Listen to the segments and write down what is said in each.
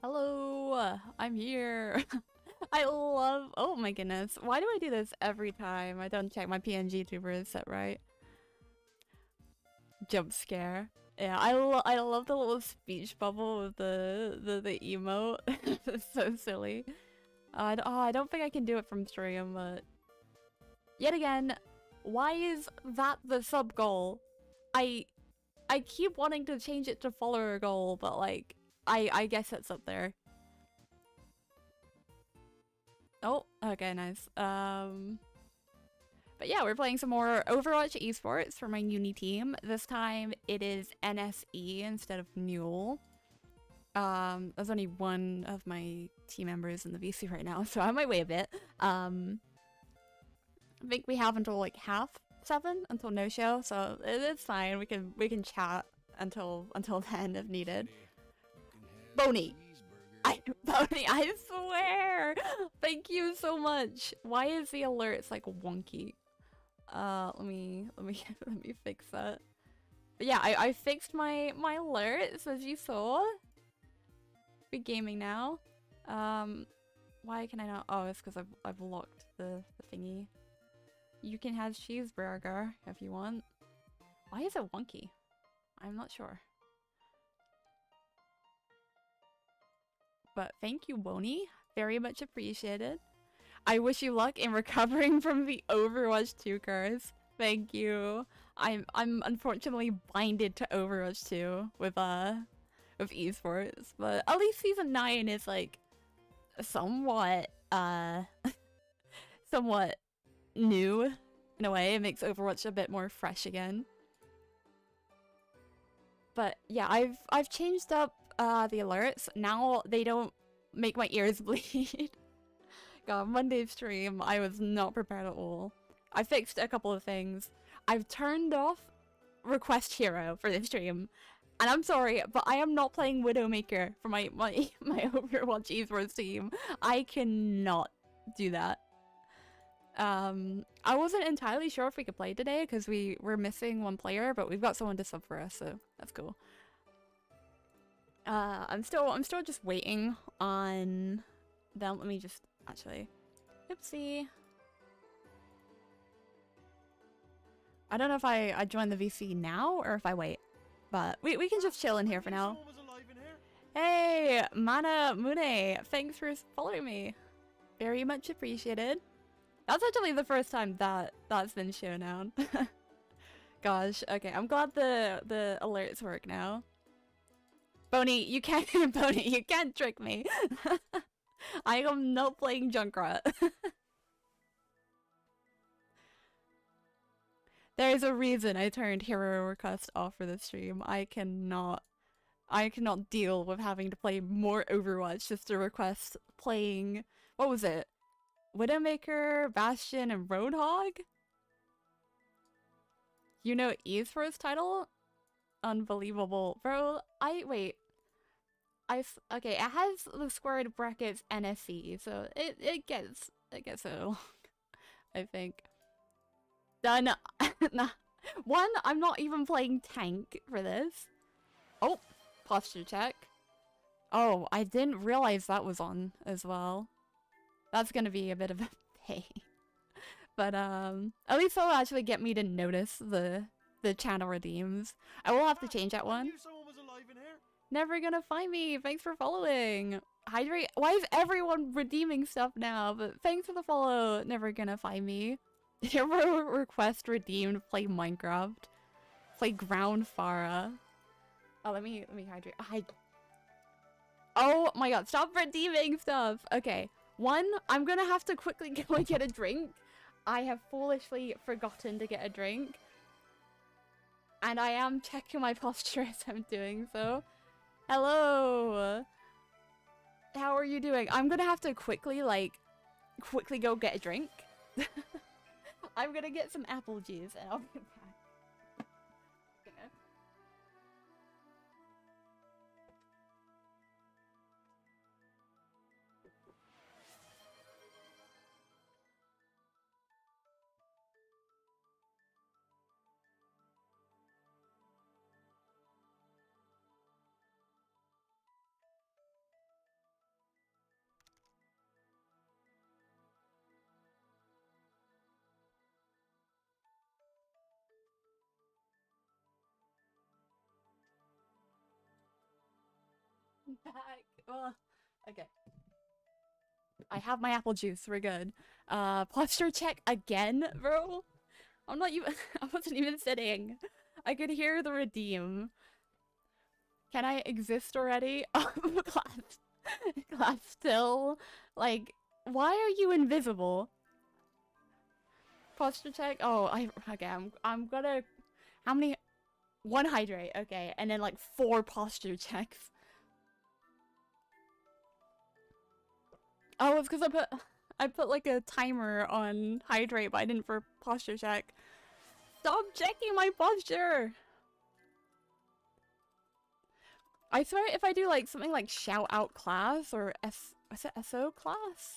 Hello, I'm here. I love. Oh my goodness, why do I do this every time? I don't check my PNG tuber is set right. Jump scare. Yeah, I love the little speech bubble with the emote. It's so silly. I don't think I can do it from stream, but yet again, why is that the sub goal? I I keep wanting to change it to follower goal, but like I guess it's up there. Oh, okay, nice. But yeah, we're playing some more Overwatch esports for my uni team. This time it is NSE instead of Mule. There's only one of my team members in the VC right now, so I might wait a bit. I think we have until like half 7 until no show, so it's fine. We can chat until then if needed. Boney. Boney, I swear! Thank you so much. Why is the alerts like wonky? Let me let me fix that. But yeah, I fixed my alerts as you saw. Be gaming now. Why can I not? Oh, it's because I've locked the thingy. You can have cheeseburger if you want. Why is it wonky? I'm not sure. But thank you, Boney. Very much appreciated. I wish you luck in recovering from the Overwatch 2 curse. Thank you. I'm unfortunately binded to Overwatch 2 with esports, but at least season 9 is like somewhat somewhat new in a way. It makes Overwatch a bit more fresh again. But yeah, I've changed up the alerts. Now they don't make my ears bleed. God, Monday stream, I was not prepared at all. I fixed a couple of things. I've turned off Request Hero for this stream. And I'm sorry, but I am not playing Widowmaker for my Overwatch esports team. I cannot do that. I wasn't entirely sure if we could play today because we were missing one player, but we've got someone to sub for us, so that's cool. I'm still just waiting on them. Let me just actually, oopsie. I don't know if I join the VC now or if I wait, but we can just chill in here for now. Hey, Mana Mune, thanks for following me. Very much appreciated. That's actually the first time that's been shown out. Gosh, okay, I'm glad the alerts work now. Boney, you can't Boney, you can't trick me. I am not playing Junkrat. There's a reason I turned Hero Request off for this stream. I cannot deal with having to play more Overwatch just to request playing, what was it? Widowmaker, Bastion, and Roadhog? You know esports title? Unbelievable. Bro, wait. Okay, it has the squared brackets NSC, so it gets a little I think. Done. Nah. One, I'm not even playing tank for this. Oh, posture check. Oh, I didn't realize that was on as well. That's gonna be a bit of a pain. But at least it'll actually get me to notice the channel redeems. I will have to change that one. Never gonna find me. Thanks for following. Hydrate. Why is everyone redeeming stuff now? But thanks for the follow. Never gonna find me. Hero request redeemed. Play Minecraft. Play Ground Farah. Oh, let me hydrate. Oh my god! Stop redeeming stuff. Okay. One, I'm gonna have to quickly go and get a drink. I have foolishly forgotten to get a drink. And I am checking my posture as I'm doing so. Hello! How are you doing? I'm gonna have to quickly go get a drink. I'm gonna get some apple juice and I'll be back. back. Ugh. Okay. I have my apple juice. We're good. Posture check again, bro. I'm not even. I wasn't even sitting. I could hear the redeem. Can I exist already? Oh, class still. Like, why are you invisible? Posture check. Oh, okay. I'm gonna. How many? 1 hydrate. Okay, and then like 4 posture checks. Oh, it's because I put like a timer on hydrate, but I didn't for posture check. Stop checking my posture! I swear if I do like something like shout out class or is it SO class?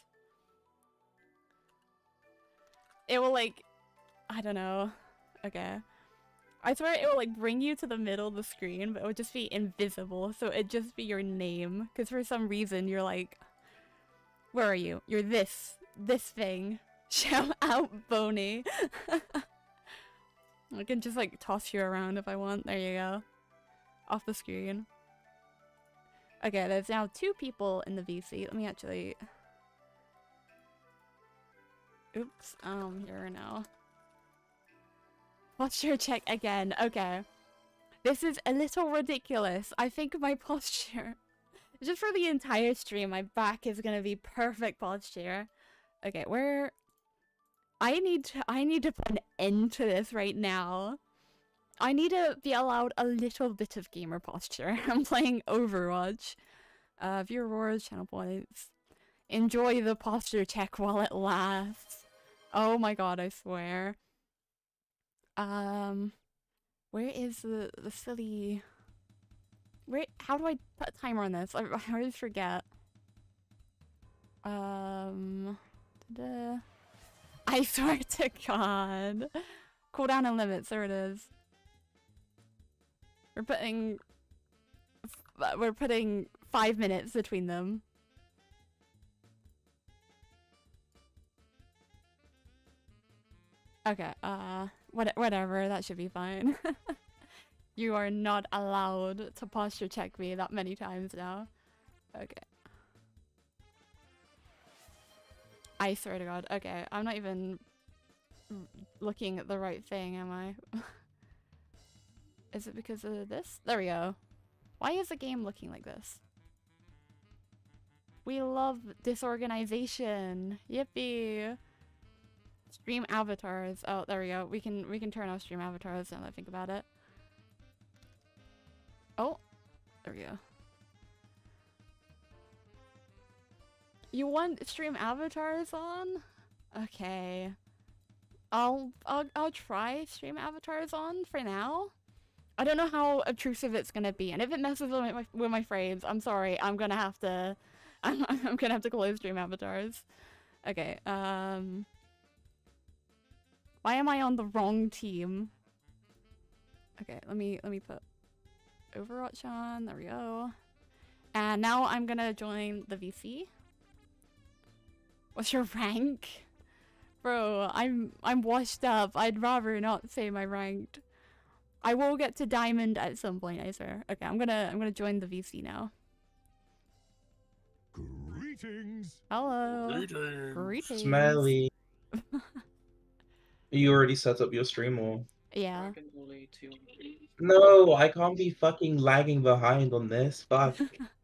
It will like, I don't know. Okay. I swear it will like bring you to the middle of the screen, but it would just be invisible, so it'd just be your name. Because for some reason you're like, where are you? You're this thing. Shout out Boney. I can just like toss you around if I want. There you go. Off the screen. Okay, there's now 2 people in the VC. Let me actually... Oops, here now. Posture check again. Okay. This is a little ridiculous. I think my posture... Just for the entire stream, my back is gonna be perfect posture. Okay, where... I need to put an end to this right now. I need to be allowed a little bit of gamer posture. I'm playing Overwatch. Viewer rewards, channel points. Enjoy the posture check while it lasts. Oh my god, I swear. Where is the silly... Wait, how do I put a timer on this? I always forget. I swear to god. Cooldown and limits, there it is. We're putting 5 minutes between them. Okay, whatever, that should be fine. You are not allowed to posture check me that many times now. Okay. I swear to god. Okay, I'm not even looking at the right thing, am I? Is it because of this? There we go. Why is the game looking like this? We love disorganization. Yippee! Stream avatars. Oh, there we go. We can turn off stream avatars now that I think about it. Oh, there we go. You want stream avatars on? Okay. I'll try stream avatars on for now. I don't know how obtrusive it's gonna be, and if it messes with my frames, I'm sorry. I'm gonna have to close stream avatars. Okay. Why am I on the wrong team? Okay, let me put Overwatch on. There we go. And now I'm gonna join the VC. What's your rank? Bro, I'm washed up. I'd rather not say my ranked. I will get to diamond at some point, I swear. Okay, I'm gonna join the VC now. Greetings. Hello. Greetings. Smelly. You already set up your stream or? Yeah. No, I can't be fucking lagging behind on this. Fuck.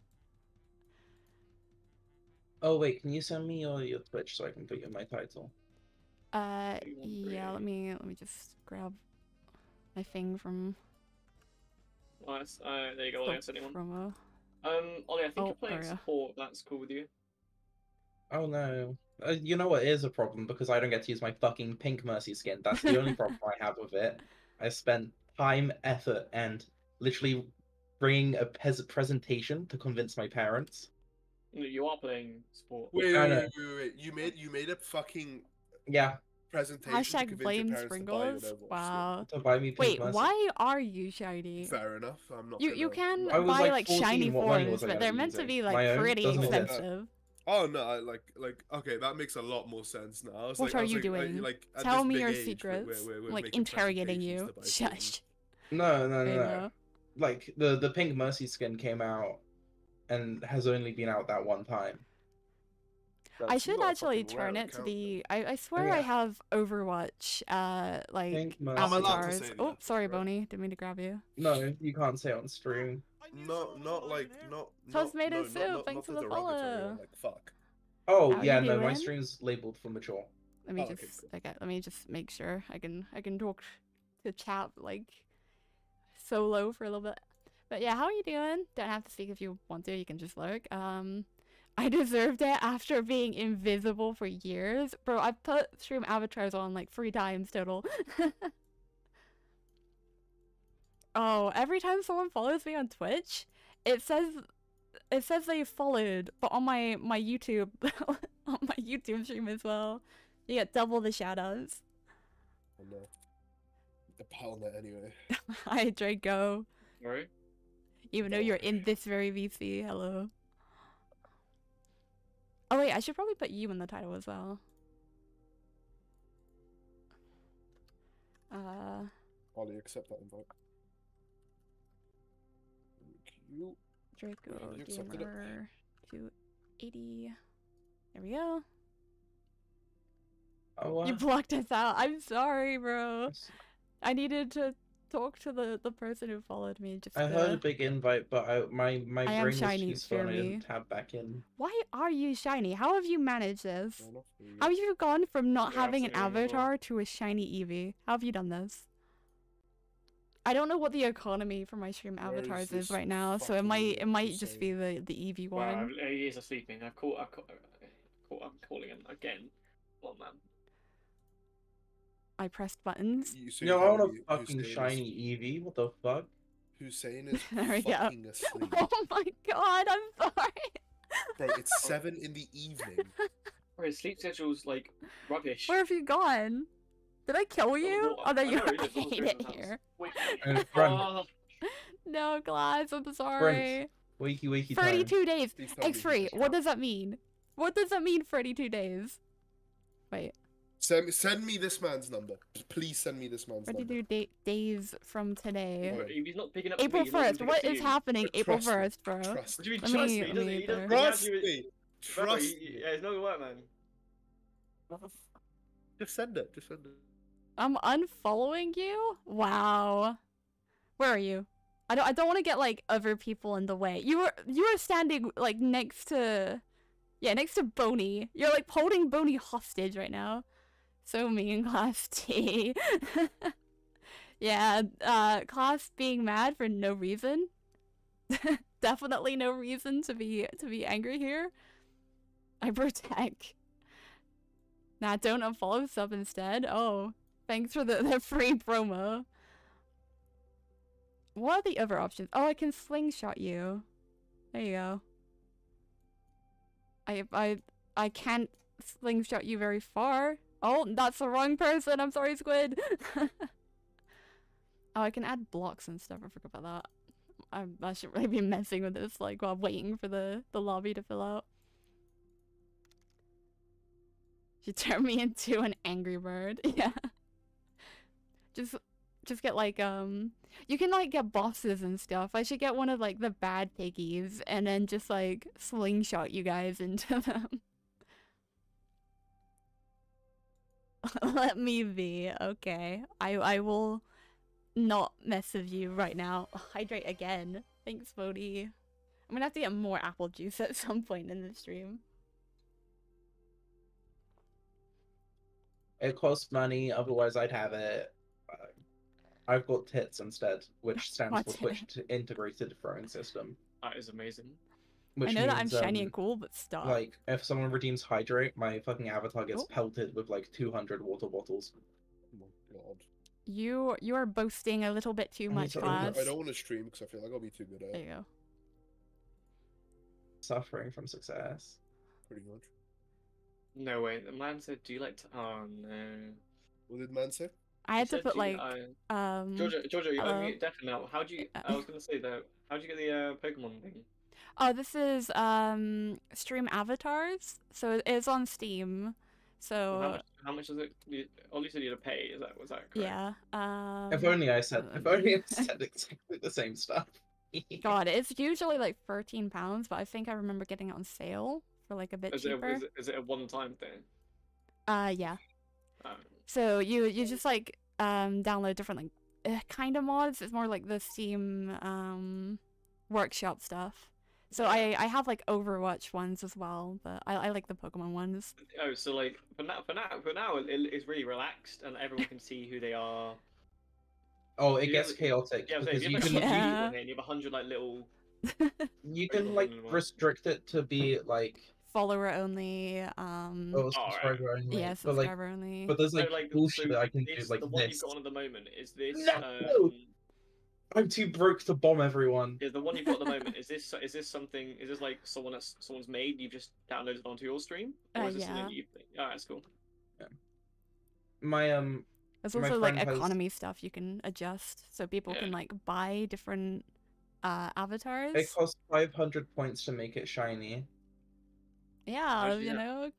Oh wait, can you send me your Twitch so I can put you in my title? Yeah, let me just grab my thing from Nice. There you go, Ollie, I sent you one. promo. Ollie, I think you're playing there we go. support. That's cool with you. Oh no. You know what is a problem? Because I don't get to use my fucking pink Mercy skin. That's the only problem I have with it. I spent time, effort, and literally bringing a presentation to convince my parents. You are playing support. Wait. You made a fucking Yeah. presentation. Hashtag to convince your blame parents to buy sprinkles. an Overwatch Wow. To buy me pink Wait, Mercy. why are you shiny? skin. Fair enough. I'm not. You can I was, buy like, like 14, shiny what money forms, was I but they're gonna meant to use be it? like My own? pretty Doesn't exist. expensive. Oh no, like okay, that makes a lot more sense now. What are you doing? At Tell this me big your age, secrets. we're Like making interrogating you. presentations to buy things. Shush. No. You know? Like the pink Mercy skin came out and has only been out that one time. I That's should not a actually fucking rare turn it to account, the. I swear I yeah. have Overwatch. Like Pink Mercy. I'm allowed to avatars. say the Oh, sorry, right? Boney. Didn't mean to grab you. No, you can't say it on stream. Not like not. Tomato no, soup, not thanks for the the derogatory follow. one, like fuck. Oh How yeah, you no, my doing? stream's labeled for mature. Let me Oh, okay, just cool. okay. Let me just make sure I can talk to chat like solo for a little bit. But yeah, how are you doing? Don't have to speak if you want to. You can just lurk. I deserved it after being invisible for years, bro. I put stream avatars on like 3 times total. Oh, every time someone follows me on Twitch, it says they followed, but on my YouTube on my YouTube stream as well, you get double the shoutouts. Oh, no. The Palnet anyway. Hi Draco, Right? even though you're in this very VC. Hello. Oh wait, I should probably put you in the title as well. Ollie, accept that invite. Thank you. Draco You accepted it. Gamer 280. There we go. Oh, You blocked us out. I'm sorry, bro. I needed to talk to the person who followed me. Just I heard a big invite, but my I am brain was shiny, too slow and I fear me. didn't tab back in. Why are you shiny? How have you managed this? Fair enough, there you How go. have you gone from not Yeah, having an absolutely, as well. avatar to a shiny Eevee? How have you done this? I don't know what the economy for my stream Where is avatars is this right now, so it fucking might just be insane? the Eevee Wow, one. he is sleeping. I'm calling him again. Come on, man. I pressed buttons. So No, I telling want me a fucking Hussein shiny Eevee. What the fuck? Hussein is There we go. fucking asleep. Oh my god, I'm sorry. Bro, it's 7 in the evening. Bro, his sleep schedule's like rubbish. Where have you gone? Did I kill you? Oh no, I you know, he lives hate upstairs it in the house. here. Wait. Run. Oh, No, Glass, I'm sorry. Wakey wakey time. 32 days. Please tell me X3, he's what does that mean? What does that mean, 32 days? Wait, Send me this man's number. Please send me this man's number. 32 days from today. Alright. if he's not picking up April me, he's not gonna 1st, pick what up is you. happening April Trust me, 1st, bro? Trust What do me. you Let mean, trust me- me? He let doesn't, me he doesn't, either. he has Trust you- me. Bro, Trust he- me. yeah, it's not gonna work, man. Just send it. Just send it. I'm unfollowing you? Wow. Where are you? I don't want to get like other people in the way. You were standing like next to Boney. You're like holding Boney hostage right now. So mean, Class T. Yeah, Class being mad for no reason. Definitely no reason to be angry here. I protect. Nah, don't unfollow sub instead. Oh, thanks for the free promo. What are the other options? Oh, I can slingshot you. There you go. I can't slingshot you very far. Oh, that's the wrong person. I'm sorry, Squid. Oh, I can add blocks and stuff. I forgot about that. I shouldn't really be messing with this, like, while waiting for the lobby to fill out. She turned me into an angry bird. Yeah. Just get like you can like get bosses and stuff. I should get one of like the bad piggies and then just like slingshot you guys into them. Let me be. Okay. I will not mess with you right now. Hydrate again. Thanks, Bodhi. I'm gonna have to get more apple juice at some point in the stream. It costs money, otherwise I'd have it. I've got TITS instead, which stands What's for Twitch Integrated Throwing System. That is amazing. Which I know that I'm means, shiny and cool, but stop. Like, if someone redeems Hydrate, my fucking avatar gets Oh. pelted with like 200 water bottles. Oh my god. You are boasting a little bit too I'm much, sorry, Class. I don't want to stream because I feel like I'll be too good at There it. you go. Suffering from success. Pretty much. No way. The man said, "Do you like?" Oh no. What did man say? I had He to said, put "Do you- like Giorgio, you're hello? on mute definitely now. How do you? I was gonna say though. How do you get the Pokemon thing? Oh, this is stream avatars. So it's on Steam. So How much is it? Ollie said you had to pay. Was that correct? yeah. If only I said exactly the same stuff. God, it's usually like £13, but I think I remember getting it on sale for like a bit cheaper. Is it a one-time thing? Yeah. Um, So you just like download different like kind of mods. It's more like the Steam workshop stuff. So I have like Overwatch ones as well, but I like the Pokemon ones. oh, so like for now, it's really relaxed, and everyone can see who they are. Oh, it You gets have- chaotic Yeah, I was because saying, you if can you have Yeah. on here, and you have 100 like little. you can Pokemon like in one. restrict it to be like Follower only. oh Alright. subscriber only. Yeah, But like subscriber only. but there's So like like bullshit so that I can do this, like the one this. you've got on at the moment is this. No! I'm too broke to bomb everyone. Is the one you've got at the moment? Is this something? Is this like someone's made? You've just downloaded onto your stream, or is this Yeah. something you? Alright, that's cool. My There's my also like friend has- economy stuff you can adjust, so people can Yeah. like buy different avatars. it costs 500 points to make it shiny. Yeah, Actually, you yeah. know,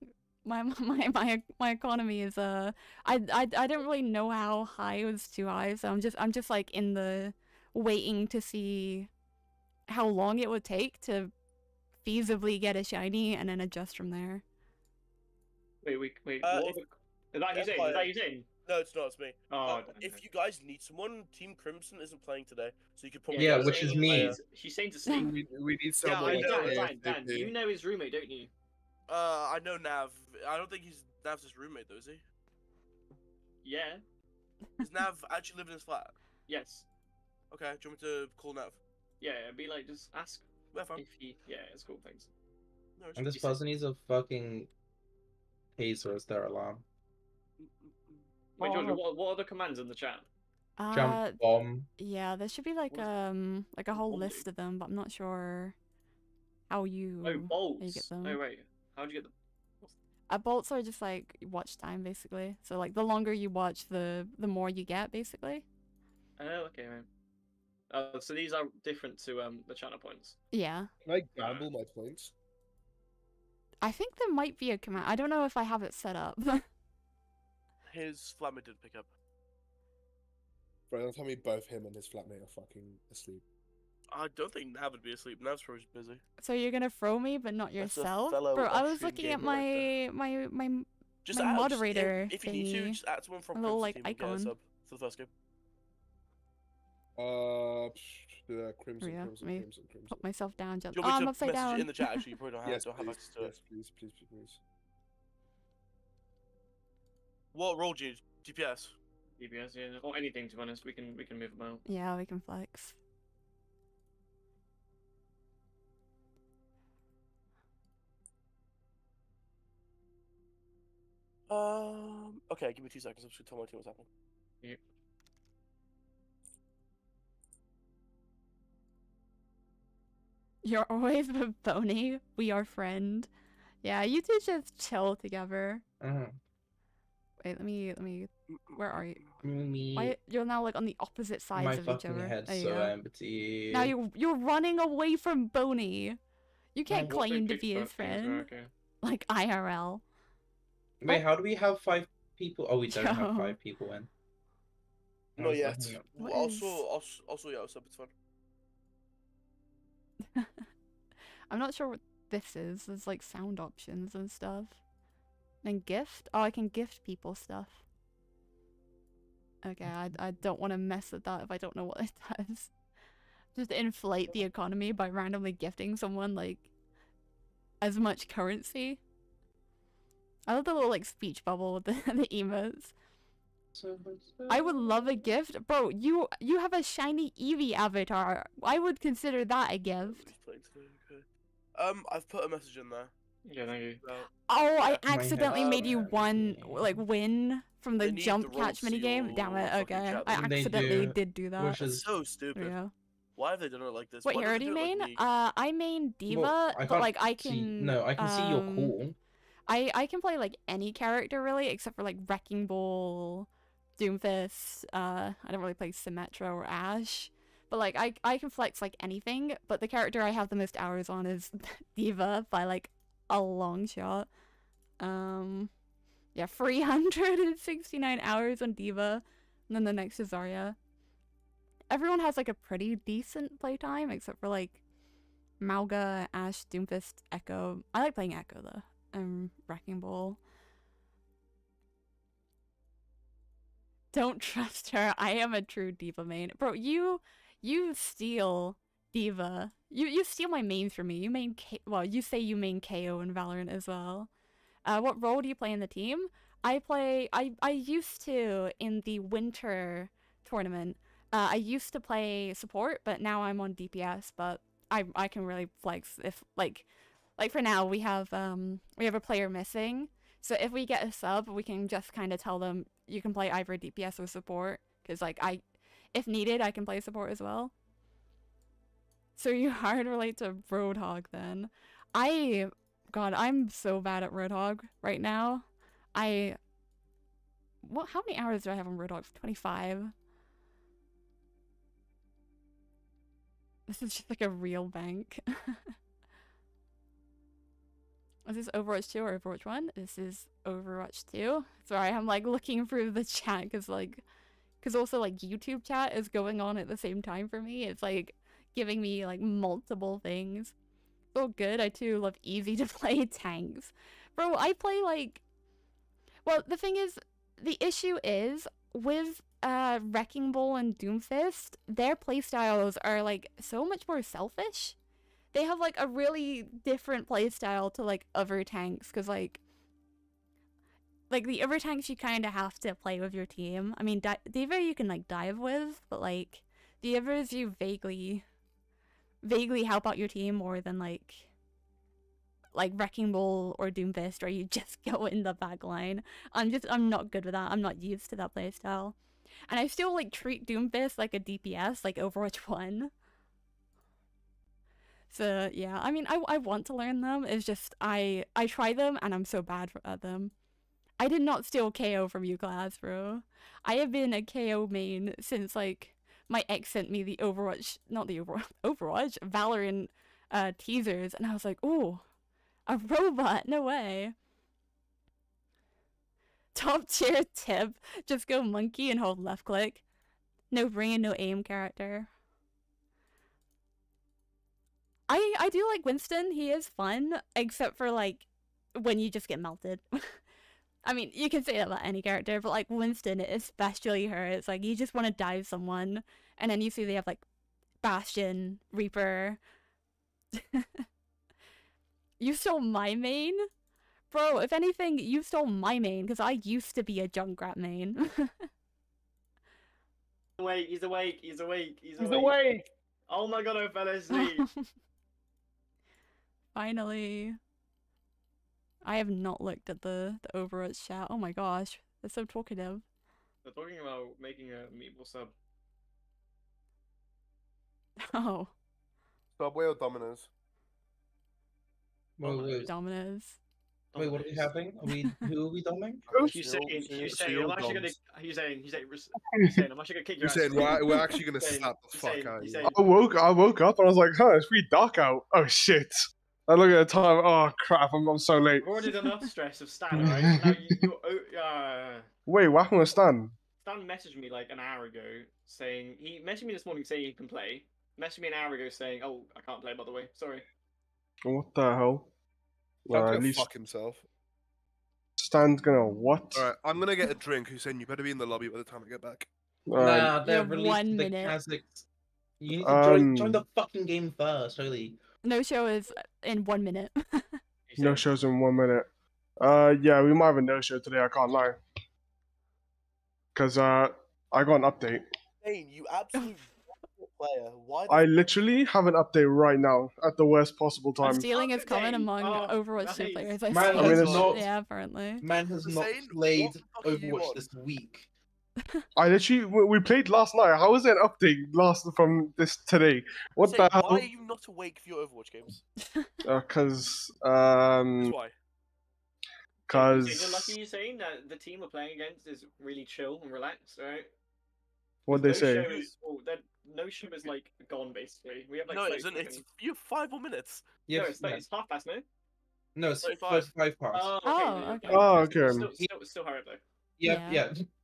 my economy is I don't really know how high it was too high, so I'm just like in the waiting to see how long it would take to feasibly get a shiny and then adjust from there. Wait. What if- is that who's in? Is that who's in? No, it's not. It's me. Oh, If you guys need someone, Team Crimson isn't playing today, so you could probably. Yeah, guys which get is a me. player. She's saying to sleep. We need Yeah, someone. I Wait, know. Dan, you know his roommate, don't you? I know Nav. I don't think Nav's his roommate though, is he? Yeah. Is Nav actually living in his flat? Yes. Okay, do you want me to call Nav? Yeah. Be like, just ask Yeah, fine. if he. Yeah, it's cool. Thanks. No, worries. And this You said- person needs a fucking taser as their alarm. Wait, Georgia, Oh. what are the commands in the chat? Jump bomb. Yeah, there should be like What a whole bomb list of them, but I'm not sure how you Oh, bolts. get them. Oh wait, how'd you get them? Bolts are just like watch time basically. So like the longer you watch, the more you get basically. Oh, okay, man. So these are different to the channel points. Yeah. Can I gamble my points? I think there might be a command. I don't know if I have it set up. His flatmate didn't pick up. Bro, don't tell me both him and his flatmate are fucking asleep. I don't think Nav would be asleep. Nav's probably busy. So you're gonna throw me, but not That's a yourself, fellow bro. I was Austrian looking at gamer right my Just My add, moderator if you need to, thingy. just add someone from A little, Crimson like, team and get a icon. sub for the first game. Crimson, Yeah, Crimson, me. Crimson, Crimson. Put myself down. Jump. Do you Oh, want I'm me to upside message down. it in the chat? Actually, you probably don't have, Yes, don't have please, access to it. yes, please. What role do you DPS? DPS, yeah, or anything to be honest. We can move about. Yeah, we can flex. Okay, give me 2 seconds. I'm just gonna tell my team what's happening. You're always with Boney. We are friend. Yeah, you two just chill together. Wait, let me. Where are you? Me. Why you're now like on the opposite sides My of each fucking other. head's There you so go. empty. Now you're running away from Boney. You can't What claim to Big be his fuck things are friend. okay. Like IRL. Wait, how do we have 5 people? Oh, we don't have Yo. 5 people in. I Not was yet. looking up- What Also, yeah, sub. It's fine. I'm not sure what this is. There's like sound options and stuff. And gift? Oh, I can gift people stuff. Okay, I don't want to mess with that if I don't know what it does. Just inflate the economy by randomly gifting someone like as much currency. I love the little like speech bubble with the emotes. I would love a gift. Bro, you have a shiny Eevee avatar. I would consider that a gift. He's playing today, okay. I've put a message in there. Yeah, thank you. about- Oh, I My accidentally made you head's win from the They need jump the roll catch minigame. seal Damn it, fucking okay. chat. I They accidentally do, did do that. which That's is so stupid. Yeah. Why have they done it like this? What Why hero don't do they you do it main? like me? I main Diva, Well, I but can't like I see- can No, I can see you're cool. I can play like any character really, except for like Wrecking Ball, Doomfist. I don't really play Symmetra or Ash, but like I can flex like anything. But the character I have the most hours on is Diva by like a long shot. Yeah, 369 hours on Diva, and then the next is Zarya. everyone has like a pretty decent playtime except for like Mauga, Ash, Doomfist, Echo. I like playing Echo though. Wrecking Ball. Don't trust her. I am a true D.Va main. Bro, you steal D.Va. You steal my mains from me. You main well, you say you main KO in Valorant as well. What role do you play in the team? I used to in the winter tournament. I used to play support, but now I'm on DPS, but I can really flex if like for now we have a player missing. So if we get a sub, we can just kind of tell them you can play either DPS or support, cuz like if needed, I can play support as well. So you hard relate to Roadhog then. God, I'm so bad at Roadhog right now. How many hours do I have on Roadhog? 25. This is just like a real bank. Is this Overwatch 2 or Overwatch 1? This is Overwatch 2. Sorry, I'm like looking through the chat because also like YouTube chat is going on at the same time for me. It's like giving me like multiple things. So good. I too love easy to play tanks. Bro, I play like... Well, the thing is, the issue is with Wrecking Ball and Doomfist, their playstyles are like so much more selfish. They have like a really different playstyle to like other tanks, because like the other tanks you kind of have to play with your team. I mean, D.Va you can like dive with, but like the others you vaguely help out your team more than like Wrecking Ball or Doomfist, where you just go in the back line. I'm not good with that. I'm not used to that playstyle. And I still like treat Doomfist like a DPS, like Overwatch 1. So yeah, I mean, I want to learn them. It's just I try them and I'm so bad at them. I did not steal KO from you, class, bro. I have been a KO main since like my ex sent me the Overwatch, not the Overwatch, Valorant teasers, and I was like, ooh, a robot, no way. Top tier tip, just go monkey and hold left click. No brain, no aim character. I do like Winston, he is fun, except for like when you just get melted. I mean, you can say that about any character, but like Winston, it especially hurts. Like you just want to dive someone, and then you see they have like Bastion, Reaper. You stole my main? Bro, if anything, you stole my main, because I used to be a Junkrat main. Wait, he's awake, he's awake, he's He's awake. awake! Oh my god, FLSC. Finally. I have not looked at the Overwatch chat. Oh my gosh, they're so talkative. They're talking about making a meatball sub. Oh, Subway or Domino's? Wait, Domino's. what are we having? Who are we doming? He's saying, Shield I'm actually gonna, doms. he's saying, I'm actually gonna kick You're your ass. saying we're actually gonna Saying- slap the fuck saying- out of he's you. saying- I woke up and I was like, huh, it's pretty dark out. Oh shit. I look at the time, oh crap, I'm so late. I've already done enough stress of Stan, right? Now Wait, what happened with Stan? Stan messaged me like an hour ago saying, he messaged me this morning saying he can play. Messaged me an hour ago saying, oh, I can't play by the way, sorry. What the hell? Well, at gonna least fuck himself. Stan's gonna what? Alright, I'm gonna get a drink. Hussein, you better be in the lobby by the time I get back. Alright, Nah, they're have releasing 1 the minute. Kazakhs. You need to join Um, the fucking game first, really. No show is in 1 minute. He no said, shows in 1 minute. Yeah, we might have a no show today, I can't lie. Cause I got an update. Dane, you absolute player. Why? I literally have an update right now at the worst possible time. Stealing is common Dang. among Oh, Overwatch 2 nice. players. Man see. I mean, it's not- Yeah, apparently. Man has not Hussein, played what the fuck are you Overwatch on? this week. I literally we played last night. How is there an update from this today? What Hussein, the hell? Why are you not awake for your Overwatch games? Cause That's why. You're lucky cause you're saying that the team we're playing against is really chill and relaxed, right? what they no say. Show is, no show is like gone basically. We have like No, it slate isn't. It's cooking. you have 5 more minutes. Yeah, No, it's half past, no? no, it's 35. 35 parts. Oh, Oh, okay. okay. Oh, okay. Still hurry up though. yeah, yeah. yeah.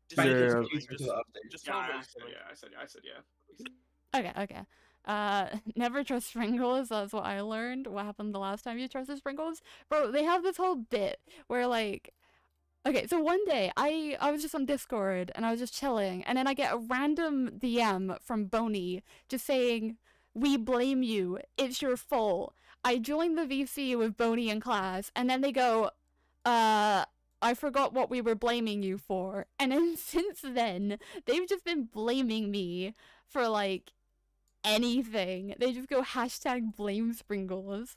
Just Thank Yeah, you yeah, for yeah. using Just- the update. Just Yeah, tell him I what he's said doing. yeah. I said yeah. Okay. Never trust sprinkles. That's what I learned. What happened the last time you trusted sprinkles? Bro, they have this whole bit where like, okay, so one day I was just on Discord and I was just chilling, and then I get a random DM from Boney just saying, "We blame you. It's your fault." I joined the VC with Boney in class, and then they go, I forgot what we were blaming you for. And then since then, they've just been blaming me for like anything. They just go hashtag blame sprinkles.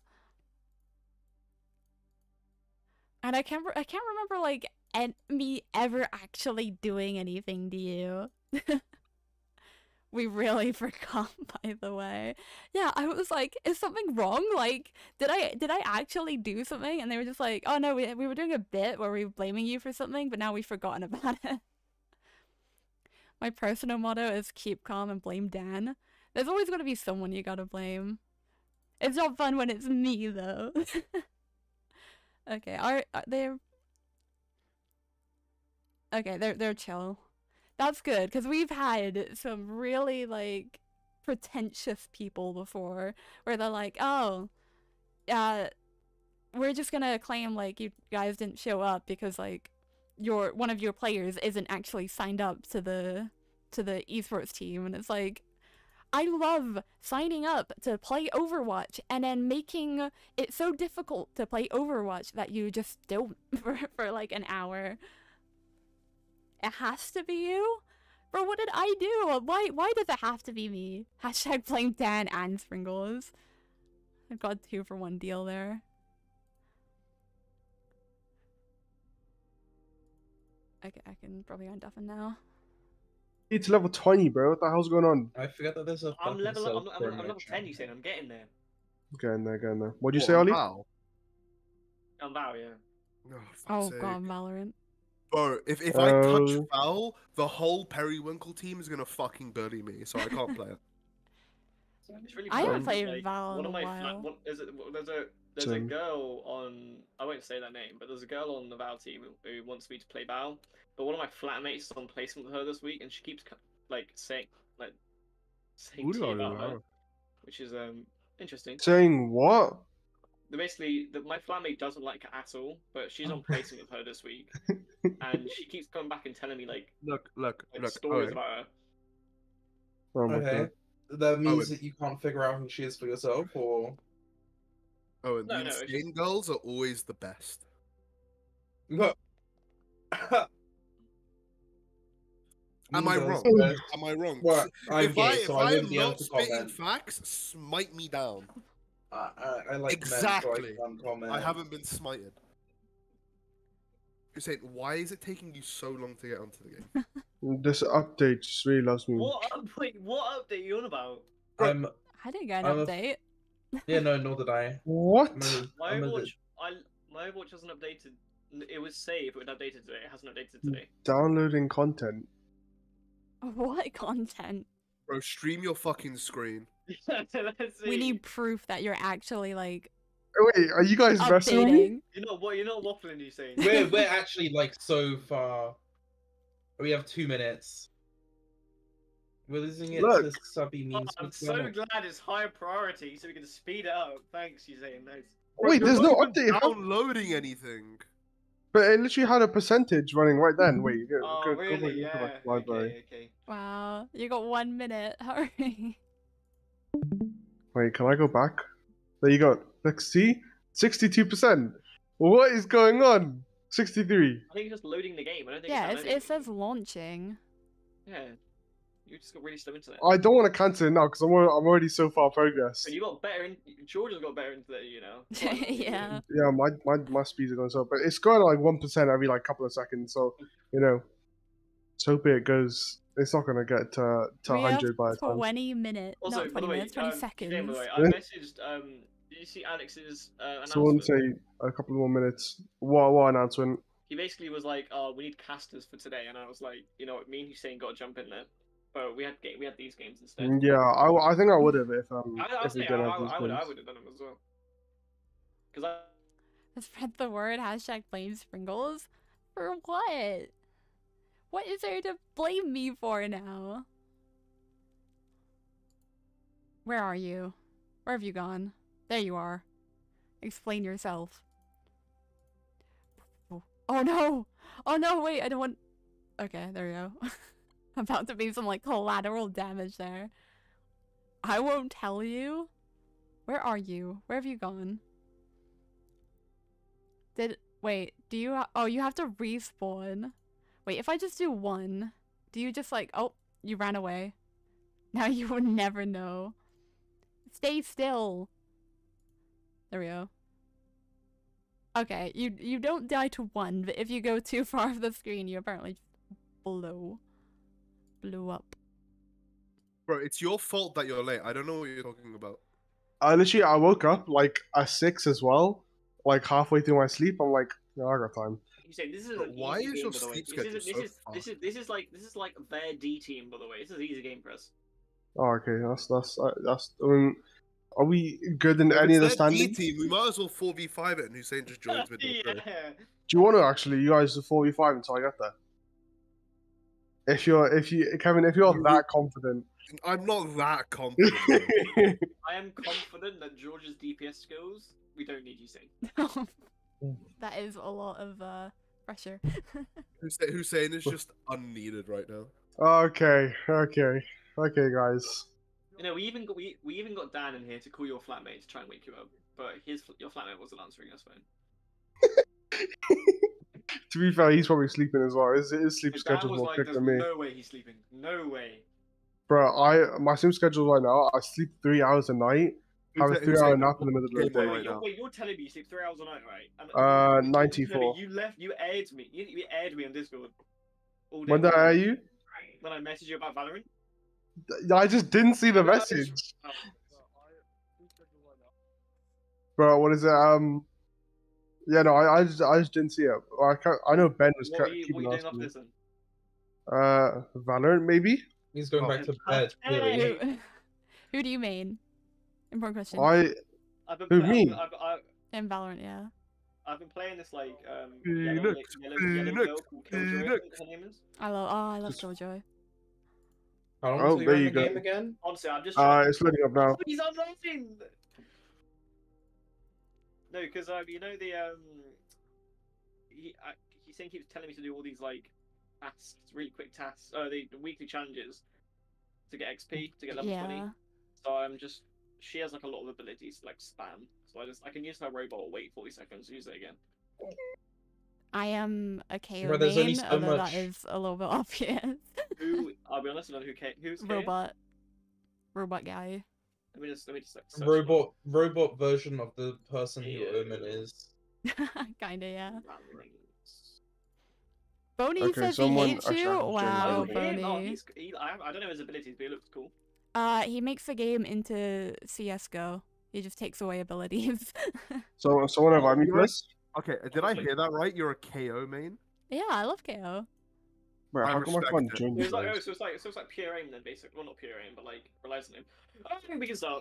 And I can't remember like me ever actually doing anything to you. We really forgot, by the way. Yeah, I was like, is something wrong? Like, did I actually do something? And they were just like, oh no, we were doing a bit where we were blaming you for something, but now we've forgotten about it. My personal motto is keep calm and blame Dan. There's always gonna be someone you gotta blame. It's not fun when it's me, though. Okay, they're... Okay, they're chill. That's good, because we've had some really, like, pretentious people before, where they're like, oh, we're just gonna claim, like, you guys didn't show up because, like, one of your players isn't actually signed up to the esports team, and it's like, I love signing up to play Overwatch and then making it so difficult to play Overwatch that you just don't for like an hour. It has to be you? Bro, what did I do? Why does it have to be me? Hashtag blame Dan and Sprinkles. I've got 2-for-1 deal there. Okay, I can probably undeafen now. It's level 20, bro. What the hell's going on? I forget that there's a I'm fucking level self I'm level promotion. 10. You saying I'm getting there. Getting there, getting there. What'd you What, say, Ollie? Val? I'm Val, yeah. Oh, Oh fuck's sake. god, Valorant. Bro, if I touch Oh. Val, the whole Periwinkle team is gonna fucking bully me, so I can't play it. It's really I haven't fun, played like, Val one in of a my while. there's a Same. girl on, I won't say that name, but there's a girl on the Val team who wants me to play Val. But one of my flatmates is on placement with her this week, and she keeps saying tea about her, which is interesting. Saying what? Basically, my flatmate doesn't like her at all, but she's on placement with her this week, and she keeps coming back and telling me like Look, stories Owen, about her. Oh my Okay. god. That means Owen. that you can't figure out who she is for yourself, or Owen, No, the no, it's insane girls are always the best. no. Am I Mean wrong? Girls best. Am I wrong? Well, I'm if I gay, if so I I wouldn't am be able not to spitting comment. facts, smite me down. I like Exactly. men, so I can't comment. I haven't been smited. You're saying, why is it taking you so long to get onto the game? This update just really loves me. What update are you on about? I'm. I didn't get an I'm a- update. Yeah, no, nor did I. What? My I'm a- Overwatch, my Overwatch hasn't updated. It was saved, but it updated today. It hasn't updated today. Downloading content. What content? Bro, stream your fucking screen. Let's see. We need proof that you're actually like Wait, are you guys messing with me? updating. You're not waffling. You saying? We're actually like so far. We have 2 minutes. We're losing it Look. to subby Oh, means. I'm so glad it's higher priority, so we can speed it up. Thanks, you saying nice. Bro, Wait, you're there's not no even update. downloading anything. But it literally had a percentage running right then. Wait, Oh, go really? back Yeah. to the library. Okay. Wow, you got 1 minute. Hurry. Wait, can I go back? There you go. Like, see? 62%. What is going on? 63. I think it's just loading the game. I don't think. Yeah, it's it downloading. says launching. Yeah. You just got really slow internet. I don't want to cancel it now because I'm already so far progressed. But you got better. Georgia's got better internet, you know. Yeah. Yeah, my speeds are going so, but it's going like 1% every like couple of seconds. So you know, let's hope it goes. It's not gonna get to We have 100 by the time. 20 minutes. Also, Not by 20 the way, minutes, 20 Shane, seconds. by the way, I Yeah. messaged. Did you see Alex's Someone announcement? say a couple more minutes. What announcement? He basically was like, "Oh, we need casters for today," and I was like, "You know what? Me and Hussein got to jump in there." But we had these games instead. Yeah, I think I would have if I if we say did have these I would games. have done them as well. Because Spread the word. Hashtag blame sprinkles. For what? What is there to blame me for now? Where are you? Where have you gone? There you are. Explain yourself. Oh no! Oh no, wait, I don't want... Okay, there we go. About to be some, like, collateral damage there. I won't tell you. Where are you? Where have you gone? Wait, do you... Oh, you have to respawn. Wait, if I just do one, do you just, like... Oh, you ran away. Now you would never know. Stay still. There we go. Okay, you don't die to one, but if you go too far off the screen, you apparently just blow up. Bro, it's your fault that you're late. I don't know what you're talking about. I woke up like at 6 as well, like halfway through my sleep. I'm like, no, I got time. You say this is But an why easy is game, your by the way. sleep This schedule is so fast? this is like their D team, by the way. This is an easy game for us. Oh, okay, that's. I mean, are we good in If any of the it's their D standings? team, we might as well 4v5 it and Hussein just joins with Yeah. the Do you want to actually, you guys, 4v5 until I get there? Kevin, if you're that confident. I'm not that confident. I am confident that George's DPS skills, we don't need you saying. That is a lot of pressure. Hussein is just unneeded right now. Okay, guys. You know, we even got Dan in here to call your flatmate to try and wake you up, but your flatmate wasn't answering his phone. To be fair, he's probably sleeping as well. His sleep And Dan schedule's was more like, quick "There's than me. no way he's sleeping. No way." Bro, my sleep schedule right now, I sleep 3 hours a night, have a Hussein- 3 hour Hussein, nap in the middle of the Wait, day. right now. You're telling me you sleep 3 hours a night, right? And, 94. You aired me. You aired me on Discord. All day When did I air you? When I messaged you about Valorant. I just didn't see the message. Oh. Bro, what is it? Yeah, no, I just didn't see it. I know Ben was What are you keeping doing asking after me. this then? Valorant maybe? He's going Oh. back to bed. Really. Who do you main? Important question. I've been Who, play- me? In Valorant, yeah. I've been playing this like Phoenix, yellow Phoenix, girl called Killjoy, I think Phoenix. her name is. I love Killjoy. How long Oh, until you're there in you the go. game again? Honestly, I'm just trying. It's loading up now. He's unloading. No, because you know the he saying keeps telling me to do all these like tasks, really quick tasks, the weekly challenges to get XP to get level 20. Yeah. So she has like a lot of abilities like spam. So I can use her robot, wait 40 seconds, use it again. I am a KO Bro, there's only main, so although much- that is a little bit obvious. I'll be honest, I don't know who's KO? Robot guy. Let me just like search Robot version of the person who Yeah. Omen is. Kinda, yeah. Valorant. Boney Okay, says someone- he hates actually, you. I'm just Wow, joining. him? Oh, Boney. I don't know his abilities, but he looks cool. He makes the game into CS:GO. He just takes away abilities. So someone invite me, You're- please. Okay, did I hear that right? You're a KO main? Yeah, I love KO. Wait, I how come I respect can't it. join So you it's like, guys? so it's like pure aim then, basically. Well, not pure aim, but like relies on him. I think we can start.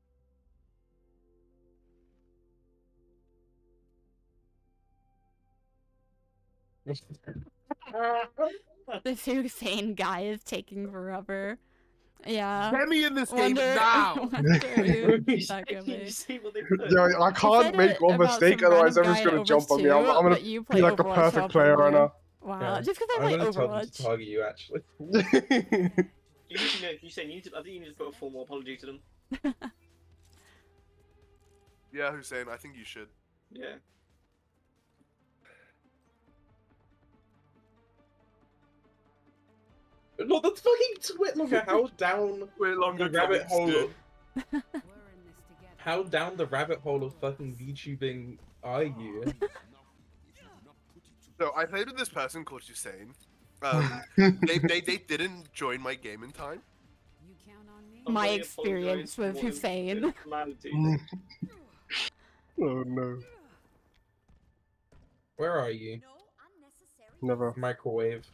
This Hussein guy is taking forever. Yeah. Get me in this game Wonder, now! wonder who He's that could Can you be. see what they put? Yeah, I He can't said make it one about mistake, some otherwise random everyone's guy gonna at jump on me. Overwatch I'm 2, gonna but you be play like the Overwatch perfect so player right poorly. now. Wow, Yeah. just because I I'm play gonna tell them to Overwatch. target you actually. You need to know. You say you need to. I think you need to put a formal apology to them. Yeah, Hussein, I think you should. Yeah. No, that's fucking twit. Look at how down Wait longer the rabbit hole. dude. How down the rabbit hole of fucking VTubing are you? So I played with this person called Hussein. They didn't join my game in time. My Somebody experience apologise with for his Hussein. formality. Oh no, Where are you? never. Microwave.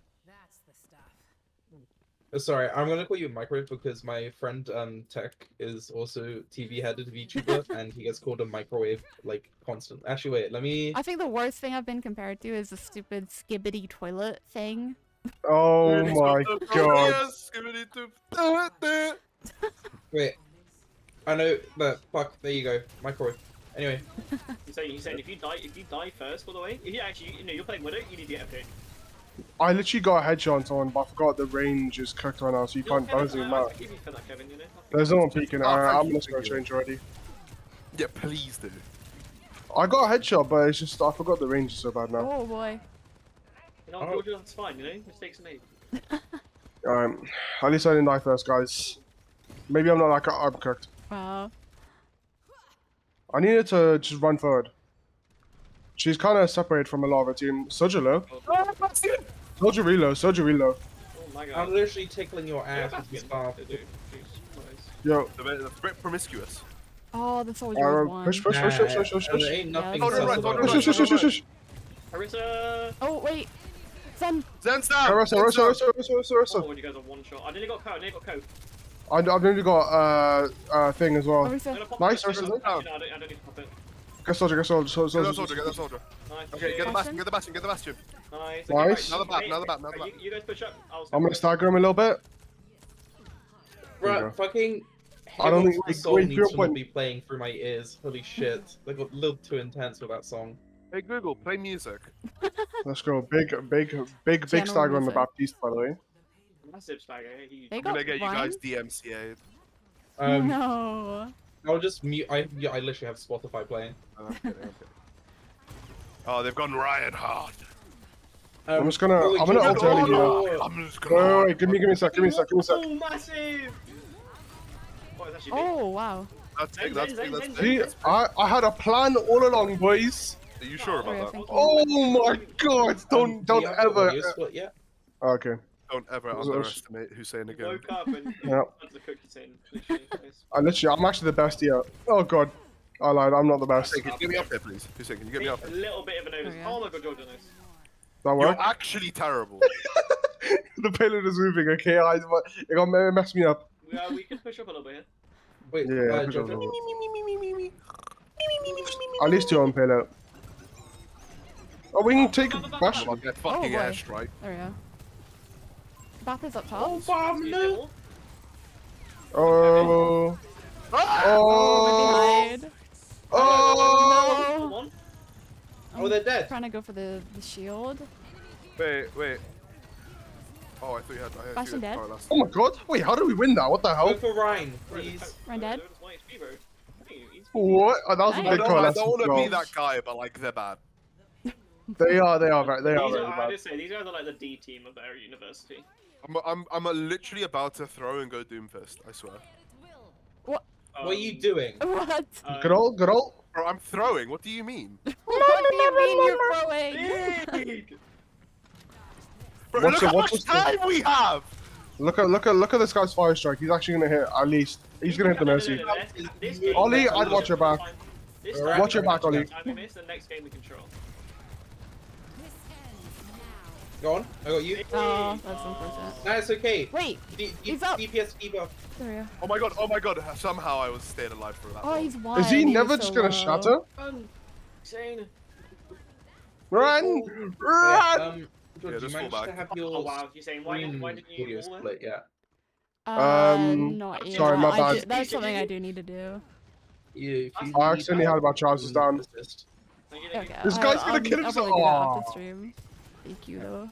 Sorry, I'm gonna call you Microwave because my friend Tech is also TV headed VTuber and he gets called a microwave like constant. Actually, wait, let me. I think the worst thing I've been compared to is the stupid skibbity toilet thing. Oh my god. Yes, skibbity-doo. Wait. I know that. Fuck. There you go. Microwave. Anyway. He's saying if you die first, by the way, if you actually, you're playing Widow, you need to get a pick. I literally got a headshot on someone, but I forgot the range is cooked right now, so you can't. Doesn't even I matter. forgive you for that, Kevin. You know. There's no one peeking. Oh, thank I'm you, just gonna thank you. change already. Yeah, please do. I got a headshot, but it's just I forgot the range is so bad now. Oh boy. You know, Oh. Georgia, that's fine. You know, mistakes are made. Alright, at least I didn't die first, guys. Maybe I'm not like I'm cooked. Wow. I needed to just run forward. She's kind of separated from a lot of her team. Soldier low. Soldier reload. Soldier reload. Oh my god. I'm literally tickling your Yeah, ass with the Bastion. staff. Dude, nice. Yo, They're a bit promiscuous. Oh, the soldier won. push. Nah, there ain't nothing Yeah, Oh, no, right, sus oh, about no, it. right. Harissa! Oh wait. Zen. Zen stab! Arrest. Oh, when you guys are one shot. I nearly got Co. I've only got a thing as well. Arisa. I'm gonna pop Nice, it. Harissa. Actually, no, I don't need to pop it. Get soldier. Get that soldier, get that soldier. Nice. Okay, get the bastion, get the bastion, get the bastion. Nice. Nice. Another back, another back, another Right, back. you guys push up. I'm gonna stagger him a little bit. There you Bruh, fucking. I don't think my we- soul wait, needs your to point- not be playing through my ears. Holy shit. They got a little too intense with that song. Hey Google, play music. Let's go. Big Channel stagger on the music. Baptiste, by the way. Massive stagger. Huge. They I'm got gonna get you one? guys DMCA'd. No. I'll just mute. I literally have Spotify playing. Oh, I'm kidding, I'm kidding. Oh, they've gone riot hard. I'm just gonna- I'm gonna Georgia, ult early, oh, I'm just gonna. Wait, give me a sec. Oh, massive! Oh, it's actually big. Oh wow. That's big, that's big, that's See, big. I had a plan all along, boys. Are you sure Sorry, about that? thank you. Oh my god! Don't do you have the ever. audio split yet? Okay. Don't ever Was- underestimate Hussein again. Woke up and Yeah. the cookies in. Literally. I'm actually the best here. Oh god. I lied. I'm not the best. Hussein, can you get me up there, please? Hussein, can you get me up A there? little bit of an over. yeah. Oh my god, Georgia, nice. That You're work? actually terrible. The payload is moving. Okay, it got messed me up. We can push up a little bit here. Wait, Yeah. Georgia. At least 2 on payload. Oh, we can take Come bash. on, get fucking boy. airstrike. There we go. Bath is up top. Oh, bomb, no! Oh. Oh, Oh. behind. Oh. Come on. Oh, they're dead. Trying to go for the shield. Wait. Oh, I thought you had. I Bastion dead? Alright, last- Oh my god. Wait, how did we win that? What the Go hell? for Ryan, please. Ryan dead? One HP, bro. Hey, he's- What? Oh, that was a Nice. I big don't, call. I That's don't want to well. be that guy, but like they're bad. They are very These very are, I bad. just say, these guys are like the D team of their university. I'm literally about to throw and go Doomfist. I swear. What are you doing? What? Good old. Bro, I'm throwing. What do you mean? What do you mean you're throwing? Bro, What's look the- how what's much the- time we have. Look at this guy's fire strike. He's actually gonna hit at least. He's gonna hit the mercy. Ollie, I'd watch your back. Watch your back, Ollie. Time we miss, the next game we control. Go on, I got you. Oh, that's unfortunate. Nah, it's okay. Wait, he's up. DPS debuff. There we go. Oh my god. Somehow I was staying alive for that. Oh, long. he's one. Is he was never so just gonna low. shatter? Insane. Run! Run! George, Yeah, you just managed fall to back. have your Oh wow, you're saying why didn't you audio all in? split yet? Not yet. sorry, my I bad. that's something I do need to do. If you I need accidentally help, had my trousers down. assist. Thank you, thank you. Okay. This guy's gonna kill I'll himself. probably do that Aw. after stream. Thank you though.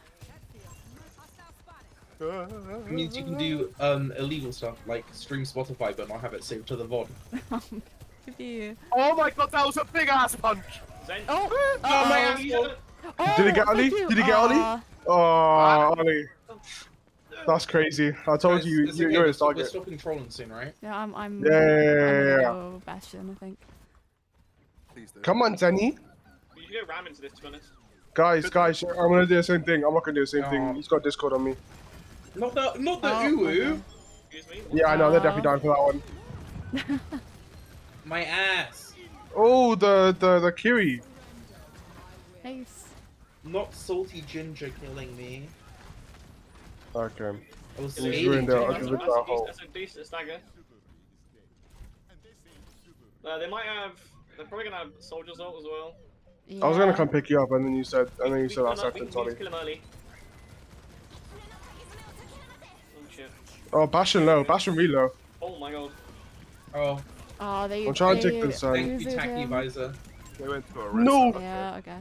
It means you can do illegal stuff like stream Spotify but not have it saved to the VOD. Could be. Oh my god, that was a big ass punch. Zen. Oh! my uh-oh. ass. Oh, Did he get thank Ollie? you. Did he get Ollie? Aw. Oh, Ollie. That's crazy. I told Guys, you, it's you're okay, his we're target. stopping trolling soon, right? Yeah, I'm. Yeah, I'm gonna yeah. go Bastion, I think. Please do. Come on, Zenny. You should go ram into this, to be honest. Guys, I'm gonna do the same thing. I'm not gonna do the same Oh. thing. He's got Discord on me. Not the Oh, uwu. Excuse me? Yeah, I know. They're definitely down for that one. My ass. Oh, the Kiri. Nice. Not salty ginger killing me. Okay. I was He's skating. ruined it. That's I'll give a it that hole. that's a decent stagger. They might have. They're probably gonna have Soldier's ult as well. I was gonna Yeah. come pick you up, and then you said, We I can sentence, kill Ollie. him early. Oh, Bastion low. Bastion relow. Oh my god. Oh, Oh, they. I'm trying to they take this, thank you, usered Tacky him. Visor. They went to a No! Yeah. Okay.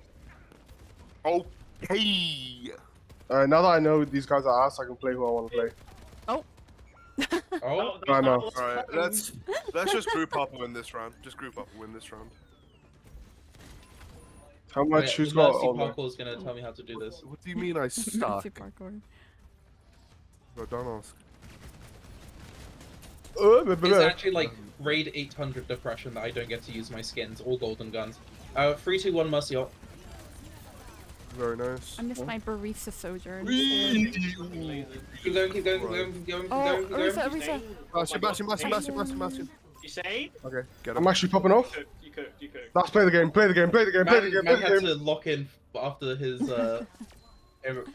Okay. Now that I know these guys are ass, I can play who I want to play. Oh, I know. Alright, let's just group up and win this round. Just group up and win this round. How much? wait, Who's got? Mercy Oh, no. Parkour is gonna tell me how to do this. What do you mean I suck? Mercy parkour. Bro, don't ask. It's actually like raid 800 depression that I don't get to use my skins or golden guns. 3, 2, 1, Mercy ult. Very nice. I miss my barista sojourn. Whee! Keep going, keep going, keep going, keep going, keep Oh, going, keep going. Orisa, Orisa. Bastion. You saying? Okay, get I'm him. actually popping off. You could. Let's play the game. Play the game. Play the game. Play the game. Play Man had the game. to lock in after his disappointment.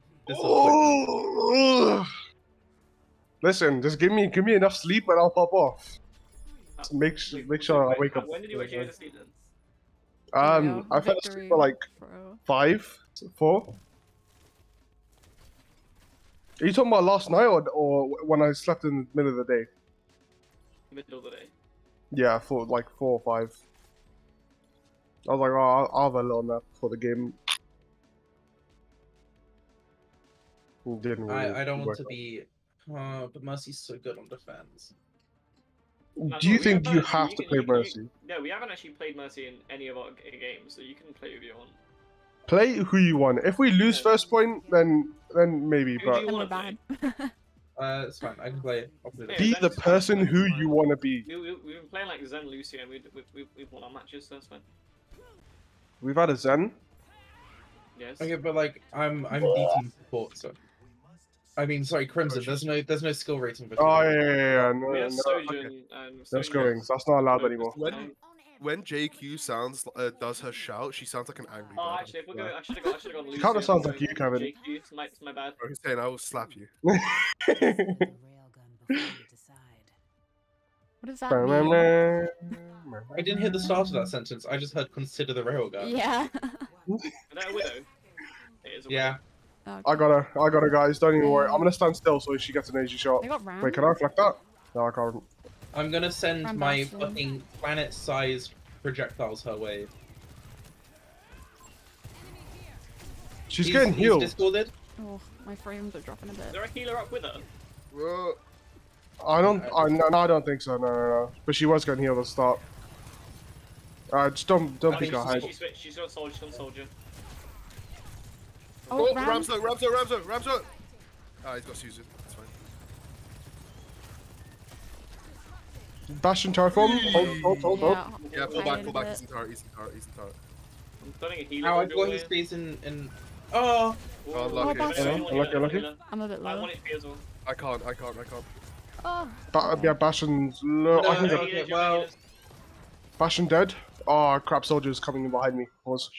Oh, listen, just give me enough sleep and I'll pop off. Make sure I wake up. When did you actually go to sleep then? I fell asleep for like Bro. 5, 4. Are you talking about last night or when I slept in the middle of the day? Middle of the day. Yeah, for like 4 or 5. I was like, oh, I'll have a little nap for the game. Didn't really I don't want work to out. be. But Mercy's so good on defense. Do you we think haven't you have actually- to play Mercy? No, we haven't actually played Mercy in any of our games, so you can play who you want. Play who you want. If we lose first point, then maybe. Who do But you And we're wanna bad. It's fine. I can play it. I'll play it. Yeah, be then the it's fine, person then who it's you fine. want to be. We've been playing like Zen Lucio, and we've won our matches, so that's fine. We've had a Zen. Yes. Okay, but like I'm D team support, so. I mean, sorry, Crimson. There's no skill rating for. Oh yeah. No, We no, have okay. Sojourn and No Sojourn- skillings. That's not allowed anymore. When JQ does her shout, she sounds like an angry Oh, bird. actually, if we're going, I should have gone Lucio. Kinda sounds like you, Kevin. JQ, it's my bad. Bro, he's saying I will slap you. What does that mean? I didn't hear the start of that sentence. I just heard consider the railgun. Yeah. Is that a widow? It is a Yeah. Okay. I got her, guys. Don't even worry. I'm gonna stand still so she gets an easy shot. They got round. Wait, can I reflect that? No, I can't. I'm gonna send Ram my Bastion. fucking planet-sized projectiles her way. She's getting healed. He's discorded. Oh, my frames are dropping a Is bit. there a healer up with her? I don't. No, I don't think so. No. But she was getting healed at the start. Just don't I peek think her head. she's got soldier. She's got soldier. Oh, Ram's round. up. Ah, he's got Susan. That's fine. Bastion Terraform. Hold. Yeah. Yeah, pull Hide back. a He's bit. in turret. I'm starting a healer. Ow, I on your forgot he way. stays in. Oh! Oh, Ooh, lucky. Lucky. I'm a bit I low. want it for you as well. I can't. Oh. Yeah, Bastion's low. No, I can no, get okay, well- Bastion dead. Oh crap! Soldiers coming in behind me. Pause.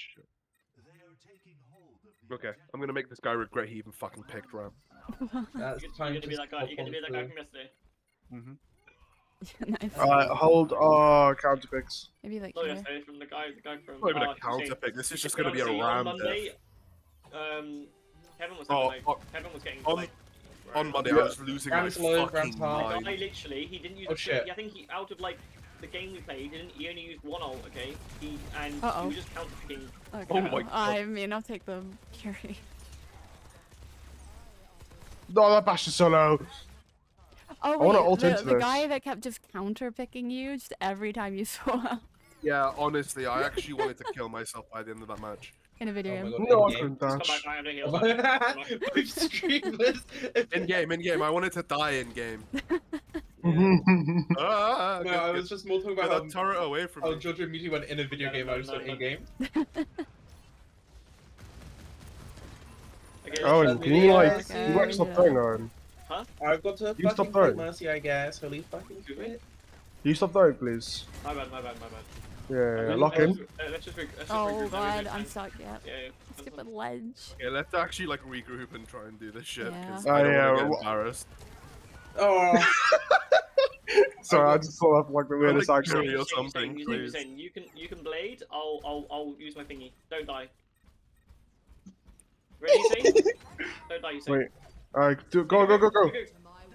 Okay, I'm gonna make this guy regret he even fucking picked Ram. That's You're time gonna to be that guy. You're gonna be that guy from yesterday. Nice. Hold. Counter picks. Maybe like Not here. yesterday, from the guy from. Not even a Tuesday. counter pick. This is just To be gonna be a honest, on Ram Monday, death. Kevin was Oh, having, Kevin was getting on- like, On Monday, Yeah. I was losing my Ram's low, fucking Ram's hard. mind. I literally, he didn't use. Oh, shit. I think he out of like the game we played, he only used one ult. Okay, he Uh-oh. was just counter picking. Okay. Oh my God. I mean, I'll take the carry. No, that Bastion's so low. Oh, wanna wait, ult into the this. guy that kept just counter picking you just every time you saw Yeah, honestly, I actually wanted to kill myself by the end of that match. in a video Oh my game. God. No, I In-game. couldn't Just dash. come back, I have no heals. We've streamed this. In game, I wanted to die in game. Ah, No, I was just more talking get about that turret away from how me. Giorgio Mewtwo went in a video No, game. no, I was no, like no. in game. Okay, Owen, let's can try you the- like, Okay, you like stop yeah. throwing, Owen? I've got to You fucking stop play throwing. Mercy, I guess. Holy fucking Excuse me? shit. You stop throwing, please. My bad. Yeah, lock in. Let's just let's just Oh regroup, god, then. I'm stuck yet. Yeah. Stupid ledge. Okay, let's actually like regroup and try and do this shit. Yeah. 'Cause Oh, I don't yeah, want to well- get embarrassed. Oh, Sorry, I just saw that like the weirdest like, action. Yuri or something, He's please. saying, you can blade. I'll use my thingy. Don't die. Ready, Zane? Don't die, you say. Wait. Alright, go.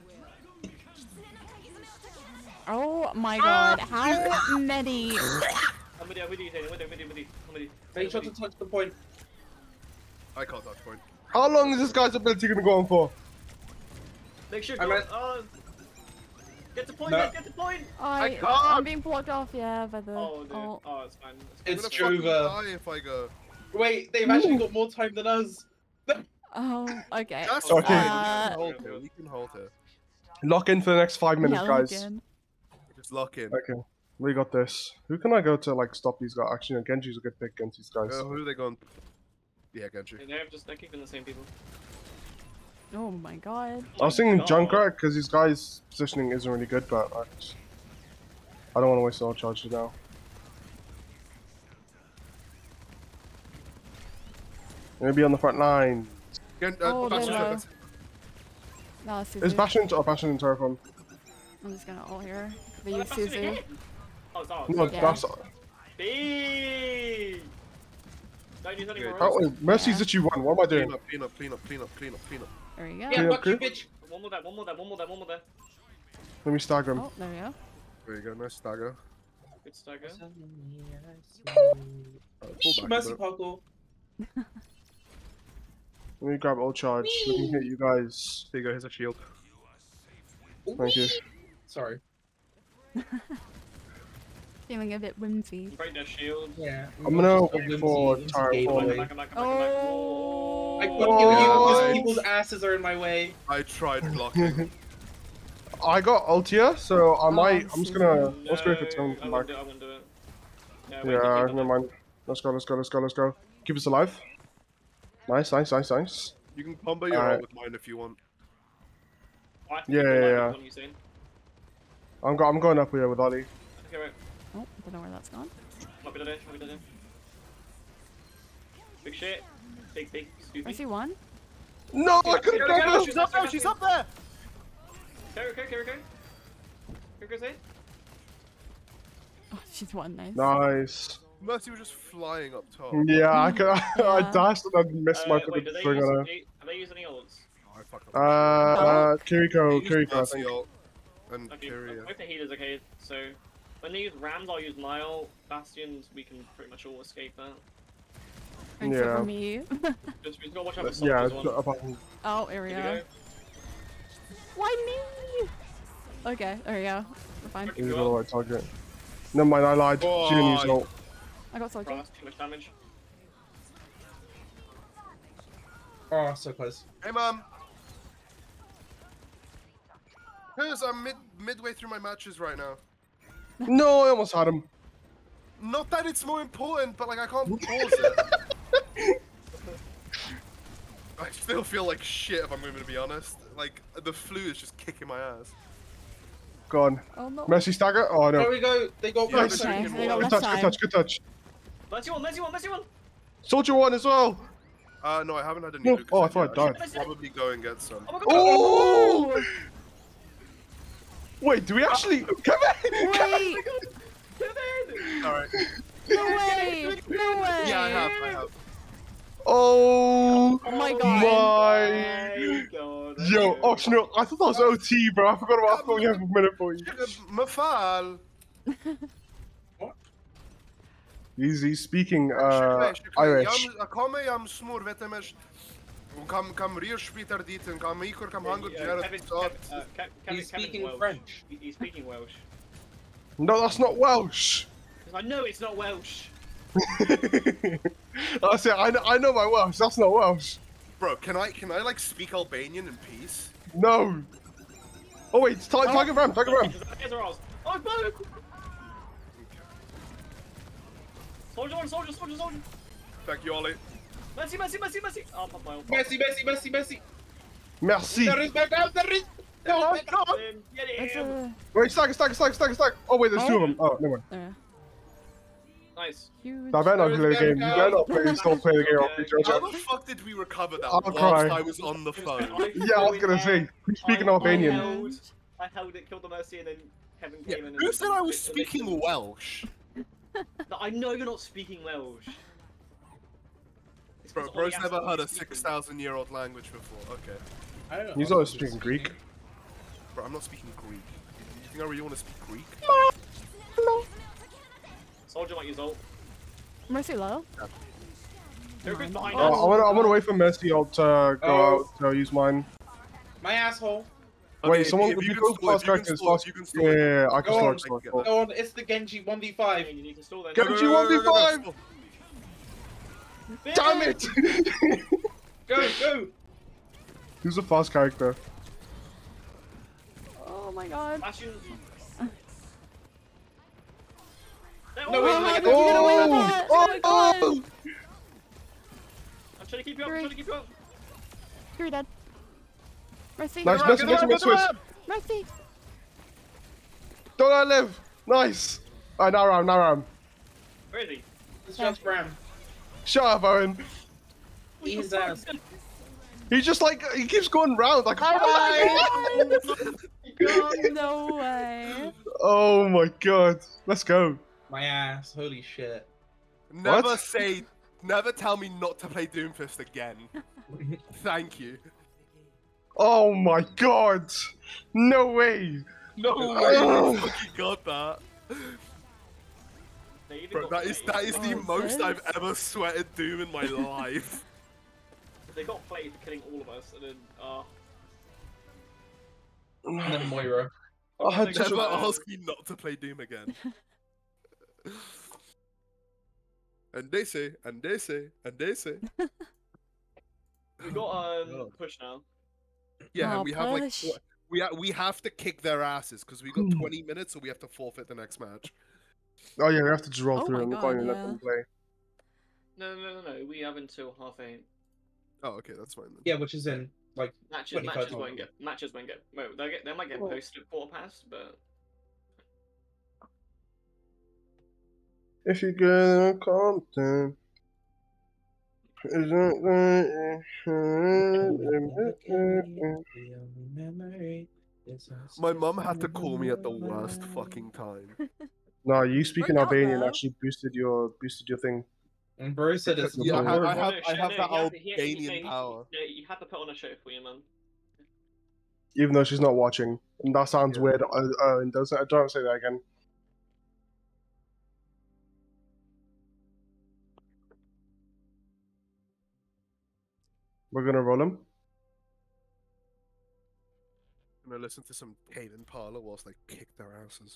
Oh my god, how many? I'm with you, Zane. I'm with you. Make sure to touch the point. I can't touch point. How long is this guy's ability gonna go on for? Make sure I go. meant- Get the point, No. guys, get the point! I'm can't. being blocked off, yeah, by the. Oh, dude. Oh. Oh, it's fine. I'm It's gonna true, fucking die if I go. Wait, they've actually got more time than us. Oh, okay. That's Okay. fine. We can hold here. We can hold here. Lock in for the next 5 minutes, Yeah, guys. again. Just lock in. Okay, we got this. Who can I go to like stop these guys? Actually, no, Genji's a good pick against these guys. Who are they going? Yeah, Genji. They're keeping the same people. Oh my god. I was thinking Junkrat because these guys' positioning isn't really good, but I don't want to waste all charges now. Maybe on the front line. Oh, Bastion, they're low. Bastion. No, it's Is Suzu. Bastion or Bastion in Terraform? I'm just gonna ult here. They Oh, use that's actually Suzu. hit. Oh, it's ours. No, Yeah. that's. B. Don't use any Okay. more Oh, rolls. wait, Mercy's Yeah. literally one. What am I doing? Clean up, clean up, clean up, clean up, clean up. There we go. Yeah, Yeah, fuck you, okay. bitch. One more there. Let me stagger him. Oh, there we go. There you go, nice stagger. Good stagger. Pull back a Mercy bit. parkour. Let me grab ult charge. Let me hit you guys. There you go, here's a shield. Thank you. Sorry. Feeling a bit whimsy. Break their shield. Yeah. I'm gonna Just wait whimsy for into Tara gateway. Falling. Come back. Oh. I Oh. couldn't heal you because Nice. people's asses are in my way. I tried blocking. I got ult here, so I might. I'm just gonna. No, Let's go for time I come wouldn't back. do it. I wouldn't do it. Yeah, wait, Yeah, keep never it. mind. Let's go. Let's go. Let's go. Let's go. Keep us alive. Nice, nice, nice, nice. You can combo your Alright. ult with mine if you want. I think Yeah, you're yeah, right yeah. with what you're saying. I'm going up here with Ollie. Okay, right. Oh, I don't know where that's gone. Might be the day. Big shit. Big. Excuse I me. see one. No, I couldn't Go, grab go, him. she's up there, she's up there! Kiriko, say. Oh, she's one. Nice. Nice. Mercy was just flying up top. Yeah, I could. I Yeah. dashed and I missed my Wait, fucking do they swing use, on her. are they using any ults? Oh, I fucked up. Kiriko, Use Kiriko, I Mercy think. ult and Okay, Kyria. both the healers, okay. So, when they use Rams, I'll use my ult. Bastions, we can pretty much all escape that. Except Yeah. for me. Just, we just gotta watch out for Yeah, soldiers one. apart- Oh, here we Here we go. go. Why me? Okay, there we go. We're fine. he's got the right target. Never mind, I lied. She didn't use ult. I got Bro, soldier. that's too much damage. Oh, so close. Hey, mom. Cause I'm midway through my matches right now. No, I almost had him. Not that it's more important, but like I can't pause it. I still feel like shit if I'm going to be honest. Like the flu is just kicking my ass. Gone. Oh no. Mercy stagger? Oh There no. we go. They got Yeah, one. but Okay, you can they got roll. Good left touch, good side. touch, good touch. Mercy one. Soldier one as well. No, I haven't had any No. Lucas Oh, I yet. thought I died. should probably go and get some. Oh my god! Oh! Wait, do we actually? Come in! Wait! Alright. No way! No way! Yeah, I have. Oh Oh my god. my! God. Yo, oh no, I thought that was OT, bro. I forgot about. I thought we have a minute for you. Mafal. He's speaking Irish. Kom jam smur vetemesh. Kam rir spiter dit en kam ikor kam hangut He's speaking French. He's speaking Welsh. No, that's not Welsh. I know it's not Welsh. I said I know my Welsh. That's not Welsh. Bro, can I like speak Albanian in peace? No. Oh wait, it's Tiger Ram. Here's our ours. Oh, no! Soldier. Thank you, Ollie. Mercy. Oh, pop my ult. Messi. Merci. There is back up. There is. No, Get That's him! a... Wait, stag. Oh wait, there's two of them. Oh, never mind. There. Nice. Huge. I better not play the game. You better not play. Don't play the game. I'll beat you, How Jojo. the fuck did we recover that I'll whilst cry. I was on the phone? Yeah, I was gonna say. Who's speaking Albanian? I held it, killed the Mercy, and then Kevin came in. Who and said I was speaking Welsh? No, I know you're not speaking Welsh. It's 'cause Bro, bro's Ollie never asked heard me a to speak them. 6,000-year-old language before. Okay. I don't know. He's always speaking Greek. Bro, I'm not speaking Greek. think I really want to speak Greek. Soldier might use ult. Mercy low. Joker's behind I us. want to wait for Mercy ult to go out to use mine. My asshole. Wait, if someone you if you can go stall it, fast characters fast. you can stall it. Yeah, I can Go stall on. it. Stall it, Go stall it. Go on, it's the Genji 1v5. You need to stall then. Go, Genji 1v5! Yeah. Damn it! Go! Who's a fast character? Oh my god. Bastion. No, wait, Oh, wait, you get away with Oh! that! Oh my god! I'm trying to keep you up. I'm trying to keep you up. You're dead. Mercy. Nice, Mercy, Mercy. Mercy. Don't let her live! Nice! Alright, now round. Where is he? It's just Bram. Shut up, Owen. Eat his ass. He just like, he keeps going round like, Oh no way. Oh my god. Let's go. My ass. Holy shit. Never tell me not to play Doomfist again. Thank you. Oh my god. No way. No Oh. way, you fucking got that. They even Bro, got that is played. the Oh, most this? I've ever sweated Doom in my life. They got played for killing all of us, and then And then Moira. I had Never such Never a... ask me not to play Doom again. And they say. we got God. push now. Yeah, Oh, and we have like push. we have to kick their asses because we got 20 minutes, or we have to forfeit the next match. Oh yeah, we have to just roll Oh through my and God, can't even let yeah. them play. No. We have until 8:30. Oh, okay, that's fine then. Yeah, which is in, like, Matches 25 won't get. Well, they might get Oh. posted at quarter past, but If you get Compton. My mum had to call me at the worst fucking time. No, you speaking Worked out, Albanian though. actually boosted your thing. And bro said it's Yeah, the I word. have- that Albanian power. Yeah, you have to put on a show for your mum. Even though she's not watching. And that sounds Yeah. weird. And don't say that again. We're gonna roll him. I'm gonna listen to some Kaden Parlor whilst I kick their asses.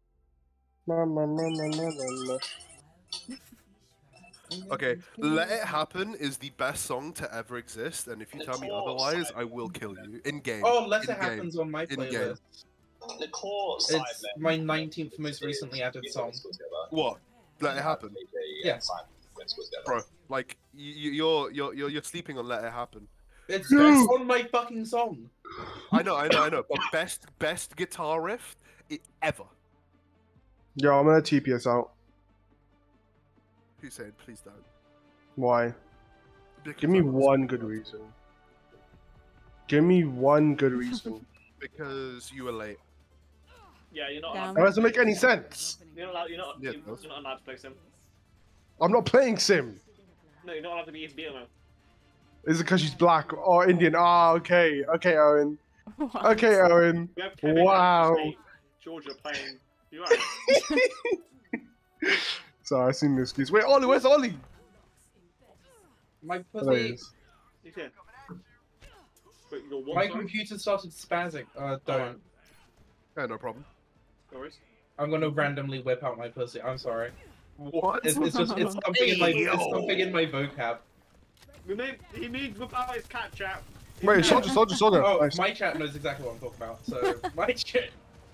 Okay, Let It Happen is the best song to ever exist, and if you tell me otherwise, I will kill you. In game. Oh, Let It In-game. Happens on my In-game. playlist. The core side It's my 19th most recently added song. What? Let It Happen, Yeah. bro. Like you're sleeping on Let It Happen. It's that's on my fucking song. I know. But best guitar riff ever. Yeah, I'm gonna TPS out. Hussein, please don't. Why? Because Give me I was- one good reason. Give me one good reason. Because you were late. Yeah, you're not. Damn. That doesn't make any sense. You're not allowed. You're not. Yeah, you're it does. not allowed to play sim. I'm not playing Sim. No, you're not allowed to be BMO. Is it because she's black or Indian? Ah, okay. Okay, Owen. Okay, Owen. We have Kevin Wow. State, Georgia playing. You right? Sorry, I seen the excuse. Wait, Ollie, where's Ollie? My There he pussy. is. He's here. Wait, you got one My song? computer started spazzing. Don't. Yeah, no problem. No worries. I'm gonna randomly whip out my pussy. I'm sorry. What? It's something in my vocab. He needs without his cat chat. Wait, soldier. Oh, Nice. my chat knows exactly what I'm talking about. So my chat.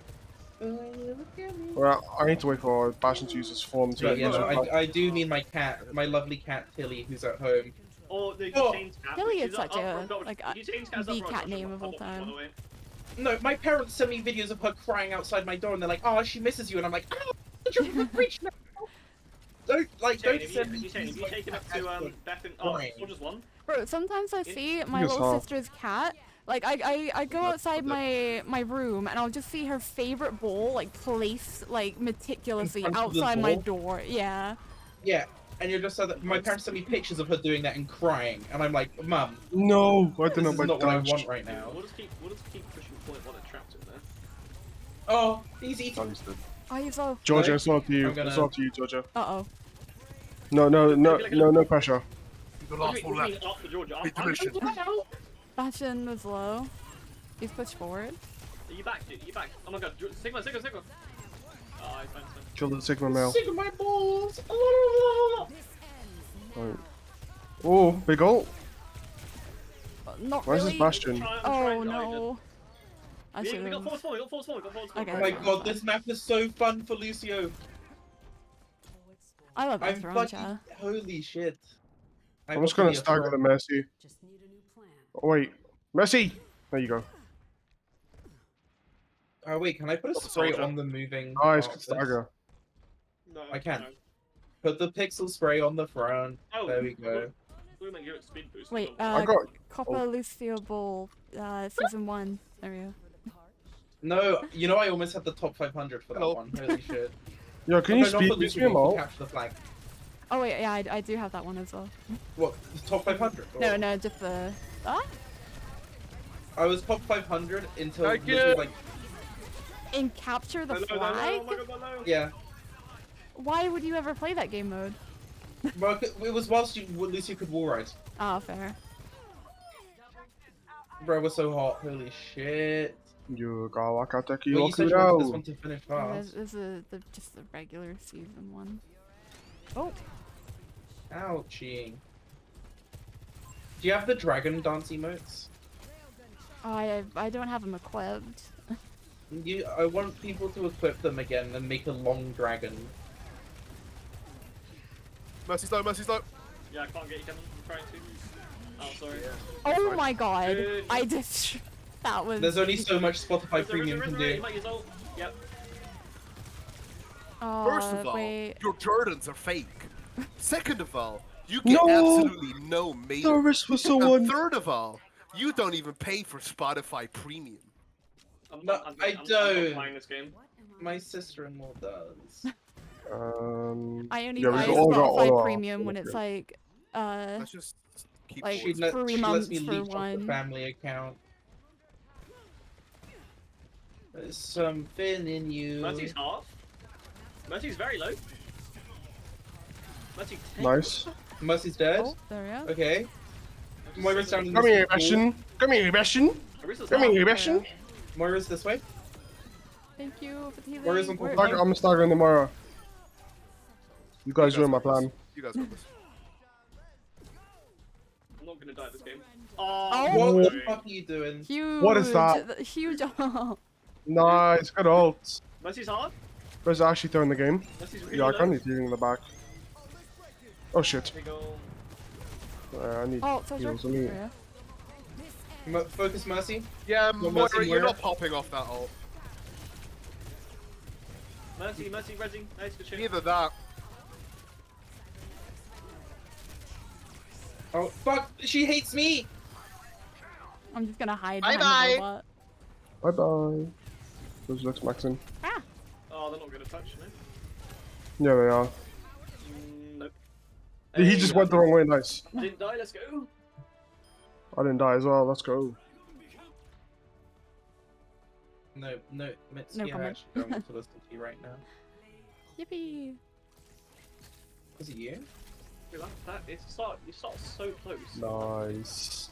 Well, I need to wait for Bastion to use his form to But yeah, use no, it. I do need my cat, my lovely cat Tilly, who's at home. Or the Oh. Shane's cat. Really, which it's is such up a, for adoption. like, If you change cats the up for cat adoption, name of all adoption, by time. the way. No, my parents send me videos of her crying outside my door, and they're like, "Oh, she misses you," and I'm like, "Oh, you're rich now." Don't Shane, don't send me. Shane, have you taken up to Beth and crying. or just one? Bro, sometimes I see my Yes, little huh? sister's cat. Like I go outside my room and I'll just see her favorite bowl like placed like meticulously front of the outside my door? door. Yeah. Yeah, and you're just so that my parents sent me pictures of her doing that and crying, and I'm like, "Mum, No, I this don't know is about not what I Dutch. want right now." We'll just keep pushing point one and trapped in there. Oh, he's eating. Oh, he's dead. Oh, he's low. Georgia, No, it's all up to you. I'm gonna- It's all up to you, Georgia. Uh-oh. No pressure. The What last do one you mean left. after Georgia? Big I'm division. Bastion was low. He's pushed forward. Are you back, dude? Are you back? Oh my god, Sigma. Oh, he's fine. Kill the Sigma male. Sick of my balls. Right. Oh, big ult. Not Where's really. this Bastion? Oh no. I We should got have. force forward. Okay. Oh my god, this map is so fun for Lucio. I love I'm Esperanza. fucking. Holy shit. I'm just gonna stagger the Mercy. Oh, wait. Mercy! There you go. Oh wait, can I put a Stop the spray soldier. on the moving? Nice, parts? stagger. No, I can. no. Put the pixel spray on the front. Oh, There we go. We might give it speed boost. Wait, I got. Copper Lucio Bull, season 1. There we go. No, you know I almost had the top 500 for that Hello. one. Holy shit. Yo, can Oh, you no, not speed for boost Lucio, me but for all? Capture the flag. Oh wait, yeah, I do have that one as well. What? The top 500? No, no, just the. Ah? I was top 500 until Thank literally, you. like, In Capture the Hello, Flag? oh my god, hello. yeah. Why would you ever play that game mode? Well, it was whilst Lucio could wall ride. Ah, fair. Bro, it was so hot. Holy shit. You got Wakateki Well, you said you wanted this Okudao. one to finish Yeah, fast. this is just the regular season 1. Oh, Ouchie. Do you have the dragon dance emotes? I don't have them equipped. I want people to equip them again and make a long dragon. Mercy's low. Yeah, I can't get you, Kevin. I'm trying to. Oh, sorry. Oh my god! Dude. I just. That was. There's only so much Spotify Rizzo, Premium Rizzo, can Rizzo, do. you might use ult. Yep. First of all, Wait. your Jordans are fake. Second of all, you get No! absolutely no mate. Service for And someone. third of all, you don't even pay for Spotify Premium. No, I I'm don't. not playing this game. My sister-in-law does. I only yeah, we buy all got all Spotify our- Premium when it's like, Let's just keep like, going. She, 3 she months lets me for leech off the one. family account. There's something in you. Mercy's half. Mercy's very low. Mercy 10. Nice. Mercy's dead. oh, there we go. Okay. Moira's down in Come this here, pool. Bastion. Come here, Bastion. Arista's Come half. here, Bastion. Moira's this way. Thank you for the healing. Where is on Where- top? I'm staggering the Moira. You guys ruined my plan. You guys got this. I'm not gonna die this game. Oh. What no. the fuck are you doing? Huge. What is that? Huge. ult. Nice, good ult. Mercy's hard. Where's Ashley throwing the game? Mercy's really Yeah, I low. can't need healing in the back. Oh shit. Big ol'. I need Oh, Soldier. heals. Let me... There we go. Focus Mercy. Yeah, Well, Moira, Mercy, you're Moira. not popping off that ult. Mercy, Resi. Nice, good shit. Either that. Oh fuck! She hates me. I'm just gonna hide Bye behind the bye. robot. Bye bye. Those looks maxing. Ah! Oh, they're not gonna touch me. Yeah, they are. Nope. He just went the wrong way. Nice. Didn't die, let's go. I didn't die as well. Let's go. No, Mitsuki, No I'm comment. actually going to listen to you right now. Yippee! Was it you? You start so close. Nice.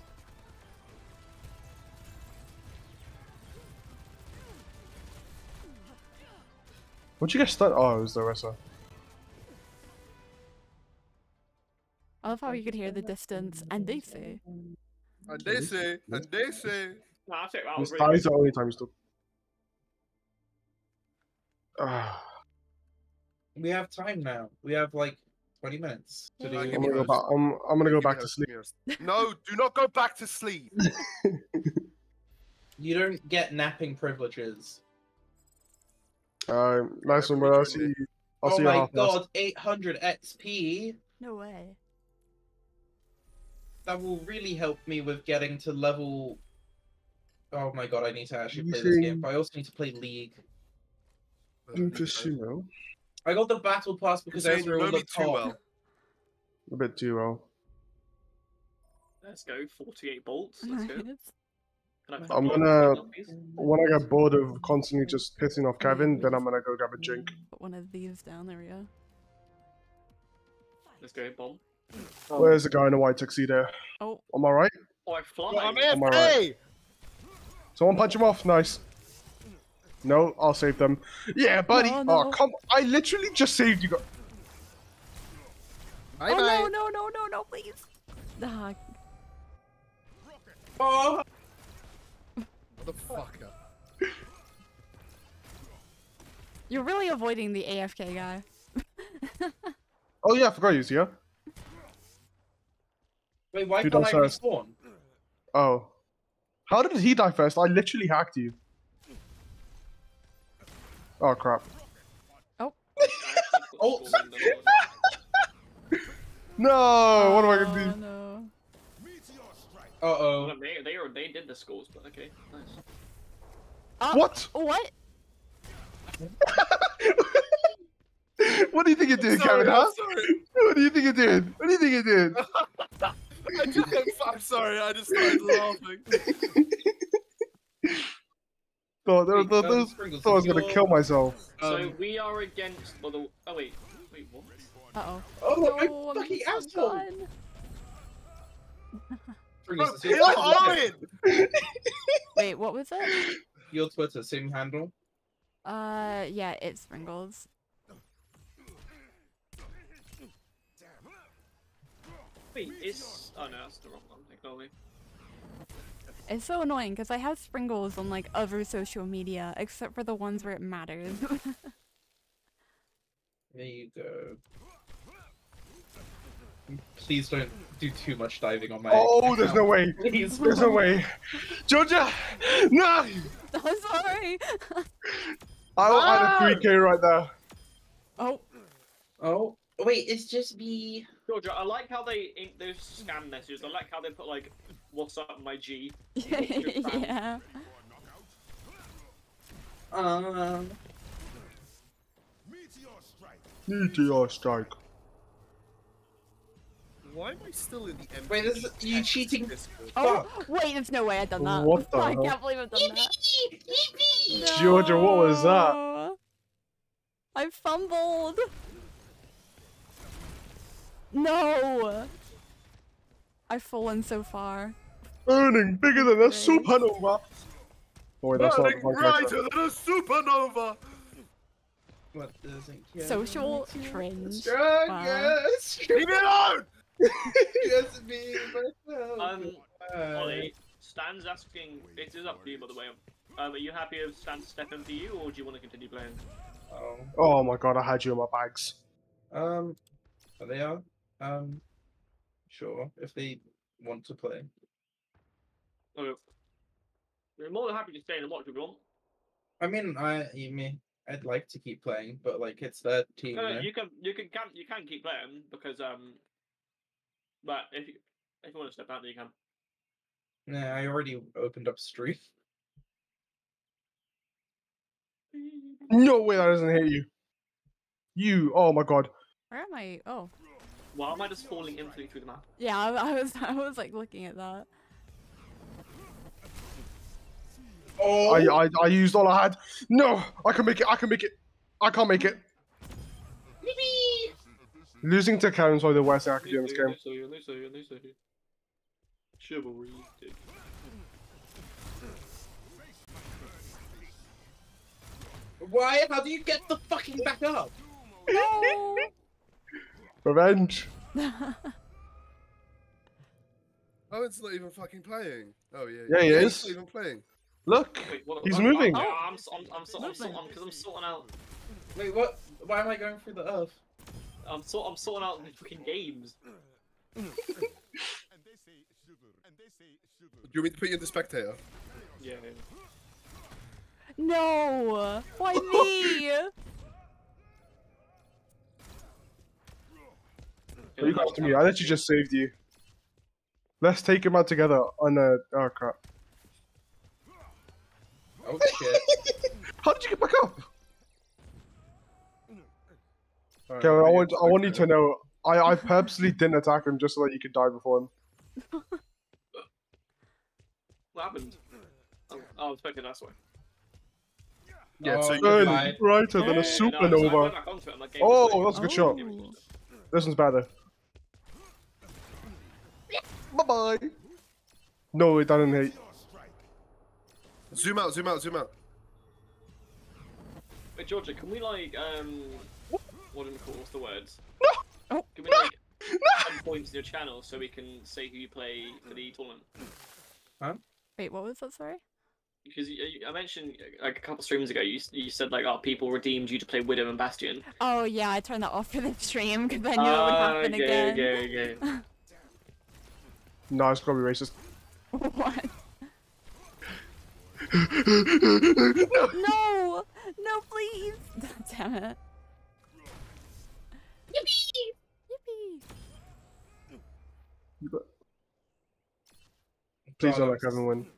What'd you get stunned? Oh, it was the Ressa. I love how you could hear the distance, and they say. And they say. No, I'll take that. This Really is the only time you stop. Ah, We have time now. We have like 20 minutes to Yeah. do. Give I'm me gonna go yours. back. I'm gonna go Give me back to yours, sleep. give me yours. No, do not go back to sleep. You don't get napping privileges. Nice one, bro. I'll see you. I'll Oh see you my half past. god, 800 XP. No way. That will really help me with getting to level. Oh my god, I need to actually You play this see- game. But I also need to play League. Interesting, I got the battle pass because Saying you Ezreal know was me at too top. well. A bit too well. Let's go. 48 bolts. Let's go. Nice. Can I I'm flip gonna- one, please? When I get bored of constantly just pissing off Kevin, then I'm gonna go grab a drink. Put one of these down. There we go. Let's go, bomb. Where's the guy in a white tuxedo? Oh, Am I right? Oh, I fly. I'm Am I right? AFK! Someone punch him off. Nice. No, I'll save them. Yeah, buddy. Oh, no. Oh, come! I literally just saved you. Bye oh bye. no, please. Ah, Oh, Motherfucker. you're really avoiding the AFK guy. Oh yeah, I forgot you was here. wait, why Who can't does I first? respawn? Oh. How did he die first? I literally hacked you. Oh crap. Oh. No! What am I gonna do? No. Uh-oh. They did the scores, but okay, nice. What? What? What do you think you're doing, Sorry, Kevin? I'm Huh? sorry. What do you think you're doing? What do you think you're doing? I'm sorry, I just started laughing. Thought Wait, I was Sprinkles, gonna you're- kill myself. So we are against. Well, oh wait, what? Uh-oh. Oh, look, No, my I'm fucking so asshole! done. Sprinkles, it's Kill your, Owen! Wait, what was it? your Twitter, same handle. Yeah, it's Sprinkles. Wait, it's. Oh no, that's the wrong one. Ignore me. It's so annoying because I have Sprinkles on like other social media, except for the ones where it matters. There you go. Please don't do too much diving on my. Oh, there's no way. Please. There's no way. Georgia! No! I'm sorry. I'll add a 3k right there. Oh, Oh, wait, it's just me. Georgia, I like how they ink those scam messages. I like how they put like, "What's up, my G?" yeah. Meteor strike. Why am I still in the empty Wait, this is you cheating. Discord? Oh, wait, there's no way I've done that. What the I hell? can't believe I've done that. Georgia, what was that? No. I fumbled. No. I've fallen so far. Burning bigger than a Great. supernova. Oh wait, that's not the Burning wrong character. brighter than a supernova! What doesn't kill Social makes you cringe. strongest. Leave me alone! Just me myself. Ollie, Stan's asking. It is up to you, by the way. Are you happy with Stan to step in for you, or do you want to continue playing? Oh. Oh my god, I had you in my bags. They are. Sure, if they want to play. Okay. We're more than happy to stay and watch if you want. I mean, I'd like to keep playing, but like it's their team. No, no? you can keep playing because but if you want to step out, then you can. Nah, I already opened up stream. No way that doesn't hit you. You, oh my god. Where am I? Oh. Why am I just falling instantly through the map? Yeah, I was like looking at that. Oh, I used all I had. No, I can make it, I can make it. I can't make it. Losing to Karen's probably the worst thing I could do in this game. Chivalry. why? How do you get the fucking back up? No. Revenge. Owen's not even fucking playing. Oh yeah. Yeah, he he's is. not even playing. Look, Wait, what, he's what- moving. Oh, I'm sorting out. Wait, what? Why am I going through the earth? I'm sorting out the fucking games. Do you want me to put you in the spectator? Yeah. No. Why me? What you got to me? I literally just saved you. Let's take him out together on a. Oh crap. Oh shit. How did you get back up? Alright, Kevin, I'll I put you want in you to know, I purposely didn't attack him just so that you could die before him. What happened? Oh, I was expecting that's why. Yeah, so Oh, you Good, Right. brighter than a No, so I supernova. went back onto it. I'm like, game Oh, was like- that's a good shot. Oh. This one's better. Bye bye. No, it doesn't hit. zoom out, zoom out, zoom out. Wait, Georgia, can we like what do we call? What's the words? Oh. Can we like add points to your channel so we can say who you play for the tournament? Wait, what was that? Sorry. Because I mentioned like a couple streams ago, you said like, oh, people redeemed you to play Widow and Bastion. Oh yeah, I turned that off for the stream because I knew it would happen again. Okay. No, it's gotta be racist. What? No! No, please! Damn it. Yippee! Yippee! Please don't let Kevin win.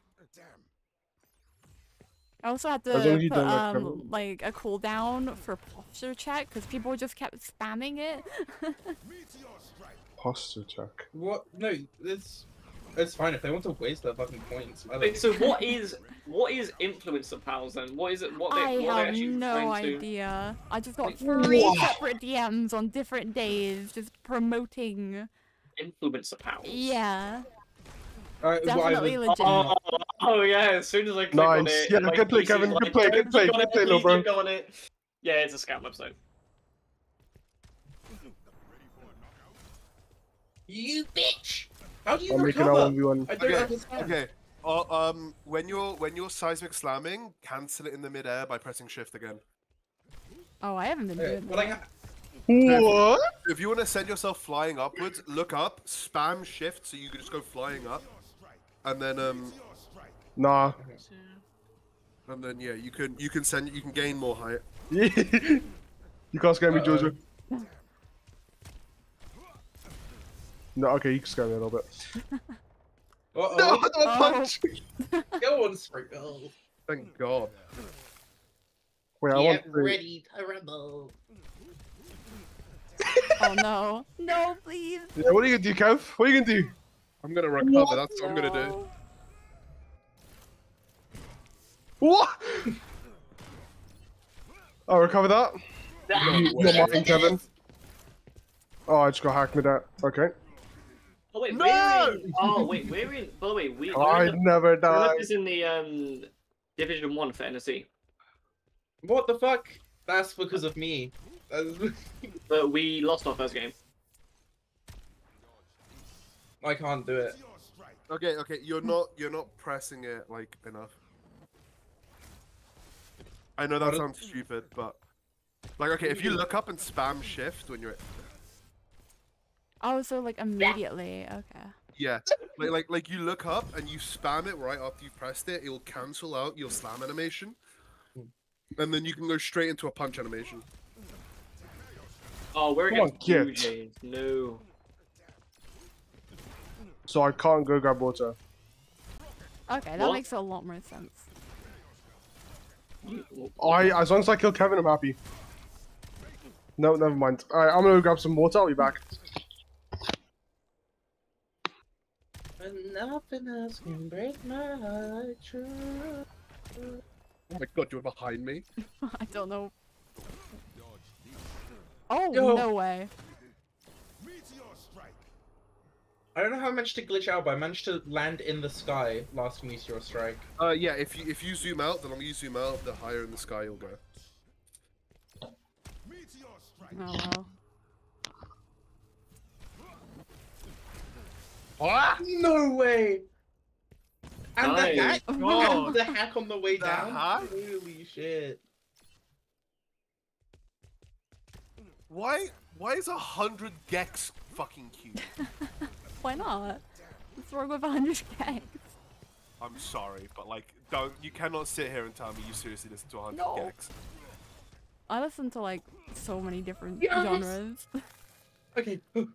I also had As long as to you put don't let Kevin- like a cooldown for posture check because people just kept spamming it. Posture check. What? No, it's fine if they want to waste their fucking points. I Wait, don't... so what is influencer pals then? What is it? What I they have actually no trying to... idea. I just got Like, 3 Wow. separate DMs on different days just promoting. Influencer pals. Yeah. Definitely legit. Oh yeah, as soon as I click on Nice. it, Yeah, like, good play, PC's Kevin. like, Good play, "Don't good play, click on good it, play, little please bro." don't go on it. Yeah, it's a scam website. You bitch! How do you I'm making our recover? 1v1. I don't Okay, understand. okay. When you're seismic slamming, cancel it in the midair by pressing shift again. Oh, I haven't been doing But that. What? If you want to send yourself flying upwards, look up, spam shift so you can just go flying up, and then Nah. yeah, you can gain more height. You can't scare me, Georgia. No, okay, you can scare me a little bit. No, Uh-oh. don't punch! Go on, Sprinkle. Thank God. Wait, I want to... ready to rumble. Oh no. No, please. Yeah, what are you gonna do, Kev? What are you gonna do? I'm gonna recover. That's what I'm gonna do. No. What? I'll recover that. You're mine, Kevin. Oh, I just got hacked with that. Okay. Oh wait, No! we're in. Oh wait, we're in. By the way, I never died. is in the Division 1 for NSC, What the fuck? That's because of me. but we lost our first game. I can't do it. Okay, you're not pressing it like enough. I know that What is- sounds stupid, but like okay, if you look up and spam shift when you're Oh, so like immediately. Okay. yeah, like you look up and you spam it right after you've pressed it, it'll cancel out your slam animation, and then you can go straight into a punch animation. Oh, we're Come on, against Blue get. Jays. No. So I can't go grab water. Okay, that What? makes a lot more sense. As long as I kill Kevin, I'm happy. No, never mind. Alright, I'm gonna go grab some water. I'll be back. Nothing else can break my heart. Oh my God, you're behind me. I don't know. Oh, Yo. no way. I don't know how I managed to glitch out, but I managed to land in the sky last Meteor Strike. Yeah, if you zoom out, the longer you zoom out, the higher in the sky you'll go. Oh, well. Ah! No way! And Nice. the hack? God. And the hack on the way The down? hack? Holy shit. Why is 100 gex fucking cute? Why not? What's wrong with 100k? I'm sorry, but like, you cannot sit here and tell me you seriously listen to 100 No. gex. I listen to like so many different Yes! genres. Okay.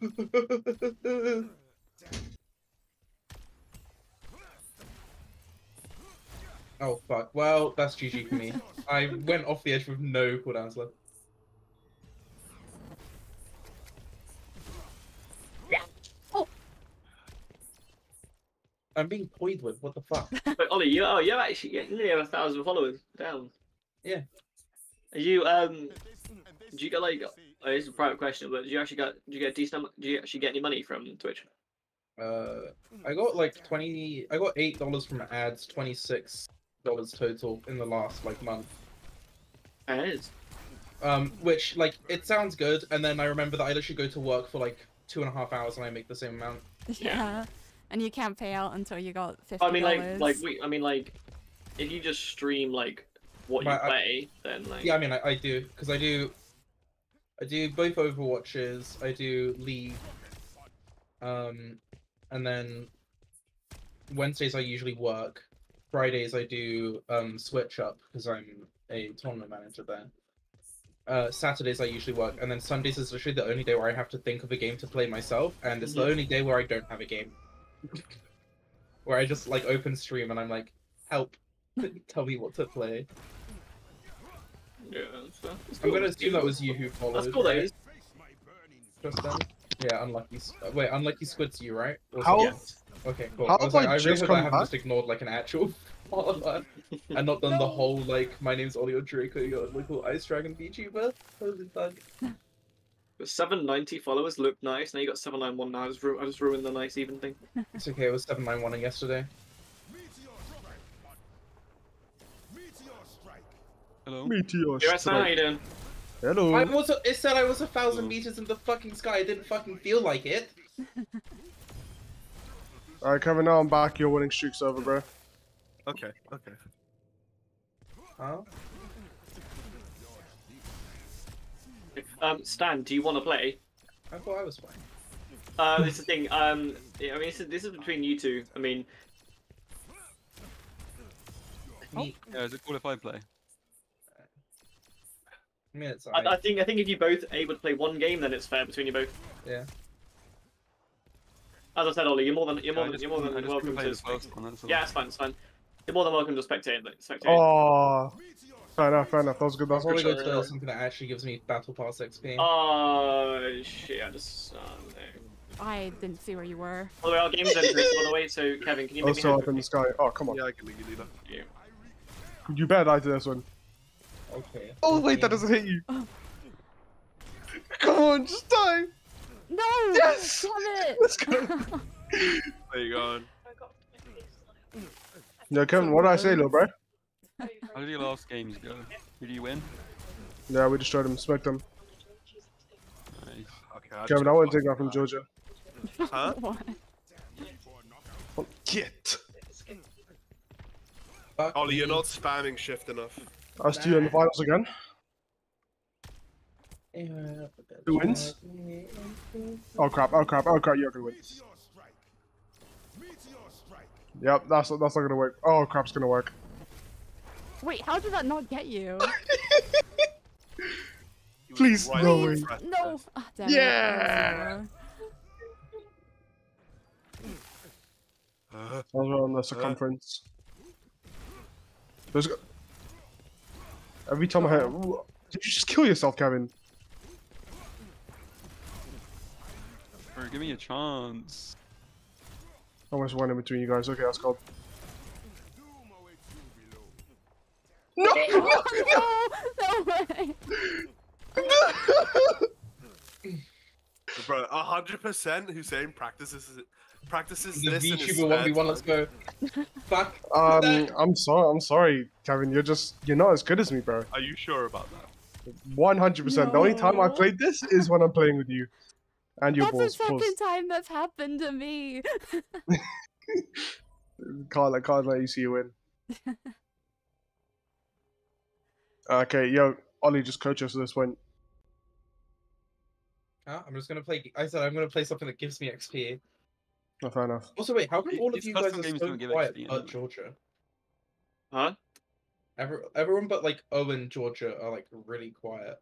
Oh fuck. Well, that's GG for me. I went off the edge with no cooldowns left. I'm being toyed with. What the fuck? But Ollie, you actually nearly have 1,000 followers. Damn. Yeah. Are you do you get like? This is a private question, but do you actually get decent? Do you actually get any money from Twitch? I got like I got $8 from ads, $26 total in the last like month. It is. Which like it sounds good, and then I remember that I literally go to work for like 2.5 hours and I make the same amount. Yeah. And you can't pay out until you got $50. I mean, like, if you just stream like what you play, then like. Yeah, I mean, I do because I do both Overwatches. I do League. And then Wednesdays I usually work. Fridays I do Switch Up because I'm a tournament manager there. Saturdays I usually work, and then Sundays is literally the only day where I have to think of a game to play myself, and it's the only day where I don't have a game. Where I just like open stream and I'm like, help, tell me what to play. Yeah, that's I'm gonna assume that was you who followed. That's cool, though. Right? Just then. Yeah, unlucky. Wait, unlucky squid's you, right? How? Yeah. Okay, cool. How I was have like, I I just really hope come I haven't back? just ignored like an actual follower and not done the whole like, my name's Ollie Draco, you're a local Ice Dragon VTuber. Holy fuck. 790 followers look nice. Now you got 791 now. I just ruined the nice even thing. It's okay. It was 791 yesterday. Hello. Meteor You're right, how strike. you doing? Hello. It said I was 1,000 meters in the fucking sky. It didn't fucking feel like it. Alright, Kevin, now I'm back. Your winning streak's over, bro. Okay. Huh? Stan, do you want to play? I thought I was fine. This is the thing. Yeah, I mean, this is between you two. I mean, Yeah, is it cool if I play? I mean, it's I think if you both able to play one game, then it's fair between you both. Yeah. As I said, Ollie, you're more than I just welcome play to. the first one, that's all. Yeah, it's fine. It's fine. You're more than welcome to spectate. Oh, fair enough. That was good. I'll That was probably good. go to something that actually gives me Battle Pass XP. Oh shit! I just no. I didn't see where you were. By the way, our game's entrance. By the way, so Kevin, can you make me Also up in the sky. Oh, come on. Yeah, I can leave you leader. Yeah. You better die to this one. Okay. Oh, wait, that doesn't hit you. Come on, just die. No! Yes! Damn it! Let's go. There you go. Yeah, Kevin, what did I say, little bro? How did your last games go? Did you win? Yeah, we destroyed him, smoked him. Nice. Okay. Kevin, I won't take that from Georgia. Huh? What? Get. Ollie, you're not spamming shift enough. Us two in the finals again. Who wins? Oh crap! Oh crap! Oh crap! You're gonna win. Yep, that's not gonna work. Oh crap! It's gonna work. Wait, how did that not get you? He was Please, right no on the way. precipice. No! Ah, damn Yeah! it. Uh, On the circumference. There's. Every time I hit. Did you just kill yourself, Kevin? Bro, give me a chance. Almost went in between you guys. Okay, that's called. No! No way! bro, 100% Hussein practices The this in his VTuber spare 1v1, let's go. Fuck. I'm sorry, Kevin. You're not as good as me, bro. Are you sure about that? 100%. The only time I No. played this is when I'm playing with you. And your That's balls. the second time that's happened to me. Can't let you see you win. Okay, yo, Ollie, just coach us to this point. Huh? I'm just gonna play. I said I'm gonna play something that gives me XP. Oh, fair enough. Also, wait, how come all of These you guys custom are games so don't give quiet XP but anyway. Georgia? Huh? Everyone but like Owen and Georgia are like really quiet.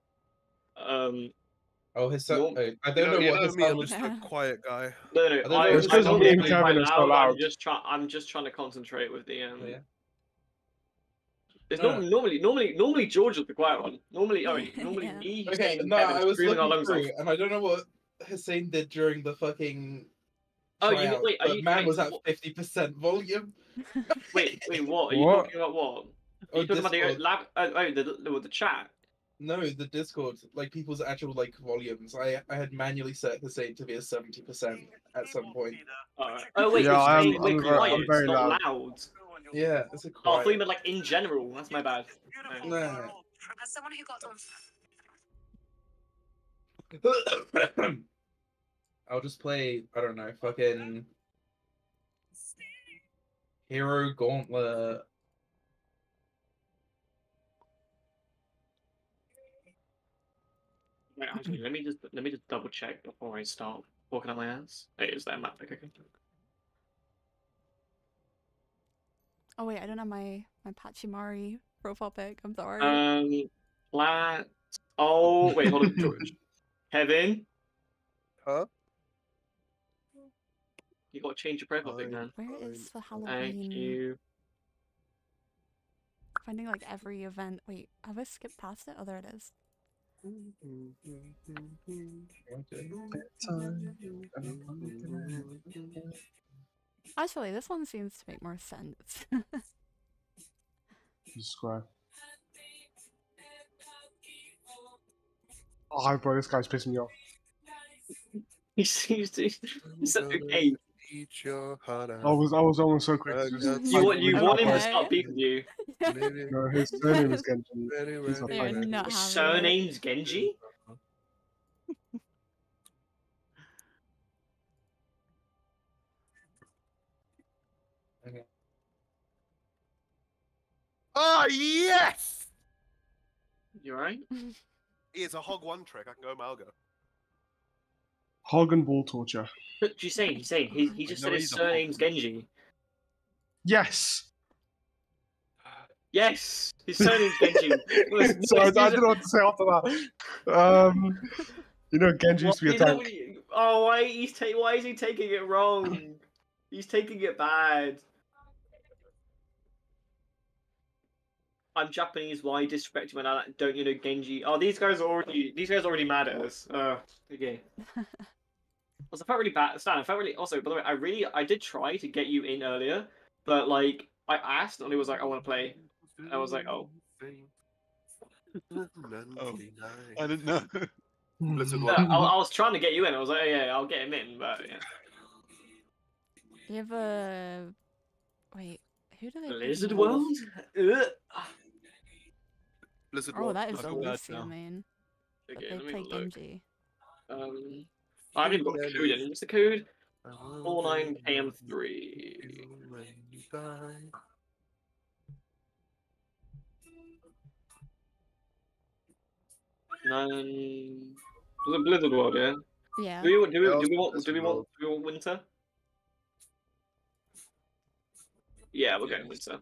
Oh, his son. Norm- I don't know what his me, I'm son was. just a quiet guy. No. don't know, I it's 'cause don't me and normally Kevin play are so loud. I'm just trying to concentrate with the Yeah. It's No. normally George is the quiet one. Normally Yeah. me. Okay, Hussein, no, Kevin I was screaming our looking lungs through, off. and I don't know what Hussein did during the fucking Oh, you tryouts, wait. Are but you man was wait, at 50% volume. wait, what? Are you What? talking about what? Are Oh, you talking about the Discord. lab? The chat. No, the Discord, like people's actual like volumes. I had manually set the same to be a 70% at some point. Oh wait, Yeah, you're I'm- saying I'm we're very- quiet, I'm very not loud. loud. Yeah, it's a Oh, I thought you quiet. meant like in general. That's my bad. Nah. As someone who got on I'll just play, I don't know, fucking Hero Gauntlet. Wait, actually, let me just double check before I start walking out my ass. It is that map. Okay. Oh wait, I don't have my Pachimari profile pic. I'm sorry. Plat. Oh wait, hold on, George. Kevin, Huh? you gotta change your profile pic, man. Where is the Thank Halloween? you. Finding like every event. Wait, have I skipped past it? Oh, there it is. Actually, this one seems to make more sense. Subscribe. Oh, bro, this guy's pissing me off. He seems to. He's okay. Eat your heart out. I was almost so quick. to just You want him to Okay. start beefing you. No, his surname is Genji. He's not They're playing. not His having surname's Genji. Ah, yes! You alright? It's a hog one trick. I can go Malgo. Hog and ball torture. What you saying? He's saying he just No, said his he's a surname's hog. Genji. Yes. Yes, his surname's Genji. So I don't know what to say after that. You know, Genji used to be a tank. Oh, why why is he taking it wrong? He's taking it bad. I'm Japanese. Why disrespect when I don't you know Genji? Oh, these guys are already mad at us. Okay. Also, I felt really bad. Stan, I felt really. Also, by the way, I did try to get you in earlier, but like I asked and he was like, I want to play. I was like, oh. Oh, I didn't know. Blizzard No, one. I was trying to get you in. I was like, oh, yeah, I'll get him in, but yeah. You have a wait. Who do they? put in Blizzard there? World? Ugh. Blizzard Oh, one. that is I feel bad Lucio, now. man. But Okay, they let me play have a look. Genji. I haven't even got the code in. What's the code? 49KM3. Was it Blizzard World, yeah? Yeah. Do we want Blizzard World. winter? Yeah, we're going winter.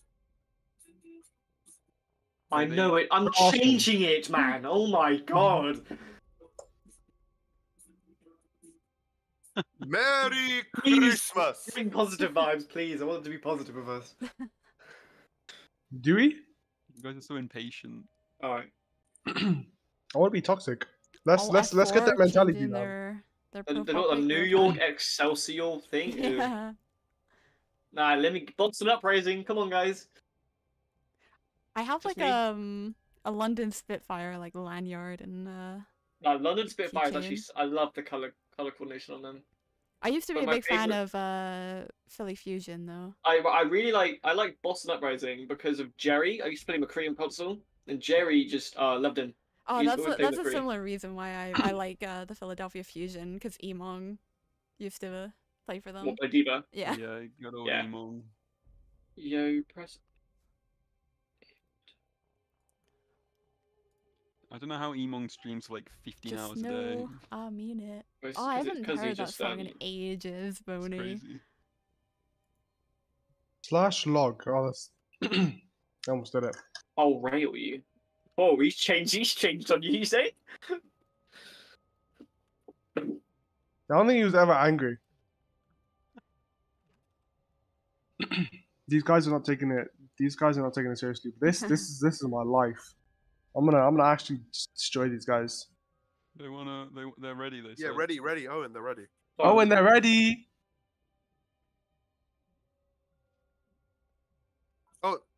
I know it. I'm Awesome. changing it, man. Oh my god. Merry Please. Christmas! Bring positive vibes, please. I want it to be positive with us. Do we? You guys are so impatient. Alright. I want to be toxic. Let's All let's get that F4 mentality changing now. Their They profile got a pic New real York quick. Excelsior thing. Ew. Yeah. Nah, let me box it up, Raising. Come on, guys. I have Just like me? a London Spitfire like lanyard and London Spitfire is actually. Keychain. I love the color coordination on them. I used to be But a my big fan favourite- of Philly Fusion though. I really like Boston Uprising because of Jerry. I used to play him a Korean console, and Jerry just loved him. Oh, He's that's always that's played a the three. similar reason why I like the Philadelphia Fusion because Emong used to play for them. What play Diva? Yeah. Yeah, good old Yeah. Emon. Yo, press. I don't know how Emon streams for like 15 Just hours a day. know I mean it. It's Oh, I 'cause it- haven't 'cause he heard that just, song in ages, It's Boney. crazy. /log. Oh, that's. I almost did it. I'll rail you. Oh, he's changed on you, you say? I don't think he was ever angry. These guys are not taking it. These guys are not taking it seriously. This is my life. I'm gonna actually just destroy these guys. They're ready. They Yeah, said. ready. Owen, they're ready. Oh, and they're ready.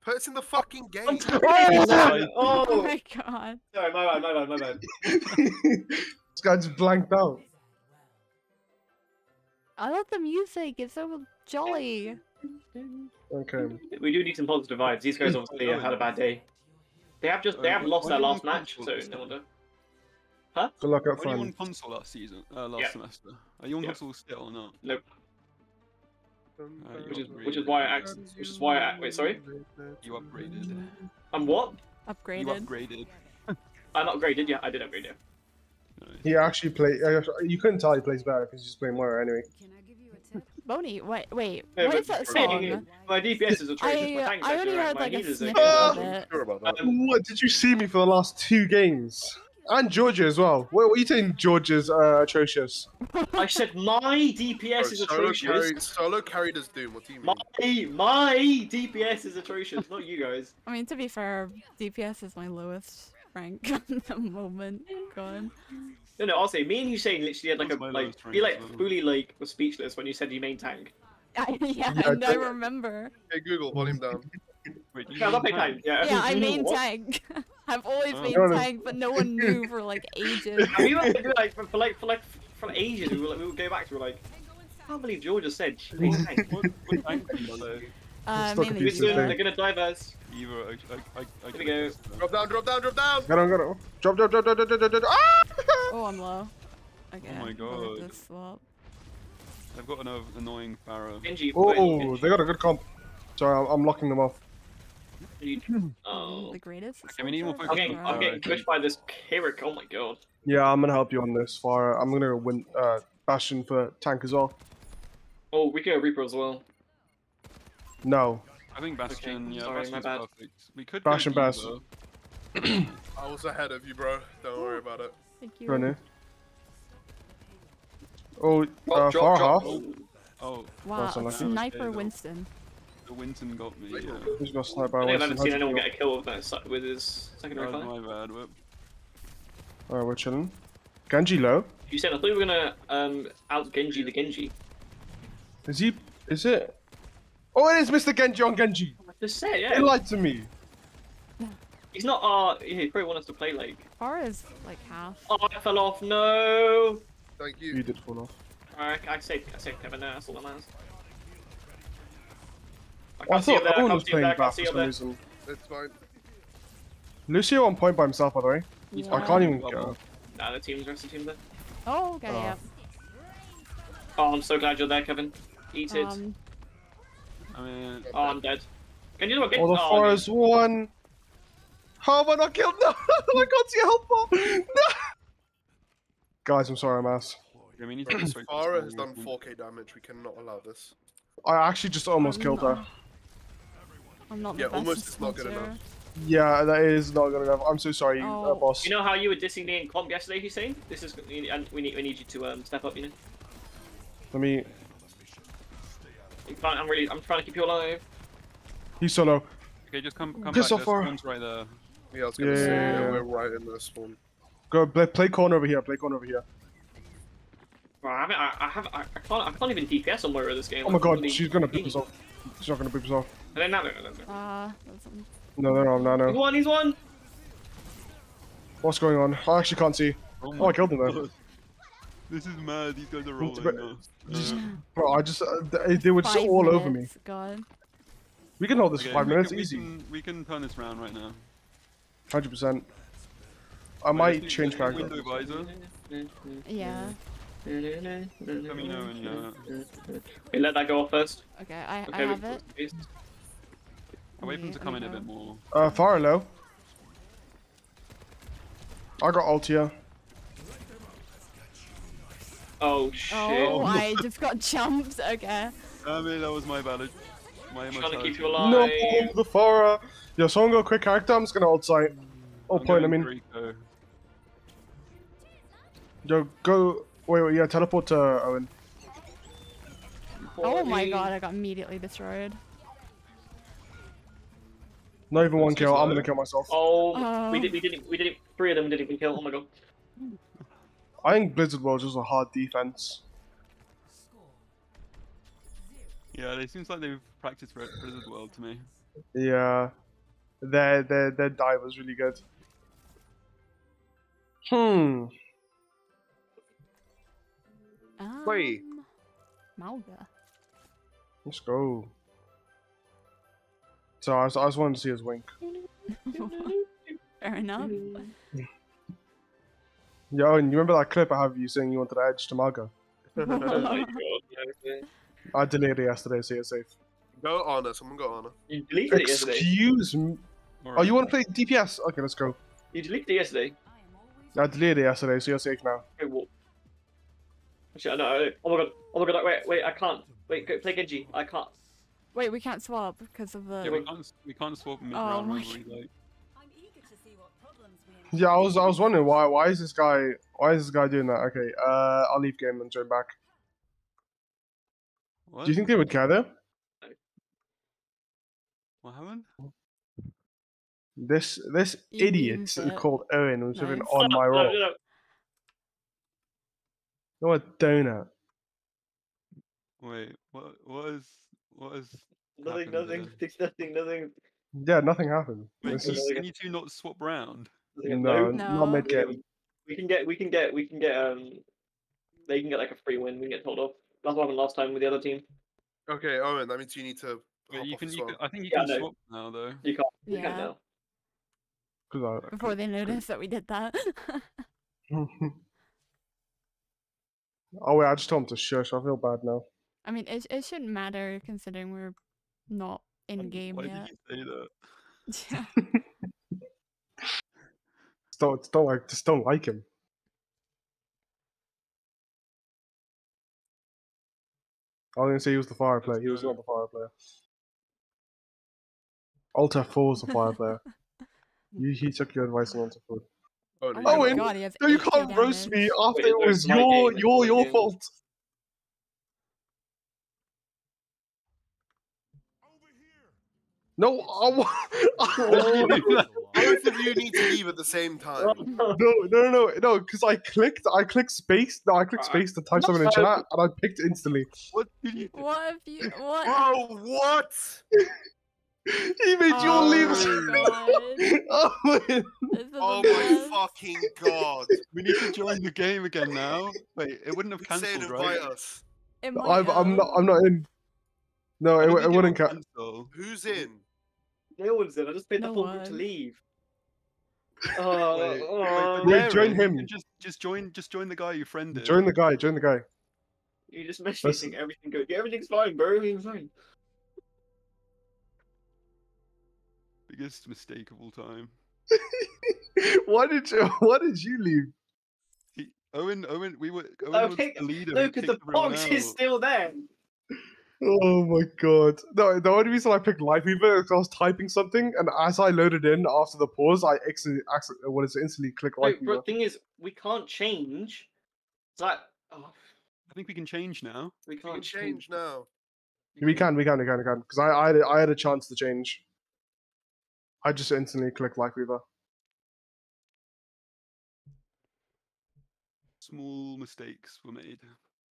Put us in the fucking game. Oh Oh, my god. sorry, my bad. This guy just blanked out. I love the music. It's so jolly. Okay. We do need some positive vibes. These guys obviously have had a bad day. They have lost their last match, so no wonder. Good luck up Were you on front. console last season? Yeah. Last semester. Are you on Yeah. console still or not? Nope. you Which is why I wait, sorry? You upgraded. I'm what? You Upgraded. upgraded. I'm upgraded, yeah, I did upgrade, yeah. Nice. He actually played. You couldn't tell he plays better because he's just playing Moira anyway. Boney, wait, Yeah, what but- is that Hey, song? my DPS is atrocious, my I tank's I actually only right, heard my like a healers are snippet good. of it. Sure about that. What did you see me for the last 2 games? And Georgia as well. What are you saying? Georgia's atrocious. I said my DPS is atrocious. Solo carried as Doom. What do you mean? My DPS is atrocious, not you guys. I mean, to be fair, DPS is my lowest rank at the moment. God. No, I'll say me and Hussein literally had like That's my a lowest he rank like as well. fully like was speechless when you said you main tank. Yeah, Yeah, I remember. Hey Google, volume down. Wait, you Yeah, I love mean main tank. Yeah, Yeah, I main what? tank. I've always Oh. main No, no. tank, but no one knew for like ages. And we were like for ages. We would go back to we were like, I can't believe Georgia said she main tank. What tank are you playing? Still Mainly confused They're with Eva. thing. gonna diverse. Either I Here we go. Drop down, drop down, drop down. Get on, get on. Drop. Ah! Oh, I'm low. Okay. Oh my I'll let God. this swap. I've got an annoying Pharah. Genji. Oh, they got a good comp. Sorry, I'm locking them off. Oh. The greatest. Okay, we need more soldier? focus I'm getting, on I'm Pharah. getting pushed by this Kirik. Oh my god. Yeah, I'm gonna help you on this. Far, I'm gonna win Bastion for tank as well. Oh, we can go Reaper as well. No, I think Bastion, Okay, yeah, sorry, my Bastion's bad. perfect. We could Bastion go best. Diva. I was ahead of you, bro. Don't worry about it. Thank you. Renee. Oh, Drop, far drop. half. Oh, Wow, That's unlucky. Sniper Okay, Winston. the Winston got me. Yeah. Who's got sniped by I Winston? haven't seen anyone get a kill with with his That secondary was fire. my bad. Whip. Alright, we're chilling. Genji low. You said I thought we were gonna out Genji the Genji. Is he? Is it? Oh, it is Mr. Genji on Genji. I just said, He yeah. lied to me. He's not he probably want us to play like. Far is like half. Oh, I fell off. No. Thank You you. did fall off. Alright, I saved Kevin there. That's all that matters. I Oh, I can't see up thought there. I Owen can't was see up playing there. I back can't for see up some there. reason. It's fine. Lucio on point by himself, by the way. Yeah. I can't even go. Nah, the rest of the team there. Oh, okay, Oh. yeah. Oh, I'm so glad you're there, Kevin. Eat it. I mean, Oh, I'm dead. Can you do a get? Oh, the no. forest won. How have I not killed? No, I can't see help. No. Guys, I'm sorry, I'm ass. I mean, he's just Farah has done 4k damage. We cannot allow this. I actually just almost killed her. I'm not the Yeah, best almost is not good soldier. enough. Yeah, that is not good enough. I'm so sorry, Oh. boss. You know how you were dissing me in comp yesterday, Hussein? This is and we need you to step up. You know. Let me. I'm trying to keep you alive. He's solo. Okay, just come Piss back. off, There's Farah. one's right there. Yeah, I was gonna say, Yeah. yeah, we're right in the spawn. Go play corner over here. Play corner over here. Bro, I can't even DPS on Moira this game. Oh my I'm god, really she's gonna beat beating. herself. She's not gonna beat herself. No. No. He's one. What's going on? I actually can't see. Oh, I killed him there. God. This is mad. These guys are rolling But- now. Just, bro, I just they were just 5 all over me. minutes, God. We can hold this Okay, for 5 minutes, we easy. we can turn this round right now. 100%. I Wait, might let's do- change let's do character. Window visor. Yeah. Let me know when you're. Okay, let that go off first. Okay, I Okay, have it. I'll wait for him to Let come me in a go. bit more. Far low. I got ult here. Oh shit. Oh, I just got jumped. Okay. I mean, that was my bad. My I'm trying to immortality. keep you alive. No, the Farah. Yo, someone go quick character. I'm just gonna ult site. Ult I'm point, I going mean. Draco. Yo, go. Wait, yeah, teleport to Owen. Oh my god, I got immediately destroyed. Not even one What's kill. his I'm low? gonna kill myself. Oh, Oh. we didn't. 3 of them didn't even kill. Oh my god. I think Blizzard World is a hard defense. Yeah, it seems like they've practiced Blizzard World to me. Yeah. Their dive was really good. Wait. Mauga. Let's go. So I just wanted to see his wink. Fair enough. Yeah, and you remember that clip I have of you saying you wanted to edge to Maga? Oh my god. Okay. I deleted it yesterday, so you're safe. Go Honor. Someone go Honor. You deleted it yesterday. Excuse me. Oh, you want to play DPS? Okay, let's go. You deleted it yesterday. I deleted it yesterday, so you're safe now. Okay, what? Actually, no. Oh my god. Oh my god. Wait. I can't. Wait. Go play Genji. I can't. Wait, we can't swap because of the. Yeah, we can't swap mid Oh round. my Like, Yeah, I was wondering why is this guy doing that? Okay, I'll leave game and join back. what? Do you think they would care though? What happened? This You idiot memed it. called Owen was living Nice. on my roll. No. No, a donut. Wait, what is Nothing. happened Nothing. Nothing. Yeah, nothing happened. Wait, It's just- just, can you two not swap round? no, No. not mid game. We can get they can get like a free win. We can get told off. That's what happened last time with the other team. Okay, Owen. That means you need to. Wait, hop you off can, as you well. can, I think you Yeah, can no. swap now though. You can't. You Yeah. can now. Before they notice that we did that. Oh wait, I just told him to shush. I feel bad now. I mean, it shouldn't matter considering we're not in game Why yet. did you say that? Yeah. Just don't like him. I was gonna say he was the fire player. He was not the fire player. Alter 4 was the fire player. He took your advice on Alter 4. Oh, Oh no, my Owen, god, he has No, you 8k can't roast me damage. after Wait, it was it's my game, it's my your game. fault. No, Both of you need to leave at the same time. no, because I clicked space. No, I clicked space to type something in chat, and I picked it instantly. What did you? What have you? What? Bro, what? He made you all leave. Oh my god. Owen. This is Oh the my best. fucking god. We need to join the game again now. Wait, it wouldn't have Saying cancelled, invite right? us. It might I'm have. not in. No, I don't it think wouldn't will count. cancel. Who's in? No one's in. I just paid the No full group to one. leave. Wait, Oh, but Wait, Darren, join you him. can Just join the guy you friended. Join the guy. you just messaged Let's- me saying everything good. Yeah, everything's fine, bro. Everything's fine. Biggest mistake of all time. Why did you leave? Owen, we were. Owen was Okay, the leader. No, who because the kicked everyone box is out. still there. Oh my god. No, the only reason I picked Life Weaver is because I was typing something, and as I loaded in after the pause, I instantly click No, Life but Weaver. the thing is, we can't change. It's like, I think we can change now. we We can can't change now. We can. Because I had a chance to change. I just instantly clicked Life Weaver. Small mistakes were made.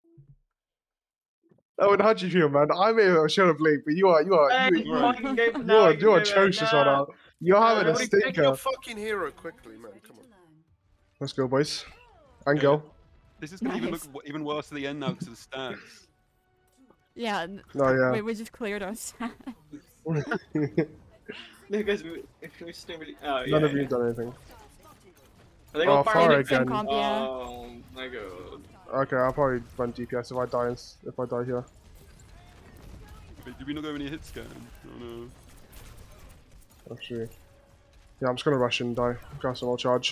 Oh, and how do you feel, man? I may have shown up late, but you are atrocious right now. You're having a Everybody pick your stinker. fucking hero quickly, man. Come on. Let's go, boys. And Yeah. go. This is gonna even Nice. look even worse at the end now because of the stats. Yeah. No, yeah. Wait, we just cleared our stat. No, guys, we still really. Oh, yeah. None of you have done anything. Are they Oh, all far firing? again. Comp, yeah. Oh my god. Okay, I'll probably run DPS if I die here. Wait, did we not go any hit scan? Oh no. Actually. Yeah, I'm just gonna rush and die. Cast an all charge.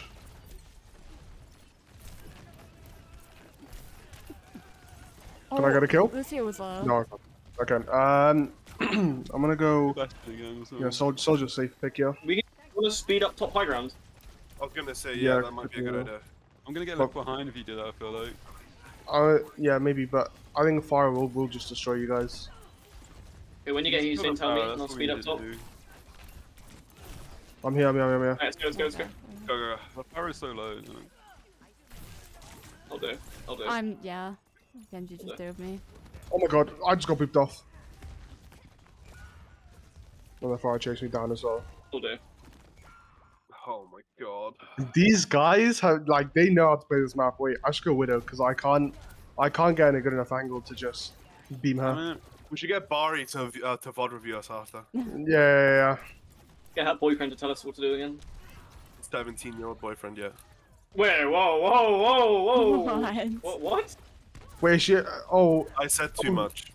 Can I get a kill? Lucio was low. No. Okay. I'm gonna go. Bastion again or something. Yeah, soldier safe pick here. Want to speed up top high ground? I was gonna say, Yeah, yeah, that might be a good yeah. idea. I'm gonna get left behind if you do that. I feel like. Yeah, maybe, but I think fire will just destroy you guys. Okay, when you get He's Hussein, got tell me, power, and that's I'll what we speed up need to top. do. I'm here. Alright, let's go. Go. My power is so low. Isn't it? I'll do. Yeah. Genji just dove me. Oh my god, I just got booped off. And the fire chased me down as well. Will do. Oh my god. These guys have like they know how to play this map. Wait, I should go Widow because I can't get in a good enough angle to just beam her. We should get Bari to VOD review us after. Yeah. Get her boyfriend to tell us what to do again. 17-year-old boyfriend, yeah. Wait, whoa. What? What? Wait, she. Oh, I said too much.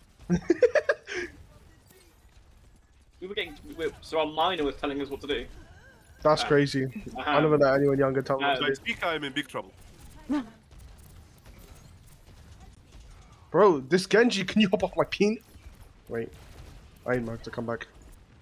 So our minor was telling us what to do. that's crazy. I never let anyone younger tell me. what If to I do. speak, I'm in big trouble. Bro, this Genji, can you hop off my pin? Wait, I need Mark to come back.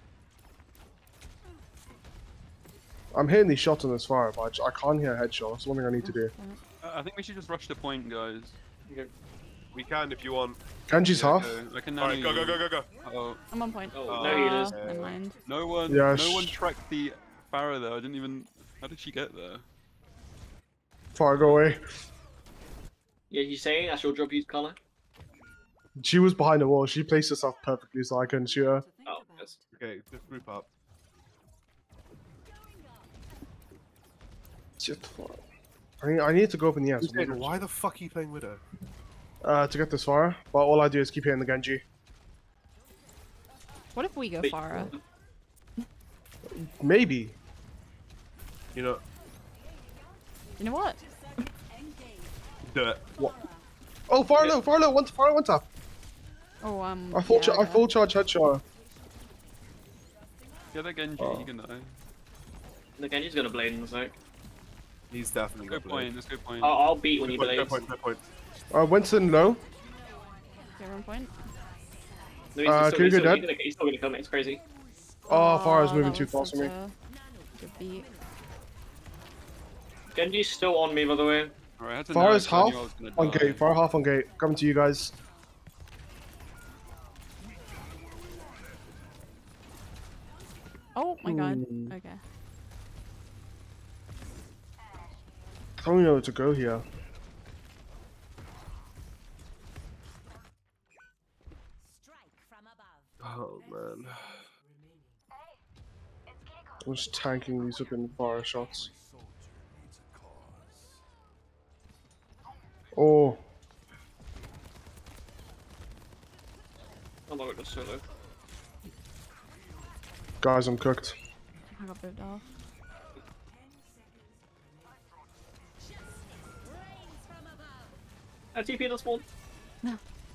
I'm hitting these shots on this fire, but I can't hit headshots. That's one thing I need to do. I think we should just rush the point, guys. We can if you want. Genji's half. I can Alright, go. Oh, I'm on point. Oh, no healers. Never mind. no one tracked the Pharah there. I didn't even. How did she get there? Fire, go away. Yeah, you saying that's your job, use color? She was behind the wall. She placed herself perfectly so I couldn't shoot her. Oh, yes. Okay, just group up. Shit, fuck. I need to go up in the air. Why the fuck are you playing Widow? To get this fire, but all I do is keep hitting the Genji. What if we go Wait. Pharah? Maybe. You know, You know what? do it. Oh, fire low, one tap. Oh, I full yeah. charge headshot. Yeah, that Genji, you can die. The Genji's gonna blade in a sec. He's definitely Good gonna play. point. That's a good point. I'll beat when you Good blade. point, good point. Winston low. Okay, 1 point. No, can you go dead? He's still gonna come. It's crazy. Oh, Farah's that moving too was fast for me. such a good beat. Genji's still on me, by the way. Alright, I had to Farah's know, 'cause I half knew I was gonna on die. gate. Farah half on gate. Coming to you guys. Oh my god. Hmm. Okay. I don't even know where to go here. Oh man. I'm just tanking these up in Farah shots. Oh, Oh my god, that's so low. guys, I'm cooked. I got moved off. TP in the spawn. No.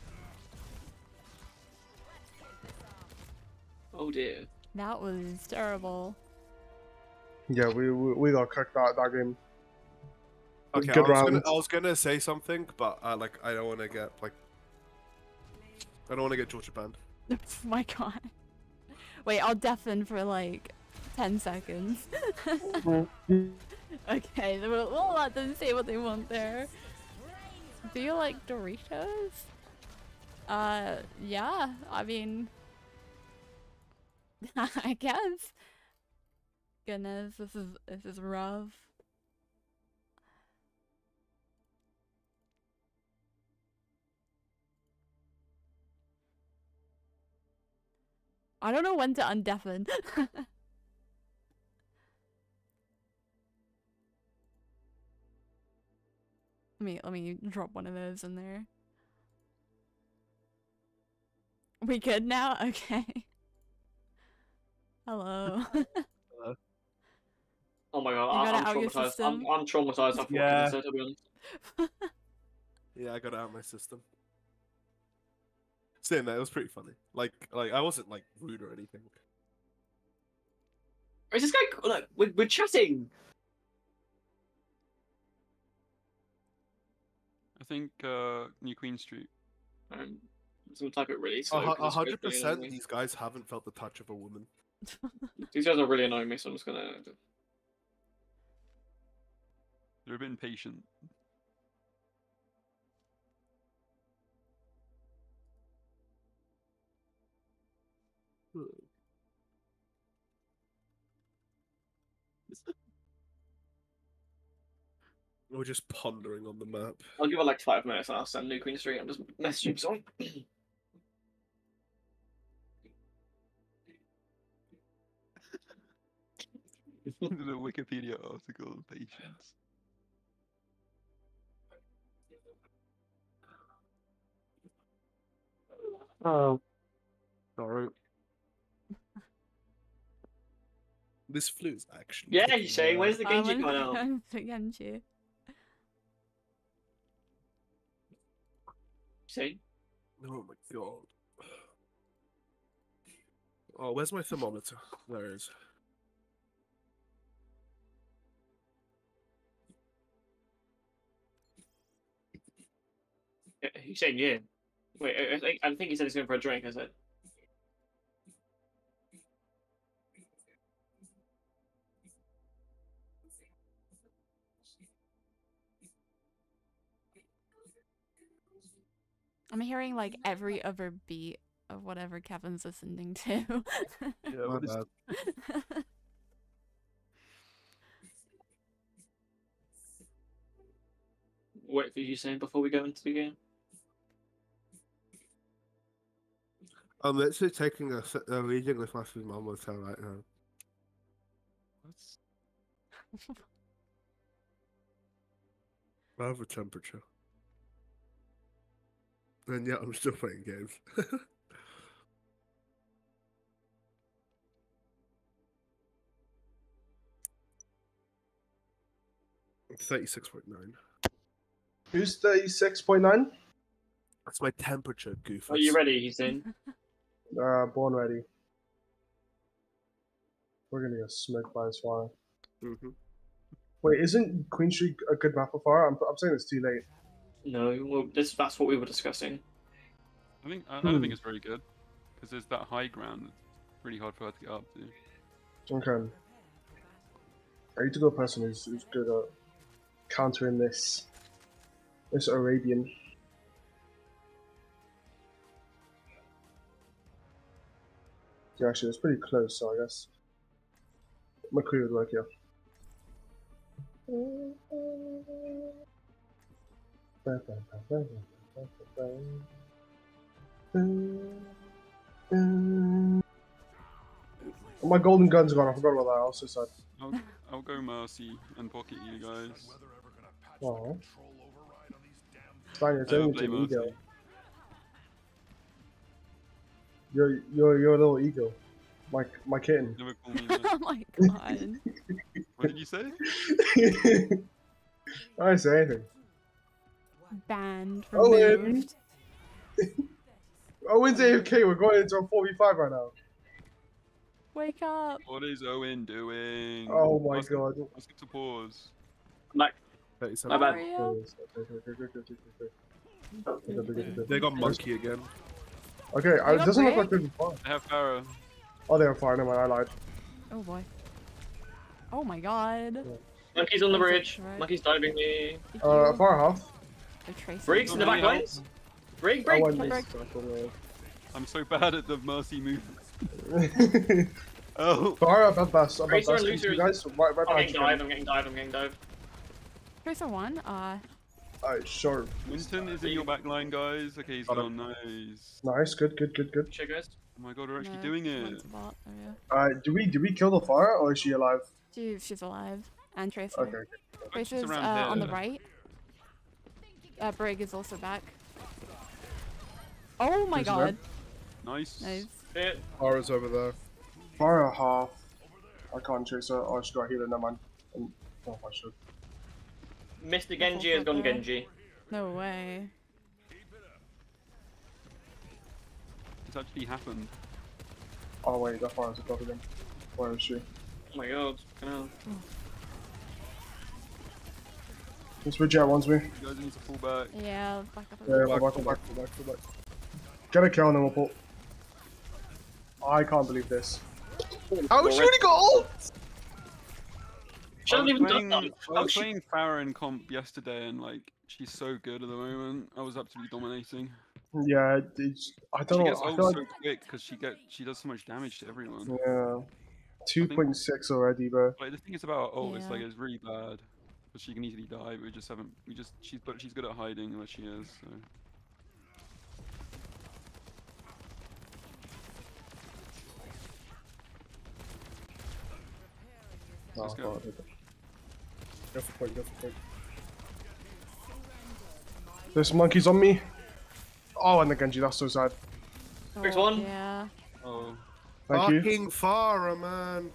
Oh dear. That was terrible. Yeah, we got cooked that game. Okay, Good I round. was gonna say something, but like I don't want to get Georgia banned. Oh my god. Wait, I'll deafen for like 10 seconds. Okay, we'll let them say what they want there. Do you like Doritos? Yeah, I mean... I guess. Goodness, this is rough. I don't know when to undeafen. Let me drop one of those in there. We good now? Okay. Hello. Oh my You god, got it I'm out your traumatized. system? I'm traumatized after Yeah. watching this, to be honest. Yeah, I got it out of my system. Saying that, it was pretty funny. Like I wasn't like rude or anything. Is this guy? Look, we're chatting. I think New Queen Street. I'm just gonna type it really slow. 100% these guys haven't felt the touch of a woman. These guys are really annoying me, so I'm just gonna. They're a bit impatient. We're just pondering on the map. I'll give it like 5 minutes and I'll send New Queen Street. I'm just messaging someone. The Wikipedia article, patience. Oh. Sorry. This flu's actually. Yeah, kicking he's saying, my where's ass. the Genji coming out? Genji. See? Oh my god. Oh, where's my thermometer? There it is. Yeah, he's saying yeah. Wait, I think he said he's going for a drink, I said. I'm hearing like every other beat of whatever Kevin's listening to. Yeah, My what is bad. What did you say before we go into the game? I'm literally taking a reading with my thermometer right now. I have a temperature. And yeah, I'm still playing games. 36.9. Who's 36.9? That's my temperature, goofus. Are you ready, he's saying? Born ready. We're gonna get smoked by his fire. Mm-hmm. Wait, isn't Queen Street a good map of fire? I'm saying it's too late. No, well, that's what we were discussing. I don't think it's very good because there's that high ground. It's really hard for her to get up to. Okay. I need to go a person who's good at countering this Arabian. Yeah, actually, it's pretty close, so I guess McCree would work here. My golden gun's gone. I forgot about that. I was so sad. I'll go Mercy and pocket you guys. Oh. Fine, it's Never only play an Mercy. ego. Your little ego. My kitten. Never call me that. Oh my god. What did you say? I didn't say anything. Banned, Owen! removed. Owen's AFK, we're going into a 4v5 right now. Wake up. What is Owen doing? Oh my Ask him- god. Ask him to pause. I'm back. 37. My bad. Mario? They got monkey again. Okay, They it got doesn't look Rick? like they're fine. They have Farah. Oh, they're fine, never mind, I lied. Oh boy. Oh my god. Monkey's on the That's bridge. right. Monkey's diving me. Far half. They're tracing. Briggs in the back Help. lines. Brig, I Brig. went Break. this. I'm so bad at the Mercy move. Oh, Far up at best. I'm at Tracer best. and You Lucer. guys, right I'm behind getting you. dived. I'm getting dived. I'm getting dived. Tracer one. Alright, sure. Winston is in your back line, guys. Okay, he's Got gone. Nice. Nice, good. Shit, guys. Oh my god, we're actually no, doing one's it. a bot. There we go. Do we kill the fire or is she alive? She's alive. And Tracer. Okay. Tracer's around on the here. right. Brig is also back. Oh my Who's god. Nice. Nice. Shit. Ara's over there. Fire half. I can't chase her. Oh, I should go heal her, never mind. Oh, I should. Mr. Genji has gone Genji. No way. It's actually happened. Oh wait, that fire's above again. Where is she? Oh my god. Fucking hell. It's with Jet wants me. You guys need to pull back. Yeah, back up. Yeah, Back, go back. back. Get a kill and then we'll pull. I can't believe this. How is she already got ult? She hasn't even done that. I How was she- playing Farah in comp yesterday, and like she's so good at the moment. I was absolutely dominating. Yeah, I She don't know. gets I ult feel so like quick because she does so much damage to everyone. yeah, 2.6 already, bro. Like the thing is about her ult, it's like Yeah. it's really bad because she can easily die. But she's good at hiding where she is. So. Let's Oh, go. God. Go for point, go for point. This monkey's on me. Oh, and the Genji, that's so sad. Next one. Yeah. Oh. Thank you. Fucking Farah, man.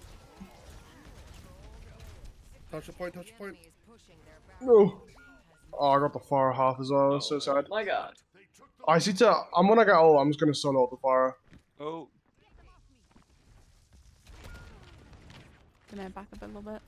Touch a point, touch a point. No. Oh, I got the far half as well. That's so sad. My God. I see to. I'm gonna get ult. I'm just gonna solo the fire. Oh. Gonna back up a little bit.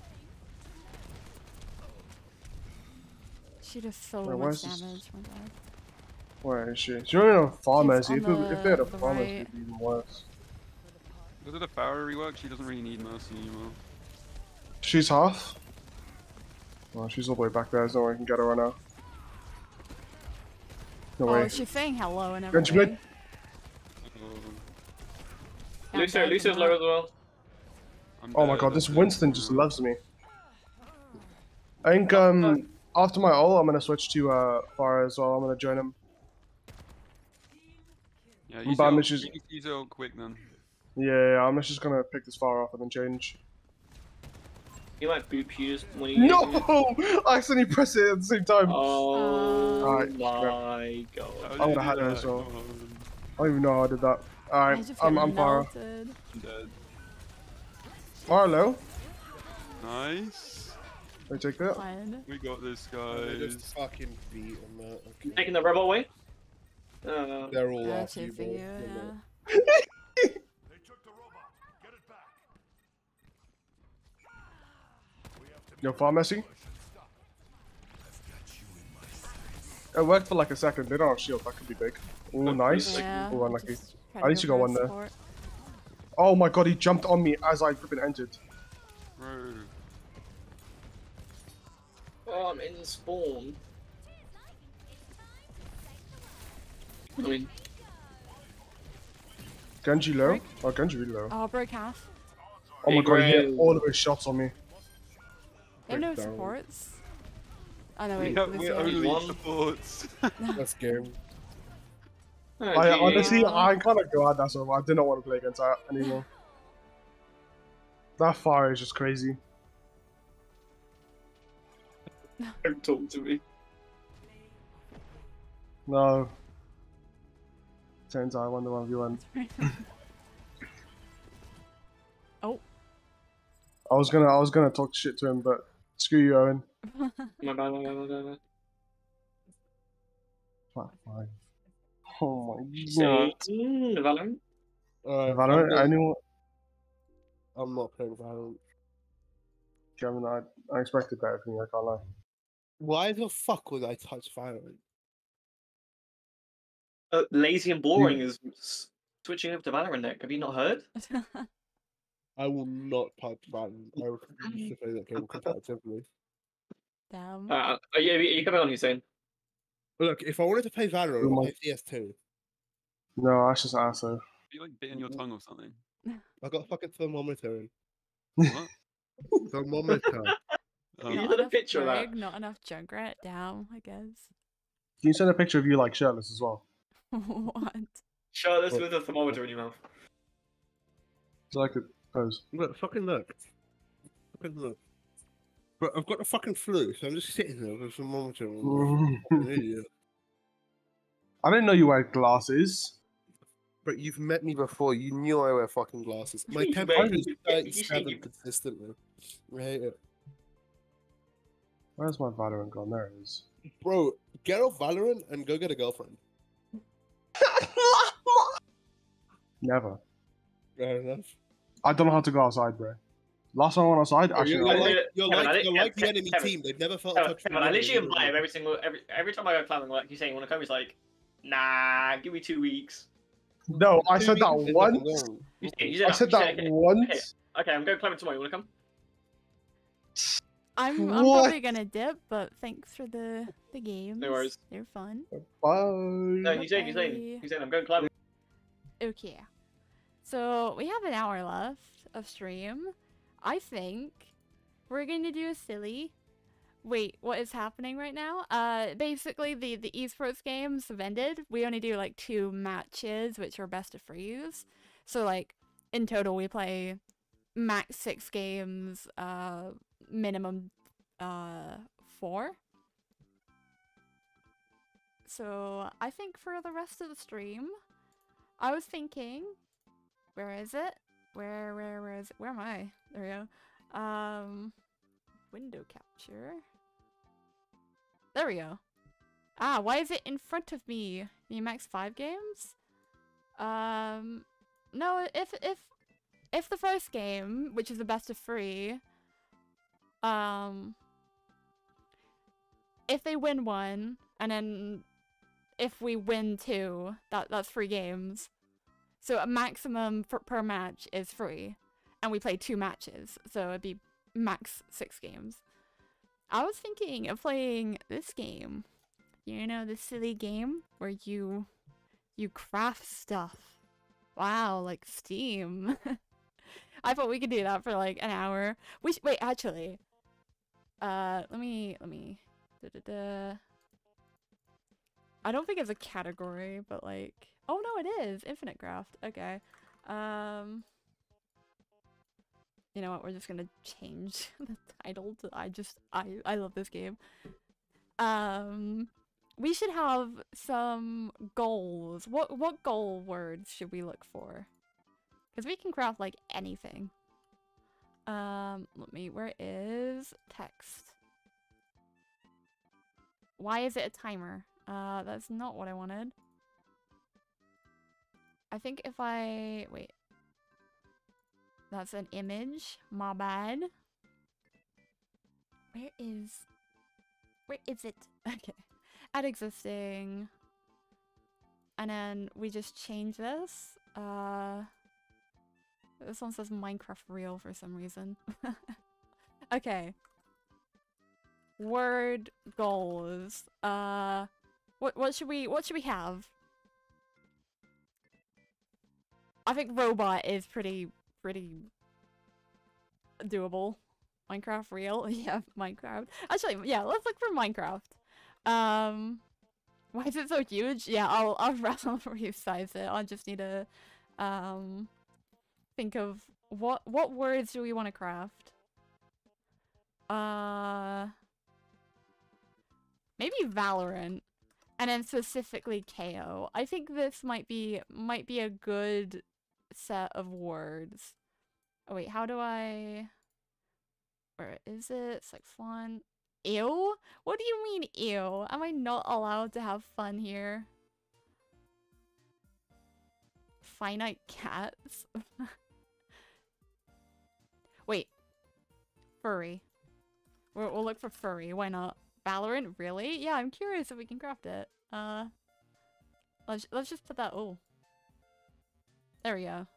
She does so Wait, much where's this- damage. My God. Where is she? She don't even have farmers. She's If, on if they had a the farmers, right. it'd be even worse. Was it a Farah rework? She doesn't really need Mercy anymore. She's half. Oh, she's all the way back there. There's no way I can get her right now. No Oh, way. she's saying hello and Genji everything. mid. Oh, Can't Lucio, die from Lucio's that. low as well. I'm Oh my dead, god, this that's it. Winston just loves me. I think after my ult, I'm gonna switch to Farah as well. I'm gonna join him. Yeah, I'm use bad your- missions. use your quick then. Yeah, I'm just gonna pick this Farah up and then change. He might boop you just when you. No! I accidentally pressed it at the same time. Oh Alright, my God. How I'm did gonna you have do her that? as well. Come on. I don't even know how I did that. I Alright, just I'm get Farah. melted. I'm dead. Farah low. Nice. Can I take that? Fine. We got this, They guys. just fucking beat on that. Okay. Taking the rebel away. They're all Yeah, after you, chasing bro. you, They're yeah. Yo, Farm Messi. It worked for like a second. They don't have shield. That could be big. Oh, nice. Yeah. Oh, unlucky. just try At least you got go for one there. support. Oh my god, he jumped on me as I flipping entered. Bro. Oh, I'm in spawn. I mean, Genji low. Oh, Genji really low. Oh, break half. Oh my Big god, he hit Ray. all of his shots on me. They have no Breakdown. supports. Oh no, We wait. have, Lucio. we're only One. supports. That's game. oh, I gee. honestly, I'm kind of glad that's over. I did not want to play against that anymore. That fire is just crazy. Don't talk to me. No. Turns out I won the 1v1. Oh. I was gonna talk shit to him, but screw you, Owen. My bad, my bad, my bad. Flat 5. Oh my Say, god. Valorant. Valorant, anyone? I'm not playing Valorant. Kevin, I expected better from you, I can't lie. Why the fuck would I touch Valorant? Lazy and boring is switching over to Valorant deck. Have you not heard? I will not touch Valorant. I refuse to play that game competitively. Damn. Yeah, you coming on, Hussein? Look, if I wanted to play Valorant, Come I'd on. play CS2. No, that's just aso. You like bitten your tongue or something. I got a fucking thermometer in. What? Thermometer. Oh. You Not had a enough picture of that. Greg, not enough Junkrat. Damn, I guess. Can you send a picture of you like shirtless as well? What? Shirtless with a thermometer in your mouth. So I could pose. Look, fucking look. Fucking look. But I've got the fucking flu, so I'm just sitting there with a thermometer on. An idiot. I didn't know you wear glasses. But you've met me before. You knew I wear fucking glasses. My Mate, temperature is you- 37 you- consistently. I hate it. Where's my Valorant gone? There it is. Bro, get off Valorant and go get a girlfriend. Never. Fair enough. I don't know how to go outside, bro. Last time I went outside, actually, you're You're gonna like, do it. you're Kevin, like, I you're li- like the Kevin, enemy Kevin, team. They've never felt Kevin, touched Kevin, I literally invite him every time I go climbing. Like you saying, you want to come? He's like, nah, give me 2 weeks. no, I said that There's nothing once. wrong. You I said that okay. once. Okay, I'm going climbing tomorrow. You want to come? I'm What? probably gonna dip, but thanks for the games. No worries. They're fun. Bye. No, he's saying, I'm going climbing. Okay. So we have an hour left of stream. I think we're gonna do a silly. Wait, what is happening right now? Basically the esports games have ended. We only do like 2 matches, which are best of 3s. So like in total we play max 6 games, minimum 4. So I think for the rest of the stream, I was thinking, where is it? Where is it? Where am I? There we go. Window capture. There we go. Ah, why is it in front of me? You max 5 games? No, if the first game, which is the best of 3, if they win 1, and then if we win 2, that's 3 games. So a maximum per match is 3, and we play 2 matches, so it'd be max 6 games. I was thinking of playing this game. You know, this silly game where you craft stuff. Wow, like Steam. I thought we could do that for like an hour. Wait, actually. Let me I don't think it's a category, but like, oh no, it is Infinite Craft. Okay. You know what? We're just gonna change the title to I love this game. We should have some goals. What goal words should we look for? Because we can craft like anything. Where is text? Why is it a timer? That's not what I wanted. I think if I, wait. That's an image. My bad. Where is it? Okay. Add existing. And then we just change this. This one says Minecraft Real for some reason. Okay. Word goals. What should we have? I think robot is pretty doable. Minecraft Real? Yeah, Minecraft. Actually, yeah, let's look for Minecraft. Why is it so huge? Yeah, I'll resize it. I just need to think of what words do we want to craft? Maybe Valorant, and then specifically KO. I think this might be a good set of words. Oh wait, how do I? Where is it? It's like fun. Ew? What do you mean ew? Am I not allowed to have fun here? Finite cats? Wait. Furry. We'll look for furry. Why not? Valorant? Really? Yeah, I'm curious if we can craft it. Let's just put that. Oh. There we go.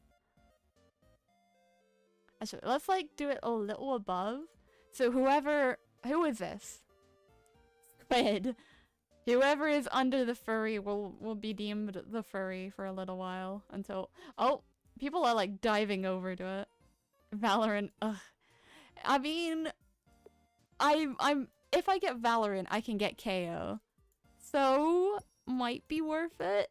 Actually, let's like do it a little above. So who is this? Squid. Whoever is under the furry will be deemed the furry for a little while until, oh, people are like diving over to it. Valorant. Ugh. I mean, I'm if I get Valorant, I can get KO. So might be worth it.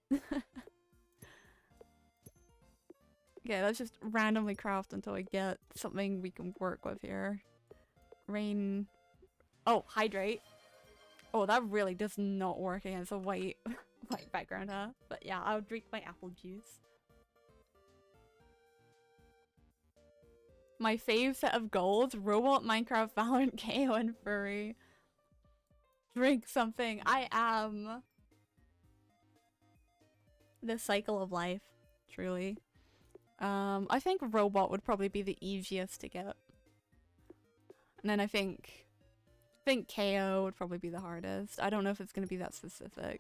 Okay, let's just randomly craft until we get something we can work with here. Rain. Oh, hydrate. Oh, that really does not work against a white background, huh? But yeah, I'll drink my apple juice. My fave set of goals: Robot, Minecraft, Valorant, KO, and furry. Drink something. I am the cycle of life, truly. I think robot would probably be the easiest to get. And then I think KO would probably be the hardest. I don't know if it's gonna be that specific.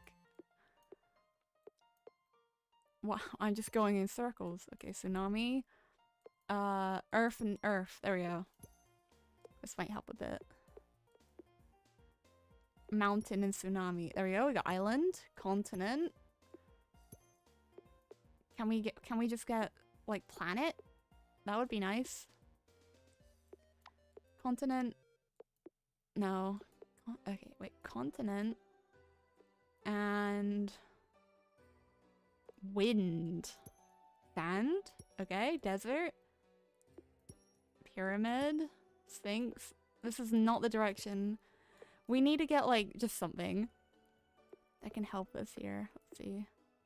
Wow, I'm just going in circles. Okay, tsunami. Earth and earth. There we go. This might help a bit. Mountain and tsunami. There we go. We got island, continent. Can we just get like planet? That would be nice. Continent. No. Okay, wait. Continent. And wind. Sand. Okay, desert. Pyramid. Sphinx. This is not the direction. We need to get, like, just something that can help us here. Let's see.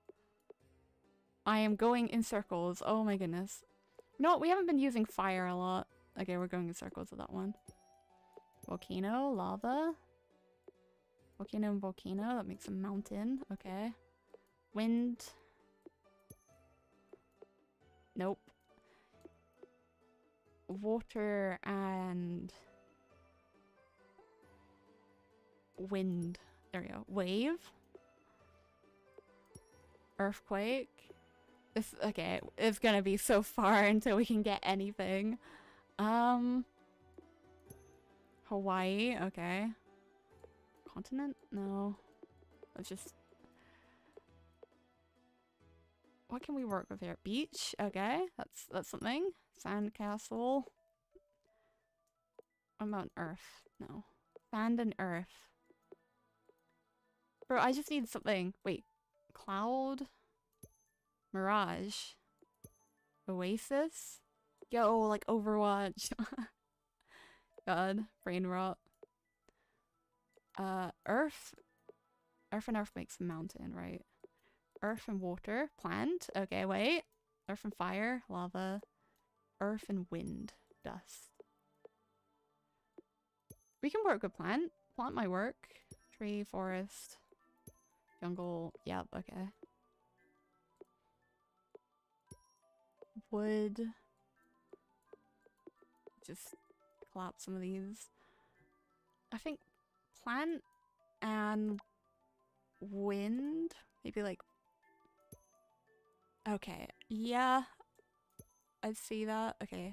I am going in circles. Oh my goodness. You know what? We haven't been using fire a lot. Okay, we're going in circles with that one. Volcano, lava. Volcano and volcano. That makes a mountain. Okay. Wind. Nope. Water and wind. There we go. Wave. Earthquake. This, okay, it's gonna be so far until we can get anything. Hawaii, okay. Continent? No. Let's just... What can we work with here? Beach? Okay, that's something. Sandcastle. What about Earth? No. Sand and Earth. Bro, I just need something. Wait. Cloud? Mirage? Oasis? Yo, like Overwatch. God, brain rot. Earth? Earth and Earth makes a mountain, right? Earth and water. Plant? Okay, wait. Earth and fire. Lava. Earth and wind. Dust. We can work with plant. Plant might work. Tree, forest. Jungle. Yep, okay. Wood. Just collapse some of these. I think plant and wind. Maybe like... Okay. Yeah. I see that. Okay.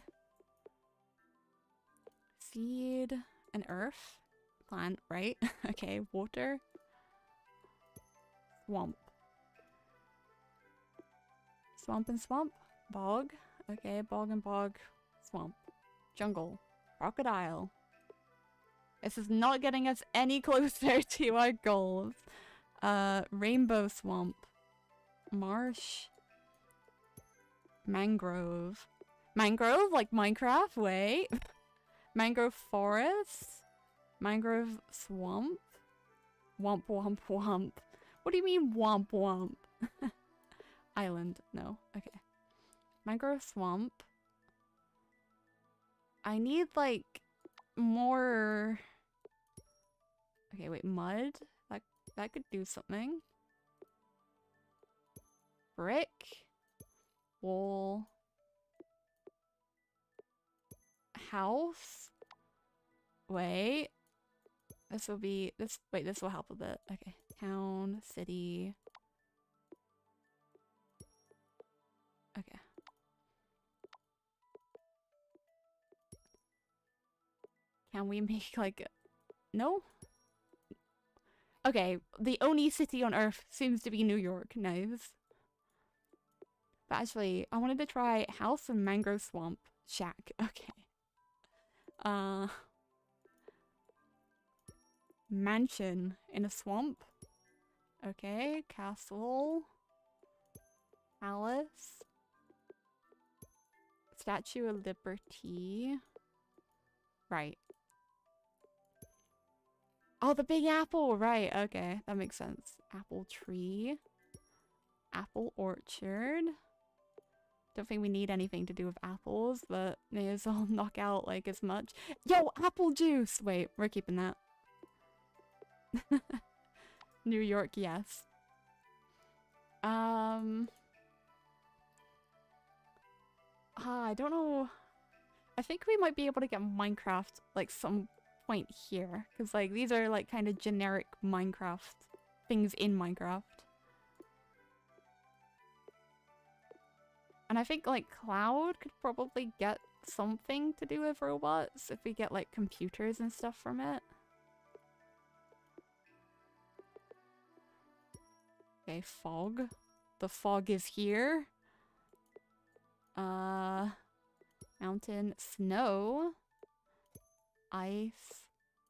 Seed and earth. Plant, right? Okay. Water. Swamp. Swamp and swamp. Bog. Okay. Bog and bog. Swamp. Jungle. Crocodile. This is not getting us any closer to our goals. Rainbow swamp. Marsh. Mangrove. Mangrove? Like Minecraft? Wait. Mangrove forest? Mangrove swamp? Womp womp womp. What do you mean womp womp? Island. No. Okay. Mangrove swamp. I need like more... Okay, wait. Mud? That could do something. Brick. Wall. House. Wait. This will be this. Wait, this will help a bit. Okay. Town, city. Okay. Can we make like... No? Okay, the only city on Earth seems to be New York. Nice. But actually, I wanted to try house and mangrove swamp shack. Okay. Mansion in a swamp. Okay, castle. Palace. Statue of Liberty. Right. Oh, the Big Apple! Right, okay. That makes sense. Apple tree. Apple orchard. Don't think we need anything to do with apples, but may as well knock out, like, as much. Yo, apple juice! Wait, we're keeping that. New York, yes. I don't know. I think we might be able to get Minecraft, like, some point here. Because, like, these are, like, kind of generic Minecraft things in Minecraft. And I think, like, Cloud could probably get something to do with robots if we get, like, computers and stuff from it. Okay, fog. The fog is here. Mountain, snow. Ice.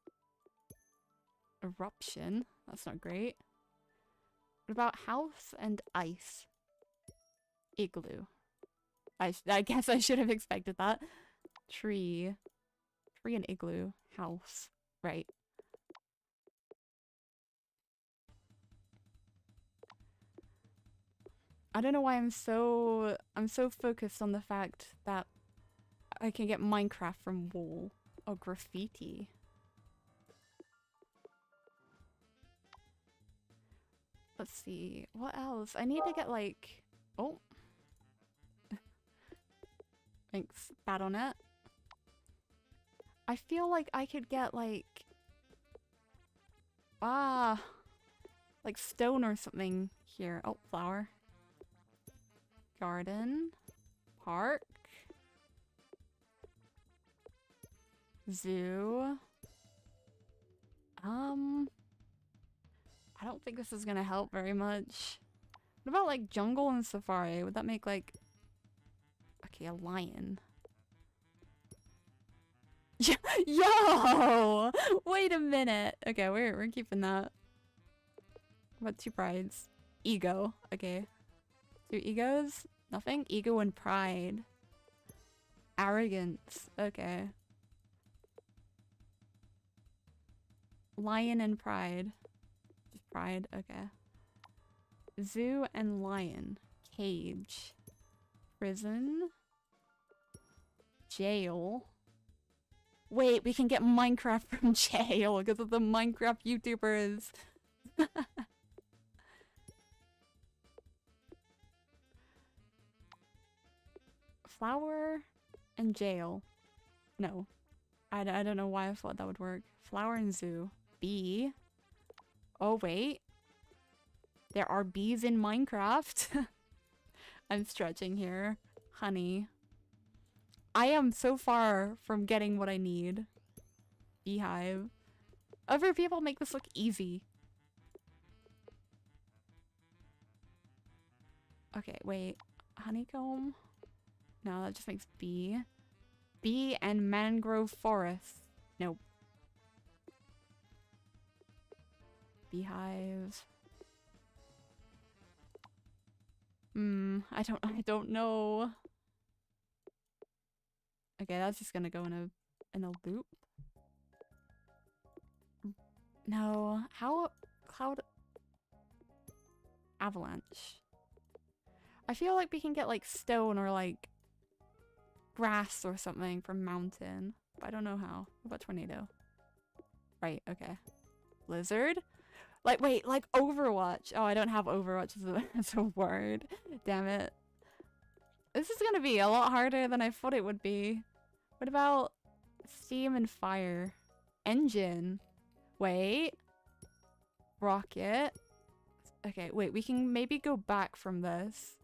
Eruption. That's not great. What about house and ice? Igloo. I guess I should have expected that. Tree. Tree and igloo. House. Right. I don't know why I'm so focused on the fact that I can get Minecraft from wall or graffiti. Let's see, what else? I need to get like, oh. Thanks, bad on it. I feel like I could get like, like stone or something here. Oh, flower. Garden. Park. Zoo. I don't think this is gonna help very much. What about like jungle and safari? Would that make like... Okay, a lion. Yo! Wait a minute. Okay, we're keeping that. What about 2 prides? Ego. Okay. 2 egos? Nothing? Ego and pride. Arrogance. Okay. Lion and pride. Just pride. Okay. Zoo and lion. Cage. Prison. Jail. Wait, we can get Minecraft from jail because of the Minecraft YouTubers. Flower and jail. No. I don't know why I thought that would work. Flower and zoo. Bee. Oh, wait. There are bees in Minecraft. I'm stretching here. Honey. I am so far from getting what I need. Beehive. Other people make this look easy. Okay, wait. Honeycomb? No, that just makes bee. Bee and mangrove forest. Nope. Beehive. I don't know. Okay, that's just gonna go in a loop. No, how cloud avalanche. I feel like we can get like stone or like grass or something from mountain, but I don't know how. What about tornado? Right, okay. Blizzard? Like, wait, like Overwatch. Oh, I don't have Overwatch as a word. Damn it. This is gonna be a lot harder than I thought it would be. What about steam and fire? Engine. Wait. Rocket. Okay, wait, we can maybe go back from this.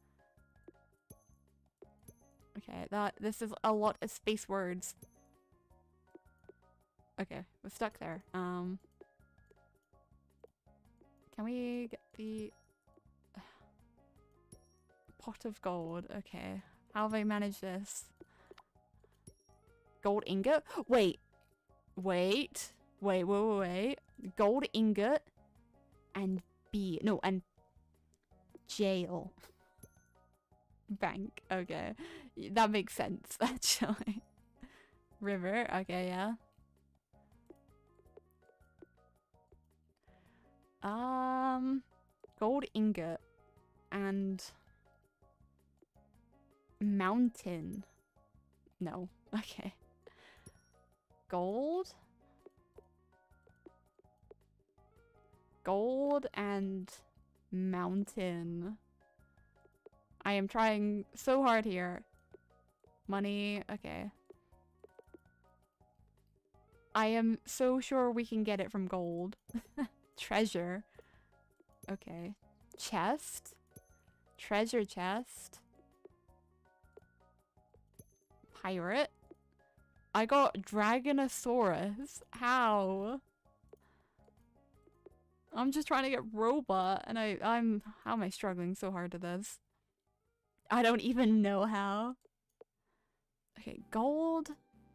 Okay, this is a lot of space words. Okay, we're stuck there. Can we get the pot of gold? Okay. How have I managed this? Gold ingot? Wait. Wait. Gold ingot and and jail. Bank. Okay. That makes sense, actually. River. Okay, yeah. Gold ingot and mountain. No. Okay. Gold and mountain. I am trying so hard here. Money. Okay. I am so sure we can get it from gold. Treasure. Okay. Chest. Treasure chest. Pirate. I got Dragonosaurus. How? I'm just trying to get robot and how am I struggling so hard to this? I don't even know how. Okay, gold.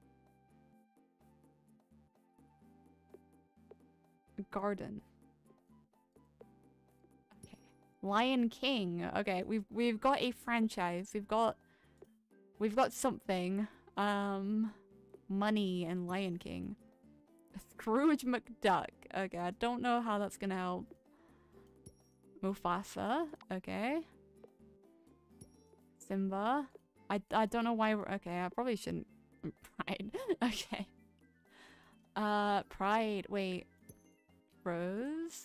Garden. Okay. Lion King. Okay, we've got a franchise. We've got something. Money and Lion King. Scrooge McDuck. Okay, I don't know how that's gonna help. Mufasa. Okay. Simba. I don't know why we're... Okay, I probably shouldn't... Pride. Okay. Pride. Wait. Rose?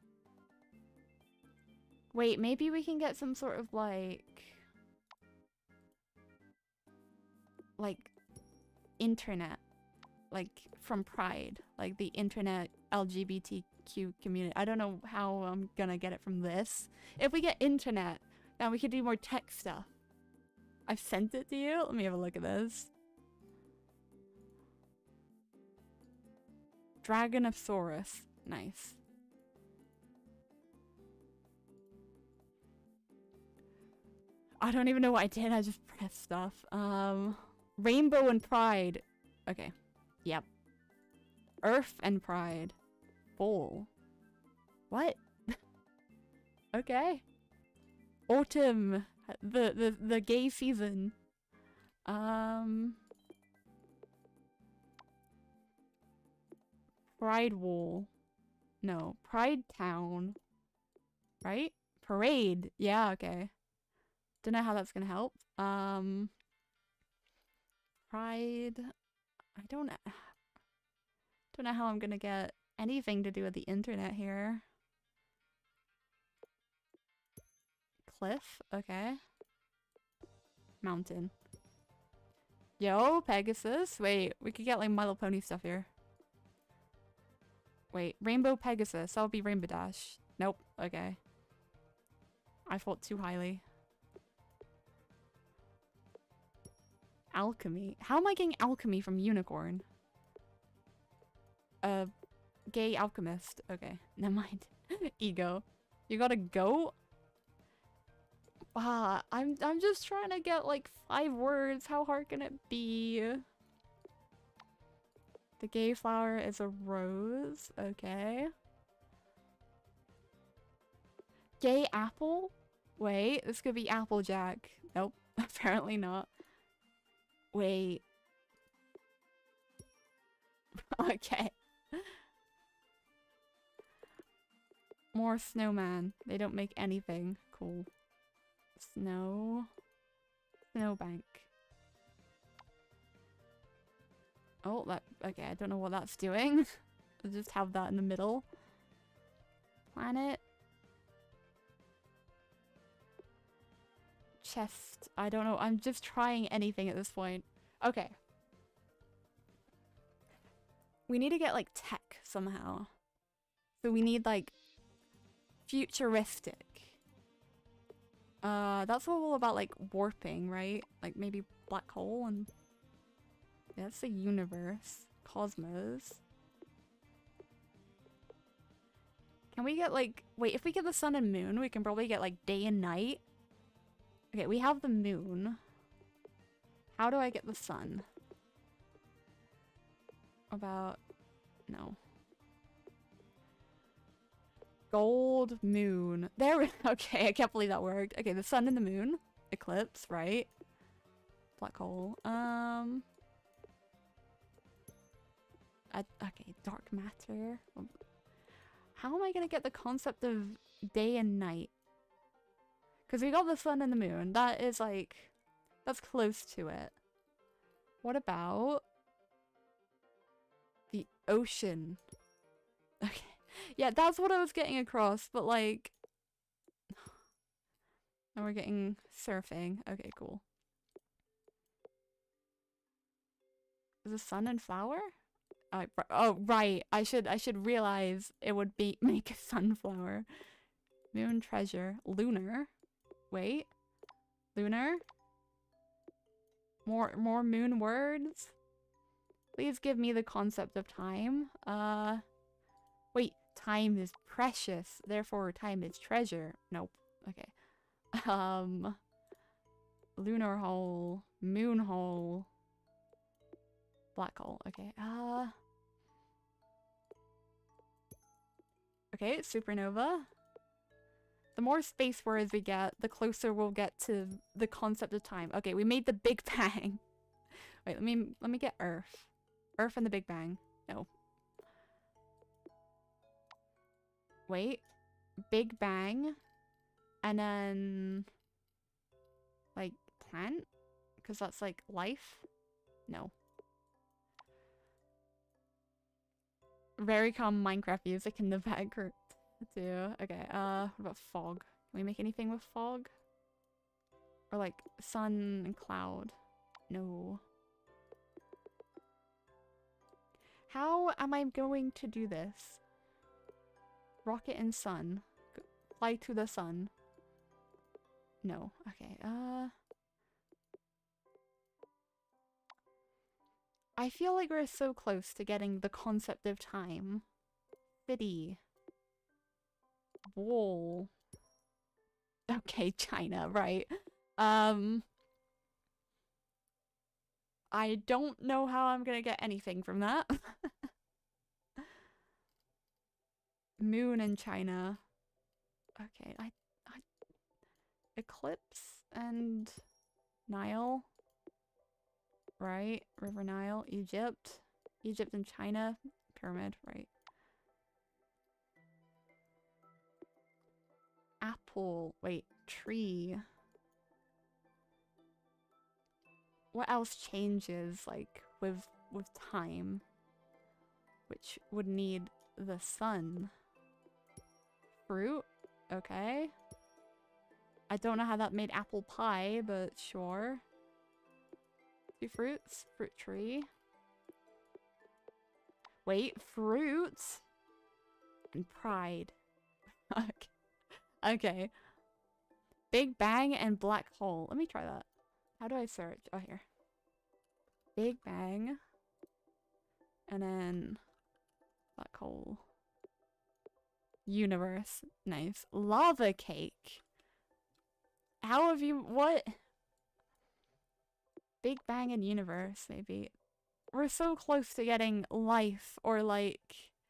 Wait, maybe we can get some sort of like internet. Like from Pride. Like the internet LGBTQ community. I don't know how I'm gonna get it from this. If we get internet, then we can do more tech stuff. I've sent it to you. Let me have a look at this. Dragonosaurus. Nice. I don't even know what I did. I just pressed stuff. Rainbow and Pride. Okay. Yep. Earth and Pride. Fall. What? Okay. Autumn. The gay season. Pride Wall. No. Pride Town. Right? Parade. Yeah, okay. Don't know how that's gonna help. Pride. I don't know how I'm gonna get anything to do with the internet here. Cliff. Okay. Mountain. Yo, Pegasus. Wait, we could get like My Little Pony stuff here. Wait, Rainbow Pegasus. That would be Rainbow Dash. Nope. Okay. I thought too highly. Alchemy. How am I getting alchemy from Unicorn? Gay alchemist. Okay, never mind. Ego. You got a goat? Ah, I'm just trying to get like 5 words. How hard can it be? The gay flower is a rose. Okay. Gay apple? Wait, this could be Applejack. Nope, apparently not. Wait. Okay. More snowman. They don't make anything. Cool. Snowbank. Oh, that... Okay, I don't know what that's doing. I'll just have that in the middle. Planet. Chest. I don't know. I'm just trying anything at this point. Okay. We need to get, like, tech somehow. So we need, like, futuristic. That's all about, like, warping, right? Like, maybe black hole and... Yeah, that's the universe. Cosmos. Can we get, like... Wait, if we get the sun and moon, we can probably get, like, day and night. Okay, we have the moon. How do I get the sun? About... No. Gold moon. There we... Okay, I can't believe that worked. Okay, the sun and the moon. Eclipse, right? Black hole. Okay, dark matter. How am I gonna get the concept of day and night? Because we got the sun and the moon. That is like... That's close to it. What about... the ocean? Okay. Yeah, that's what I was getting across, but like... Now we're getting surfing. Okay, cool. Is the sun and flower? Oh, right. I should realize it would be make a sunflower. Moon treasure. Lunar. Wait. Lunar? More moon words? Please give me the concept of time. Wait. Time is precious. Therefore, time is treasure. Nope. Okay. Lunar hole. Moon hole. Black hole. Okay. Okay, supernova. The more space words we get, the closer we'll get to the concept of time. Okay, we made the Big Bang. Wait, let me get Earth. Earth and the Big Bang. No. Wait. Big Bang. And then like plant? Because that's like life? No. Very calm Minecraft music in the background too. Okay, what about fog? Can we make anything with fog? Or like sun and cloud? No. How am I going to do this? Rocket and sun. Fly to the sun. No. Okay, I feel like we're so close to getting the concept of time. City. Wall. Okay, China, right. I don't know how I'm gonna get anything from that. Moon in China. Okay, I Eclipse and Nile. Right, River Nile, Egypt. Egypt and China. Pyramid, right. Apple. Wait, tree. What else changes, like, with time? Which would need the sun. Fruit? Okay. I don't know how that made apple pie, but sure. Two fruits? Fruit tree. Wait, fruits? And pride. Okay. Big Bang and black hole. Let me try that. How do I search? Oh, here. Big Bang. And then black hole. Universe. Nice. Lava cake. How have you... What? Big Bang and universe, maybe. We're so close to getting life or, like,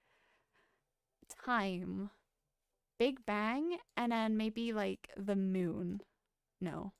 time. Big Bang and then maybe, like, the moon. No.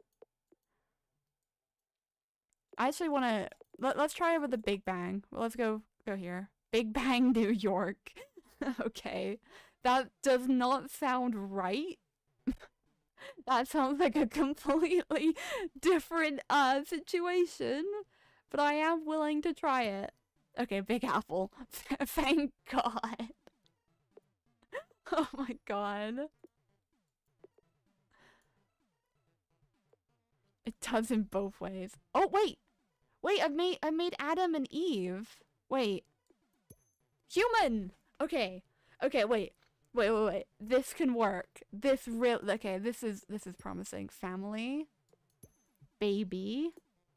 I actually want to... Let's try it with the Big Bang. Let's go here. Big Bang, New York. Okay. That does not sound right. That sounds like a completely different situation. But I am willing to try it. Okay, Big Apple. Thank God. Oh my God. It does in both ways. Oh wait! Wait, I made Adam and Eve. Wait. Human! Okay. Okay, wait. Wait. This can work. This is promising. Family. Baby.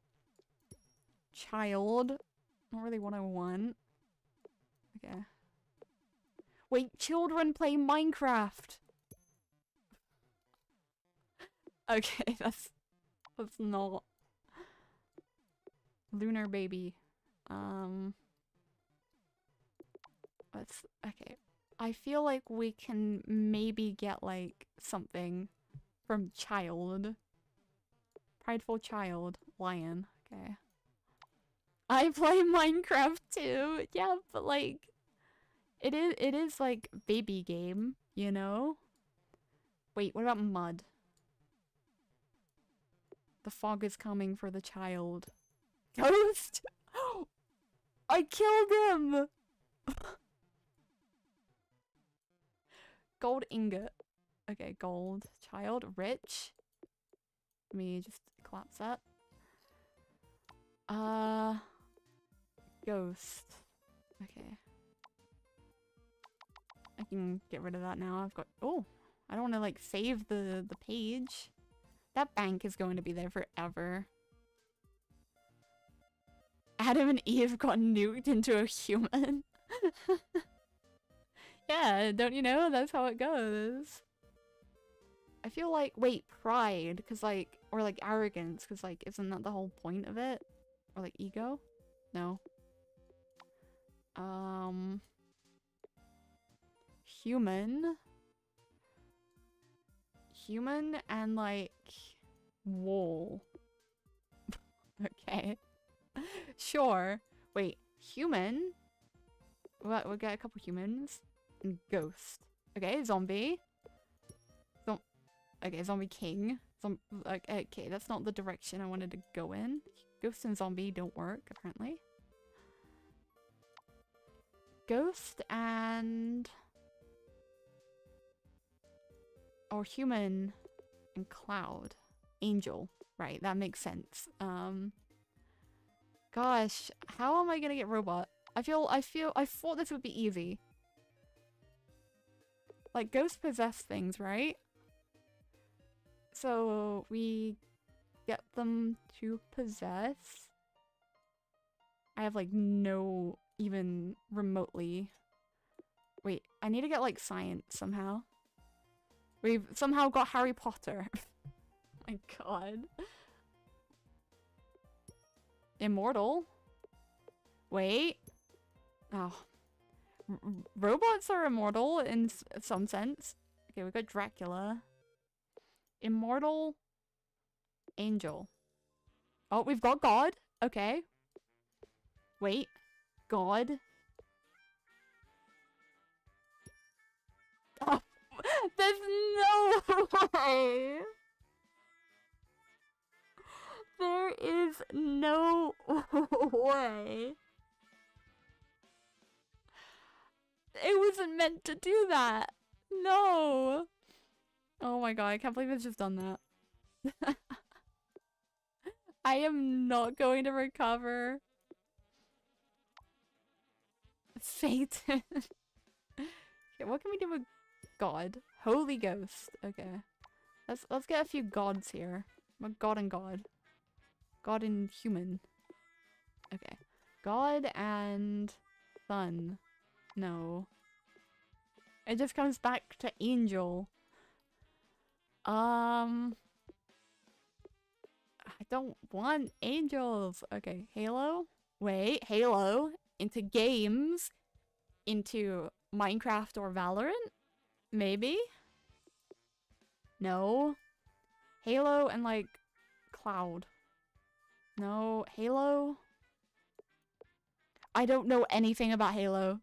Child. Not really what I want. Okay. Wait, children play Minecraft. Okay, that's not. Lunar baby. Let's, okay. I feel like we can maybe get like something from child. Prideful child. Lion. Okay. I play Minecraft too. Yeah, but like it is like baby game, you know? Wait, what about mud? The fog is coming for the child. Ghost! I killed him! Gold ingot. Okay, gold. Child. Rich. Let me just collapse that. Ghost. Okay. I can get rid of that now. I've got... Oh! I don't want to, like, save the page. That bank is going to be there forever. Adam and Eve got nuked into a human. Yeah, don't you know? That's how it goes. I feel like... Wait, pride. Because, like... Or, like, arrogance. Because, like, isn't that the whole point of it? Or, like, ego? No. Human. Human and, like... Wall. Okay. Sure. Wait, human? We'll get a couple humans. And ghost. Okay, zombie. Okay, zombie king. Okay, that's not the direction I wanted to go in. Ghost and zombie don't work, apparently. Ghost and... or human and cloud. Angel. Right, that makes sense. Gosh, how am I gonna get robot? I thought this would be easy. Like, ghosts possess things, right? So, we get them to possess. I have, like, no even remotely... Wait, I need to get, like, science somehow. We've somehow got Harry Potter. My god. Immortal? Wait. Oh. Robots are immortal in some sense. Okay, we got Dracula. Immortal. Angel. Oh, we've got God. Okay. Wait. God. Oh, there's no way. There is no way. It wasn't meant to do that. No. Oh my god, I can't believe it's just done that. I am not going to recover. Satan. Okay, what can we do with God? Holy Ghost. Okay. Let's get a few gods here. God and God. God and human. Okay. God and sun. No. It just comes back to angel. I don't want angels. Okay, Halo? Wait, Halo? Into games? Into Minecraft or Valorant? Maybe? No. Halo and like Cloud. No. Halo? I don't know anything about Halo.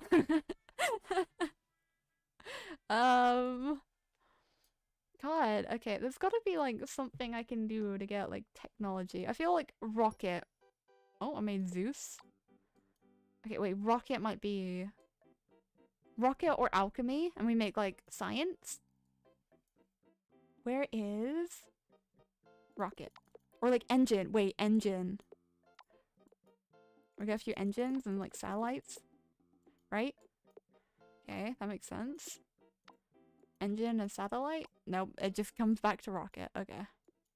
God, okay, there's gotta be like something I can do to get like technology. I feel like Rocket. Oh, I made Zeus. Okay, wait, Rocket might be... Rocket or alchemy, and we make like science? Where is... Rocket? Or like engine. Wait, engine. We got a few engines and like satellites. Right? Okay, that makes sense. Engine and satellite? Nope, it just comes back to rocket. Okay.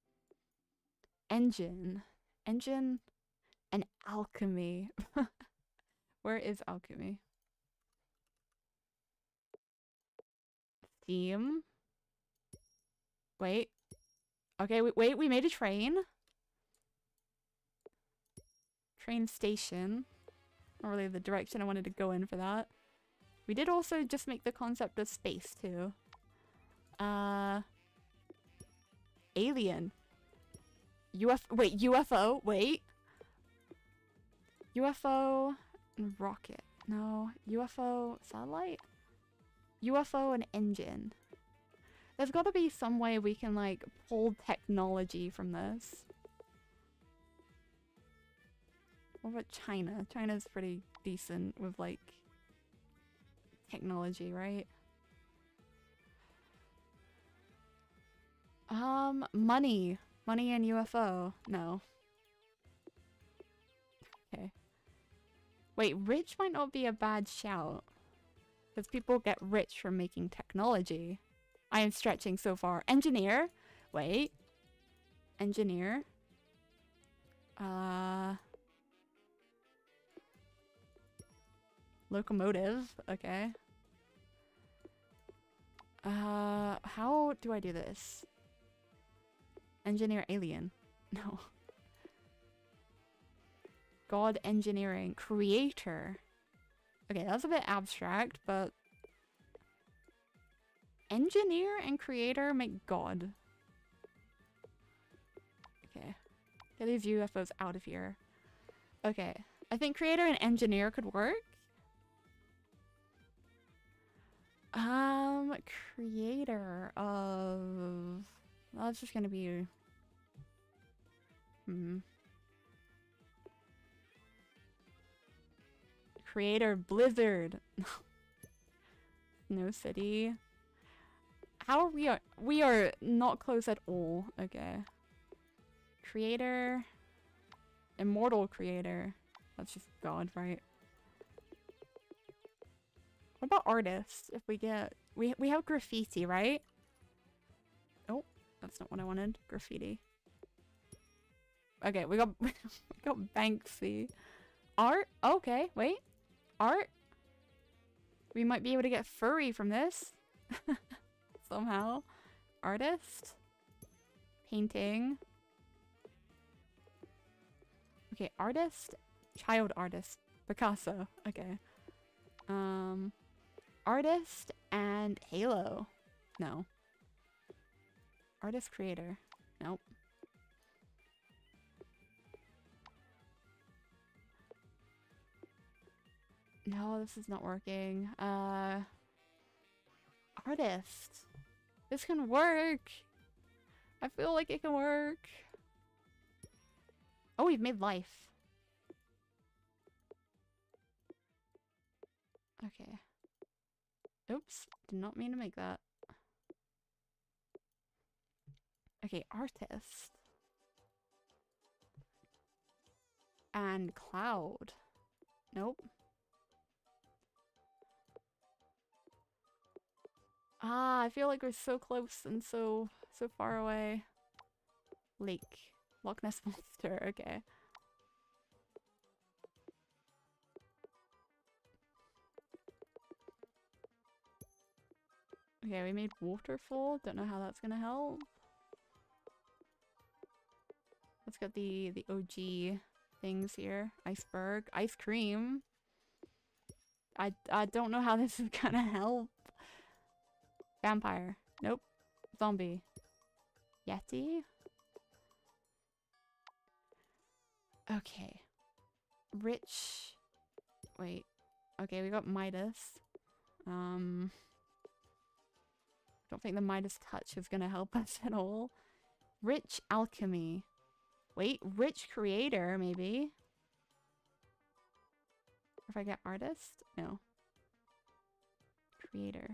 Engine. Engine and alchemy. Where is alchemy? Steam. Wait. Okay, wait, we made a train. Train station. Not really the direction I wanted to go in for that. We did also just make the concept of space too. Alien. Wait, UFO? Wait. UFO and rocket. No. UFO satellite? UFO and engine. There's gotta be some way we can like pull technology from this. What about China? China's pretty decent with like technology, right? Money. Money and UFO. No. Okay. Wait, rich might not be a bad shout. Because people get rich from making technology. I am stretching so far. Engineer? Wait. Engineer? Locomotive. Okay. How do I do this? Engineer alien. No. God engineering. Creator. Okay, that's a bit abstract, but... Engineer and creator make God. Okay. Get these UFOs out of here. Okay. I think creator and engineer could work. Creator of... Well, it's just gonna be... Creator Blizzard. No city. How are we? We are not close at all. Okay. Creator. Immortal creator. That's just God, right? What about artists? If we get... We have graffiti, right? Oh, that's not what I wanted. Graffiti. Okay, we got we got Banksy. Art? Okay, wait. Art? We might be able to get furry from this. Somehow. Artist? Painting. Okay, artist? Child artist. Picasso. Okay. Artist and Halo. No. Artist creator. Nope. No, this is not working. Artist. This can work. I feel like it can work. Oh, we've made life. Okay. Oops. Did not mean to make that. Okay, artist. And cloud. Nope. Ah, I feel like we're so close and so far away. Lake. Loch Ness Monster, okay. Okay, we made waterfall. Don't know how that's gonna help. Let's get the OG things here. Iceberg. Ice cream. I don't know how this is gonna help. Vampire. Nope. Zombie. Yeti? Okay. Rich. Wait. Okay, we got Midas. Don't think the Midas touch is gonna help us at all. Rich alchemy. Wait, rich creator, maybe? If I get artist? No. Creator.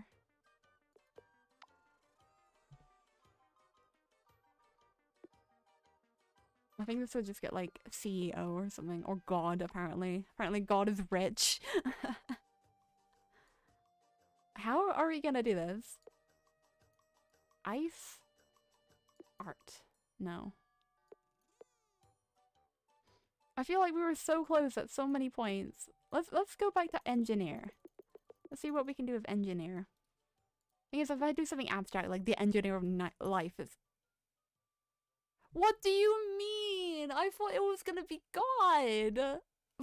I think this would just get like CEO or something. Or God, apparently. Apparently God is rich. How are we gonna do this? Ice? Art. No. I feel like we were so close at so many points. Let's go back to engineer. Let's see what we can do with engineer. I guess if I do something abstract, like the engineer of life is... What do you mean? I thought it was gonna be God.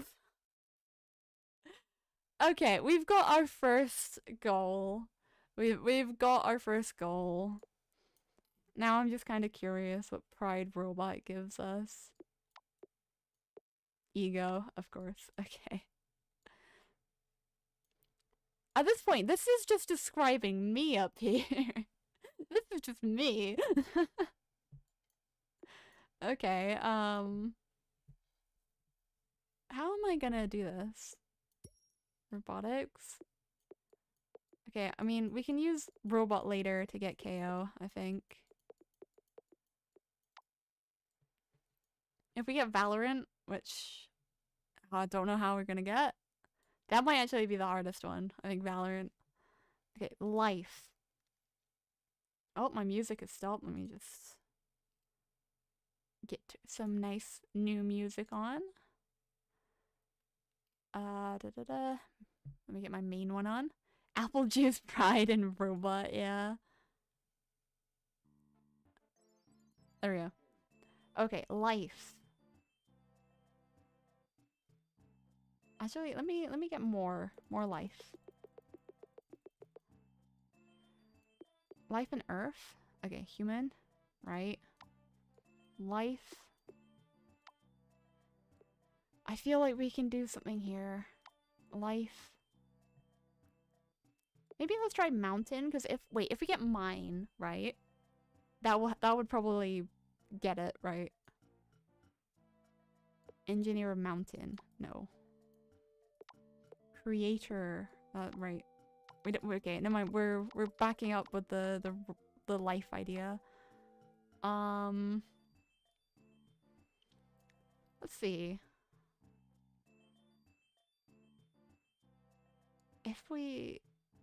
Okay, we've got our first goal. We've got our first goal. Now I'm just kind of curious what Pride Robot gives us. Ego, of course. Okay. At this point, this is just describing me up here. This is just me. Okay, how am I gonna do this? Robotics? Okay, I mean, we can use robot later to get KO, I think. If we get Valorant, which I don't know how we're gonna get, that might actually be the hardest one. I think Valorant. Okay, life. Oh, my music has stopped. Let me just get some nice new music on. Let me get my main one on. Apple Juice, Pride, and Robot, yeah. There we go. Okay, life. Actually, let me get more life. Life and Earth. Okay, human, right? Life. I feel like we can do something here. Life. Maybe let's try mountain, because if we get mine, right? That would probably get it, right? Engineer a mountain. No. Creator. Right. We don't, okay, never mind. We're backing up with the life idea. Let's see. If we...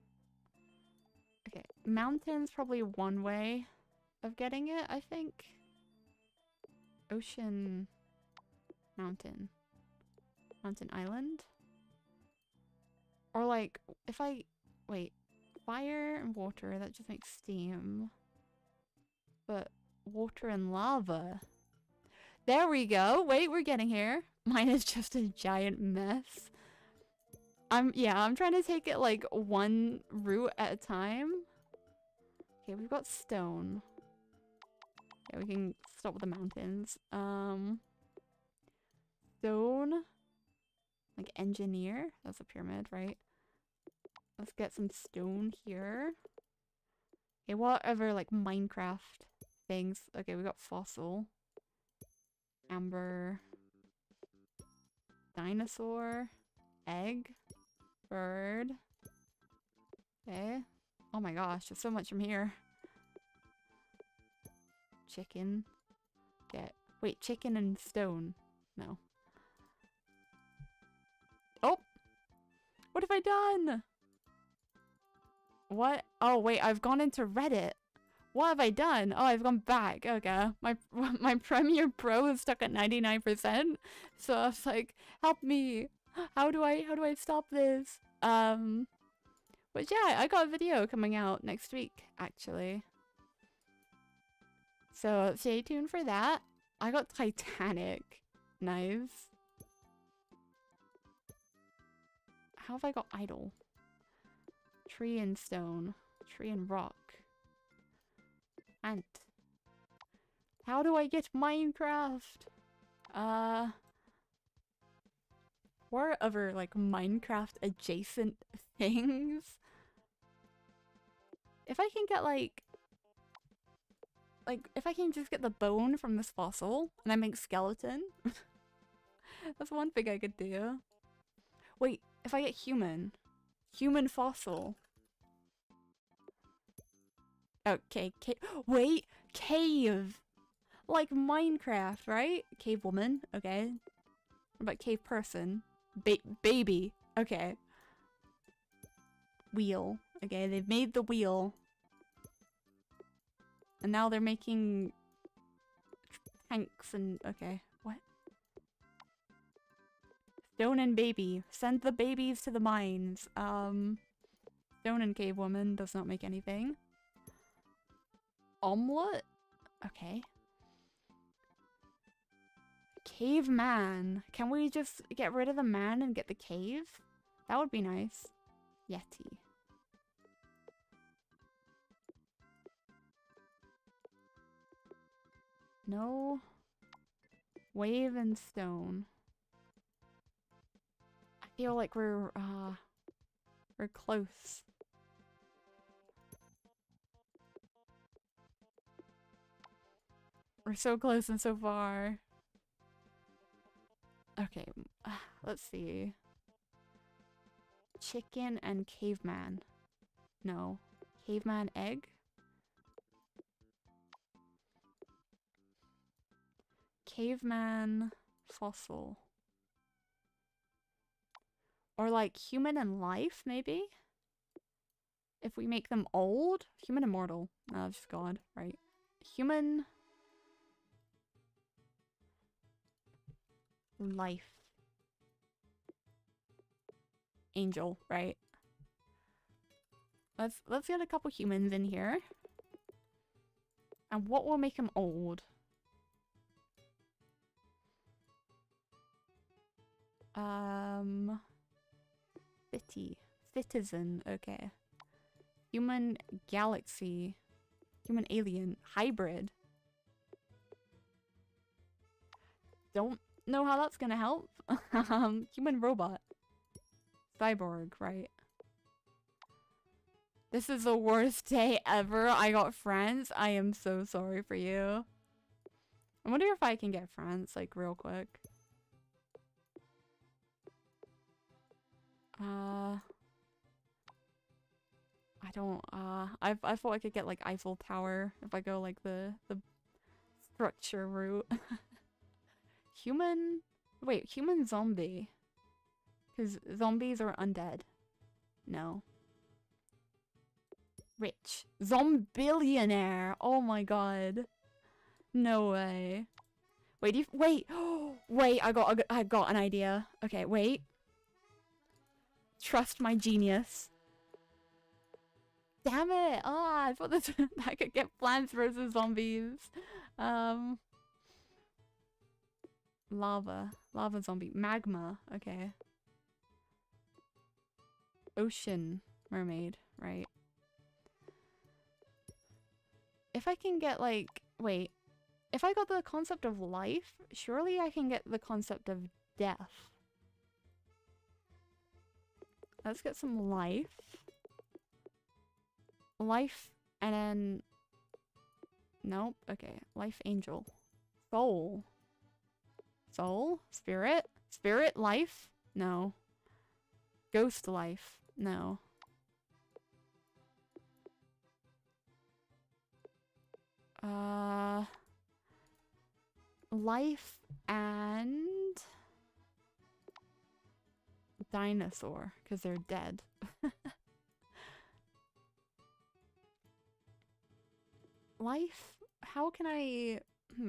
Okay, mountain's probably one way of getting it, I think. Ocean... Mountain. Mountain island? Or like, if I... Wait. Fire and water, that just makes steam. But water and lava... There we go! Wait, we're getting here. Mine is just a giant mess. I'm trying to take it like one route at a time. Okay, we've got stone. Yeah, we can stop with the mountains. Stone. Like engineer. That's a pyramid, right? Let's get some stone here. Okay, whatever like Minecraft things. Okay, we got fossil. Amber. Dinosaur. Egg. Bird. Okay. Oh my gosh, there's so much from here. Chicken. Get. Wait, chicken and stone. No. Oh! What have I done? What? Oh wait, I've gone into Reddit. What have I done? Oh, I've gone back. Okay. My Premiere Pro is stuck at 99%. So I was like, help me. How do I stop this? But yeah, I got a video coming out next week, actually. So stay tuned for that. I got Titanic. Nice. How have I got idle? Tree and stone. Tree and rock. Ant. How do I get Minecraft? What are other like Minecraft adjacent things? If I can get like if I can just get the bone from this fossil and I make skeleton, that's one thing I could do. Wait, if I get human fossil. Okay, wait, cave! Like Minecraft, right? Cave woman, okay. What about cave person? Baby, okay. Wheel, okay, they've made the wheel. And now they're making tanks and, okay, what? Stone and baby, send the babies to the mines. Stone and cave woman does not make anything. Omelet? Okay. Caveman. Can we just get rid of the man and get the cave? That would be nice. Yeti. No. Wave and stone. I feel like we're close. We're so close and so far. Okay, let's see. Chicken and caveman. No. Caveman egg? Caveman fossil. Or like human and life, maybe? If we make them old? Human immortal. No, that's just God, right? Human... life. Angel, right? Let's get a couple humans in here. And what will make him old? City. Citizen, okay. Human galaxy. Human alien. Hybrid. Don't know how that's gonna help. Human robot. Cyborg, right. This is the worst day ever. I got France. I am so sorry for you. I wonder if I can get France, like, real quick. I don't, I thought I could get, like, Eiffel Tower if I go, like, the structure route. Human? Wait, human zombie. Because zombies are undead. No. Rich. Zombillionaire! Oh my god. No way. Wait, wait! Wait, I got an idea. Okay, wait. Trust my genius. Damn it! Ah, I thought this I could get Plants vs Zombies. Lava. Lava zombie. Magma. Okay. Ocean mermaid. Right. If I can get, like... Wait. If I got the concept of life, surely I can get the concept of death. Let's get some life. Life, and then... Nope. Okay. Life angel. Soul. Soul? Spirit? Spirit? Life? No. Ghost life? No. Life and... dinosaur, because they're dead. Life? How can I...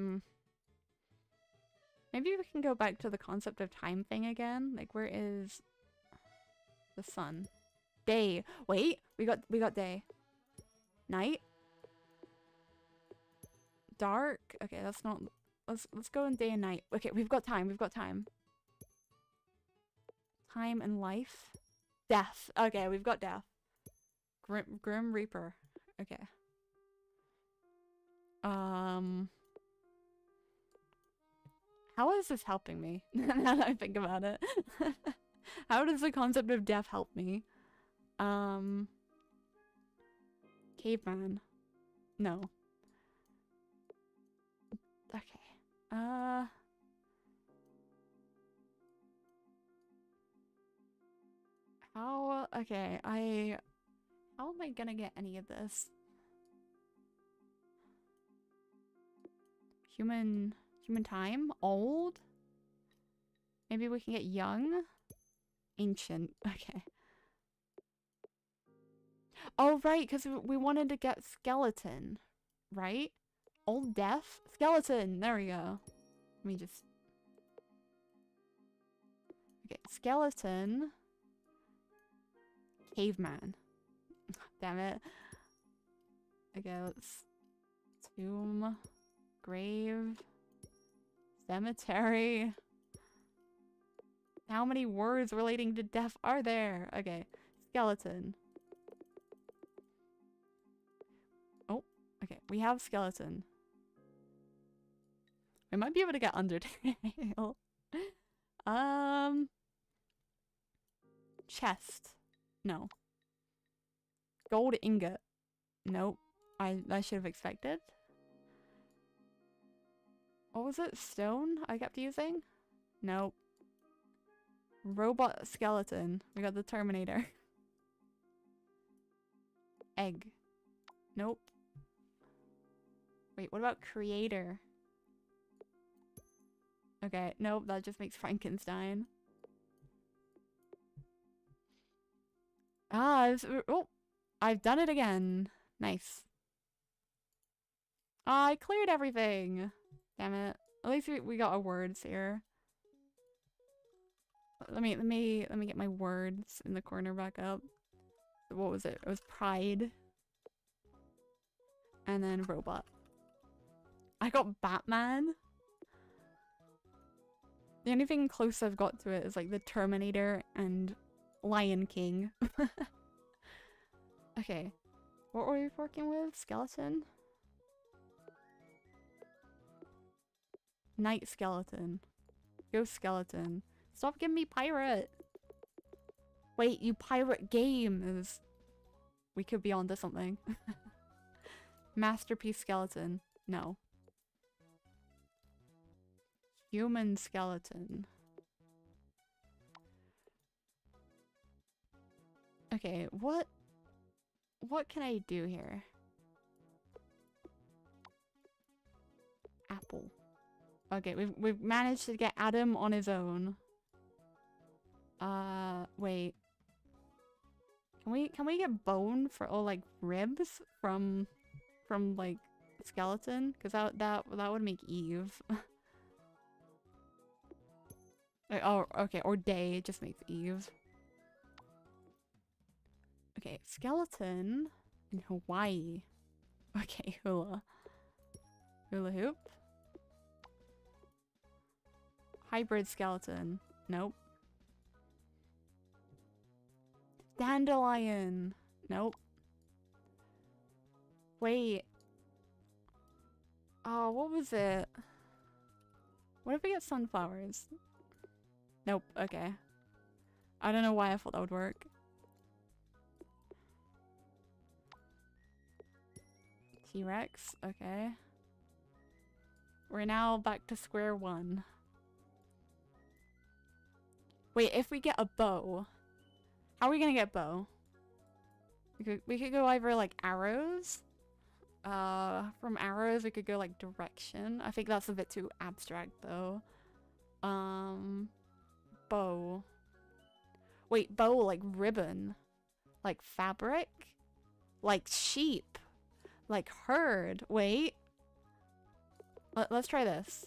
Maybe we can go back to the concept of time thing again. Like, where is the sun? Day. Wait, we got day. Night. Dark. Okay, that's not... Let's go in day and night. Okay, we've got time. We've got time. Time and life. Death. Okay, we've got death. Grim Reaper. Okay. How is this helping me? Now that I think about it. How does the concept of death help me? Caveman. No. Okay. How? Okay, how am I gonna get any of this? Human time? Old? Maybe we can get young? Ancient. Okay. Oh, right, because we wanted to get skeleton. Right? Old death? Skeleton! There we go. Let me just... Okay, skeleton. Caveman. Damn it. Okay, let's... Tomb. Grave. Cemetery. How many words relating to death are there? Okay. Skeleton. Oh, okay. We have skeleton. We might be able to get Undertale. Chest. No. Gold ingot. Nope. I should have expected. What was it? Stone I kept using? Nope. Robot skeleton. We got the Terminator. Egg. Nope. Wait, what about creator? Okay, nope, that just makes Frankenstein. Ah, oh! I've done it again. Nice. I cleared everything. Damn it. At least we got our words here. Let me get my words in the corner back up. What was it? It was pride. And then robot. I got Batman. The only thing close I've got to it is like the Terminator and Lion King. Okay. What were we working with? Skeleton? Night skeleton. Ghost skeleton. Stop giving me pirate. Wait, you pirate games. We could be onto something. Masterpiece skeleton. No. Human skeleton. Okay, what can I do here? Apple. Okay, we've managed to get Adam on his own. Wait. Can we get bone for like ribs from like skeleton? Cause that would make Eve. Like, oh, okay, or day just makes Eve. Okay, skeleton in Hawaii. Okay, hula. Hula hoop. Hybrid skeleton. Nope. Dandelion. Nope. Wait. Oh, what was it? What if we get sunflowers? Nope. Okay. I don't know why I thought that would work. T-Rex. Okay. We're now back to square one. Wait, if we get a bow, how are we gonna get bow? We could go either like arrows. From arrows we could go like direction. I think that's a bit too abstract though. Bow. Wait, bow like ribbon, like fabric, like sheep, like herd. Wait. Let's try this.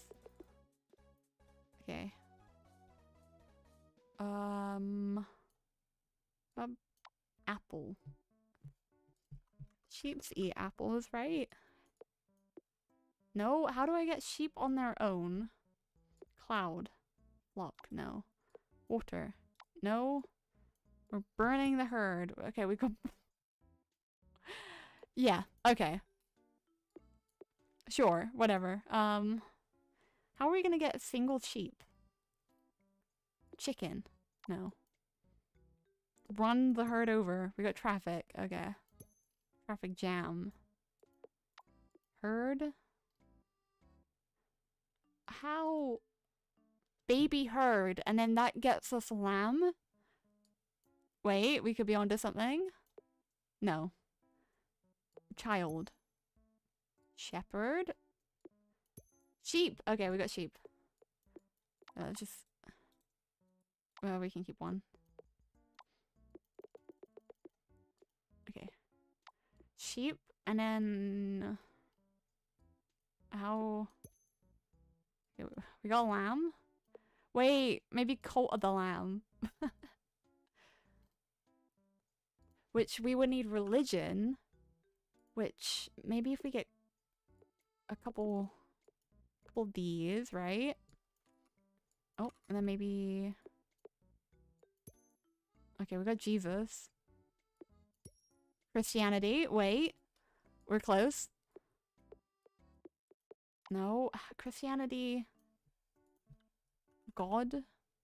Okay. Apple. Sheeps eat apples, right? No? How do I get sheep on their own? Cloud. Lock. No. Water. No. We're burning the herd. Okay, we go. Yeah, okay. Sure, whatever. How are we gonna get a single sheep? Chicken. No. Run the herd over. We got traffic. Okay. Traffic jam. Herd? How? Baby herd, and then that gets us lamb? Wait, we could be onto something? No. Child. Shepherd? Sheep! Okay, we got sheep. Just... Well, we can keep one. Okay. Sheep, and then... How... Okay, we got lamb? Wait, maybe colt of the lamb. Which we would need religion. Which, maybe if we get a couple D's, right? Oh, and then maybe... Okay, we got Jesus. Christianity. Wait. We're close. No. Christianity. God.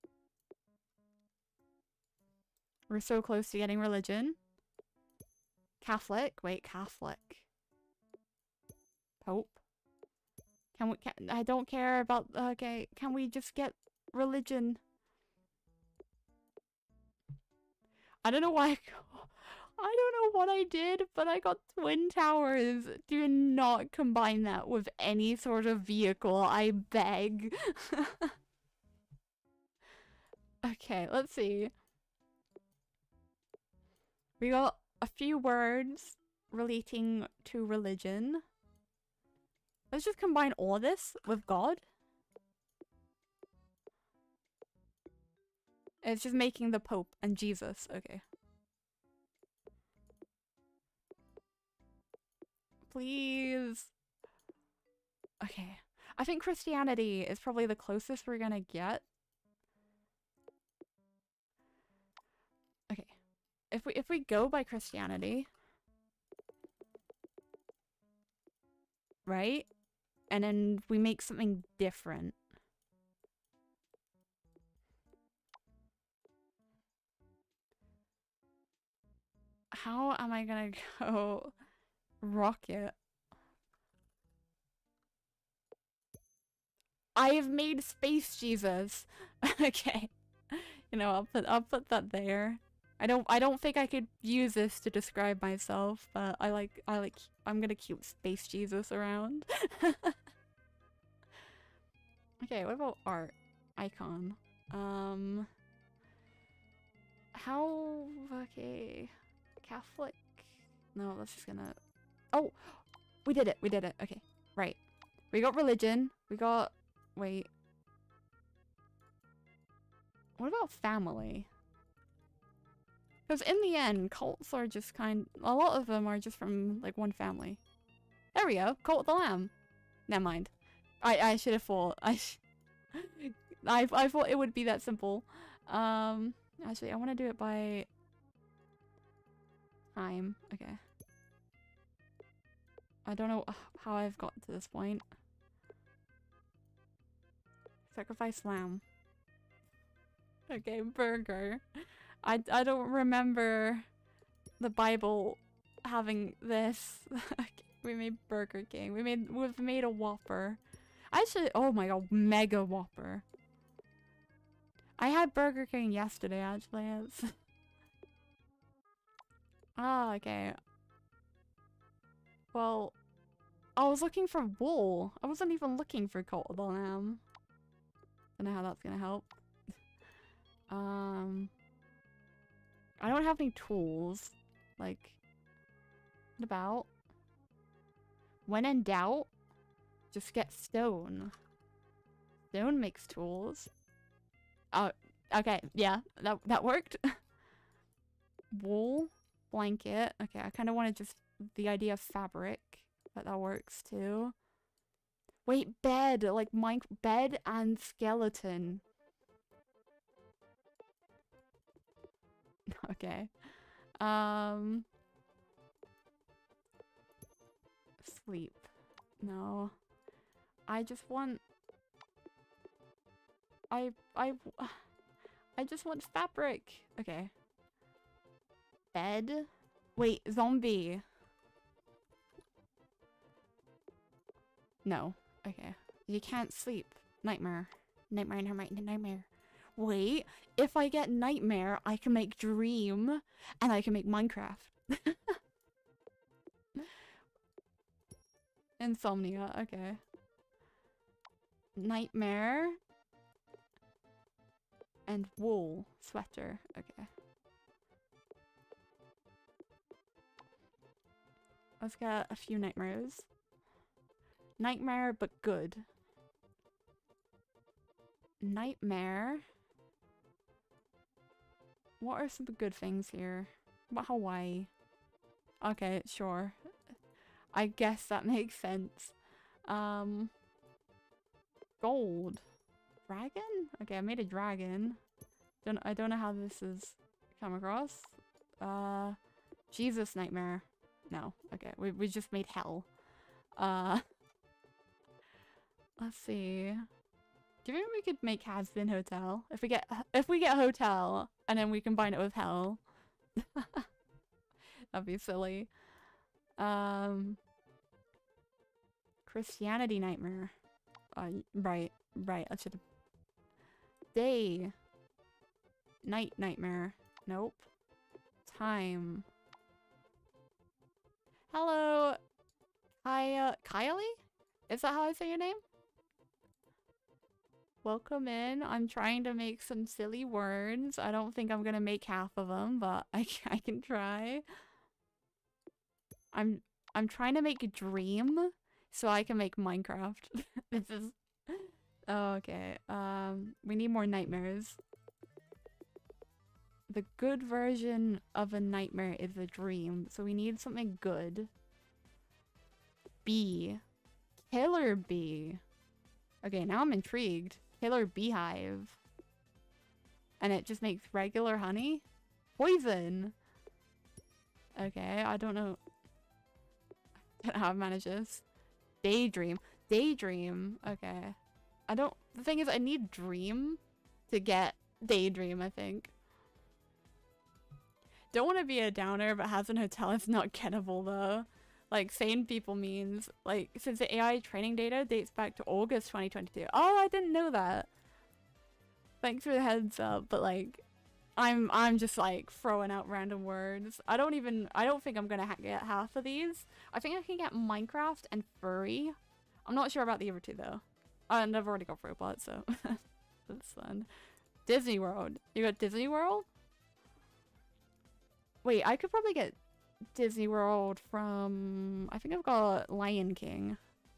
We're so close to getting religion. Catholic. Wait, Catholic. Pope. I don't care about... Okay, can we just get religion? I don't know why I don't know what I did, but I got Twin Towers. Do not combine that with any sort of vehicle, I beg. Okay, let's see. We got a few words relating to religion. Let's just combine all this with God. It's just making the Pope and Jesus. Okay. Please. Okay. I think Christianity is probably the closest we're gonna get. Okay. If we go by Christianity, right? And then we make something different. How am I gonna go rocket? I have made Space Jesus. Okay. You know, I'll put that there. I don't think I could use this to describe myself, but I'm gonna keep Space Jesus around. Okay, what about art? Icon. Okay. Catholic? No, that's just gonna... Oh! We did it, okay. Right. We got religion, we got... Wait. What about family? Because in the end, cults are just a lot of them are just from, like, one family. There we go, Cult of the Lamb. Never mind. I should have thought. I thought it would be that simple. Actually, I want to do it by time. Okay. I don't know how I've got to this point. Sacrifice lamb. Okay, burger. I don't remember the Bible having this. We made Burger King. We've made a Whopper. Actually, oh my god, Mega Whopper. I had Burger King yesterday, actually. Ah, okay. Well, I was looking for wool. I wasn't even looking for Cult of the Lamb. Don't know how that's gonna help. I don't have any tools. Like, what about? When in doubt, just get stone. Stone makes tools. Okay, yeah, that worked. Wool, blanket. Okay, I kind of wanted just the idea of fabric, but that works too. Wait, bed, like bed and skeleton. Okay. Sleep. No. I just want... I just want fabric. Okay. Bed? Wait, zombie. No. Okay. You can't sleep. Nightmare. Nightmare. Wait, if I get nightmare, I can make dream, and I can make Minecraft. Insomnia, okay. Nightmare. And wool. Sweater, okay. Let's get a few nightmares. Nightmare, but good. Nightmare. What are some good things here? What about Hawaii? Okay, sure. I guess that makes sense. Gold. Dragon? Okay, I made a dragon. I don't know how this has come across. Jesus nightmare. No. Okay, we just made hell. Let's see. Do you think we could make Has-Been Hotel? If we get hotel and then we combine it with hell. That'd be silly. Christianity nightmare. Right. I should have. Day. Night nightmare. Nope. Time. Hello. Kylie? Is that how I say your name? Welcome in. I'm trying to make some silly words. I don't think I'm gonna make half of them, but I can try. I'm trying to make a dream so I can make Minecraft. This is... Oh, okay. We need more nightmares. The good version of a nightmare is a dream, so we need something good. Bee. Killer bee. Okay, now I'm intrigued. Killer beehive. And it just makes regular honey? Poison! Okay, I don't know. I don't know how I manage this. Daydream. Daydream. Okay. The thing is, I need dream to get daydream, I think. Don't want to be a downer, but Hazen Hotel is not gettable though. Like, sane people means, like, since the AI training data dates back to August 2022. Oh, I didn't know that. Thanks for the heads up, but like, I'm just like throwing out random words. I don't think I'm gonna get half of these. I think I can get Minecraft and furry. I'm not sure about the other two though. And I've already got robot, so that's fun. Disney World. You got Disney World? Wait, I could probably get Disney World from... I think I've got Lion King.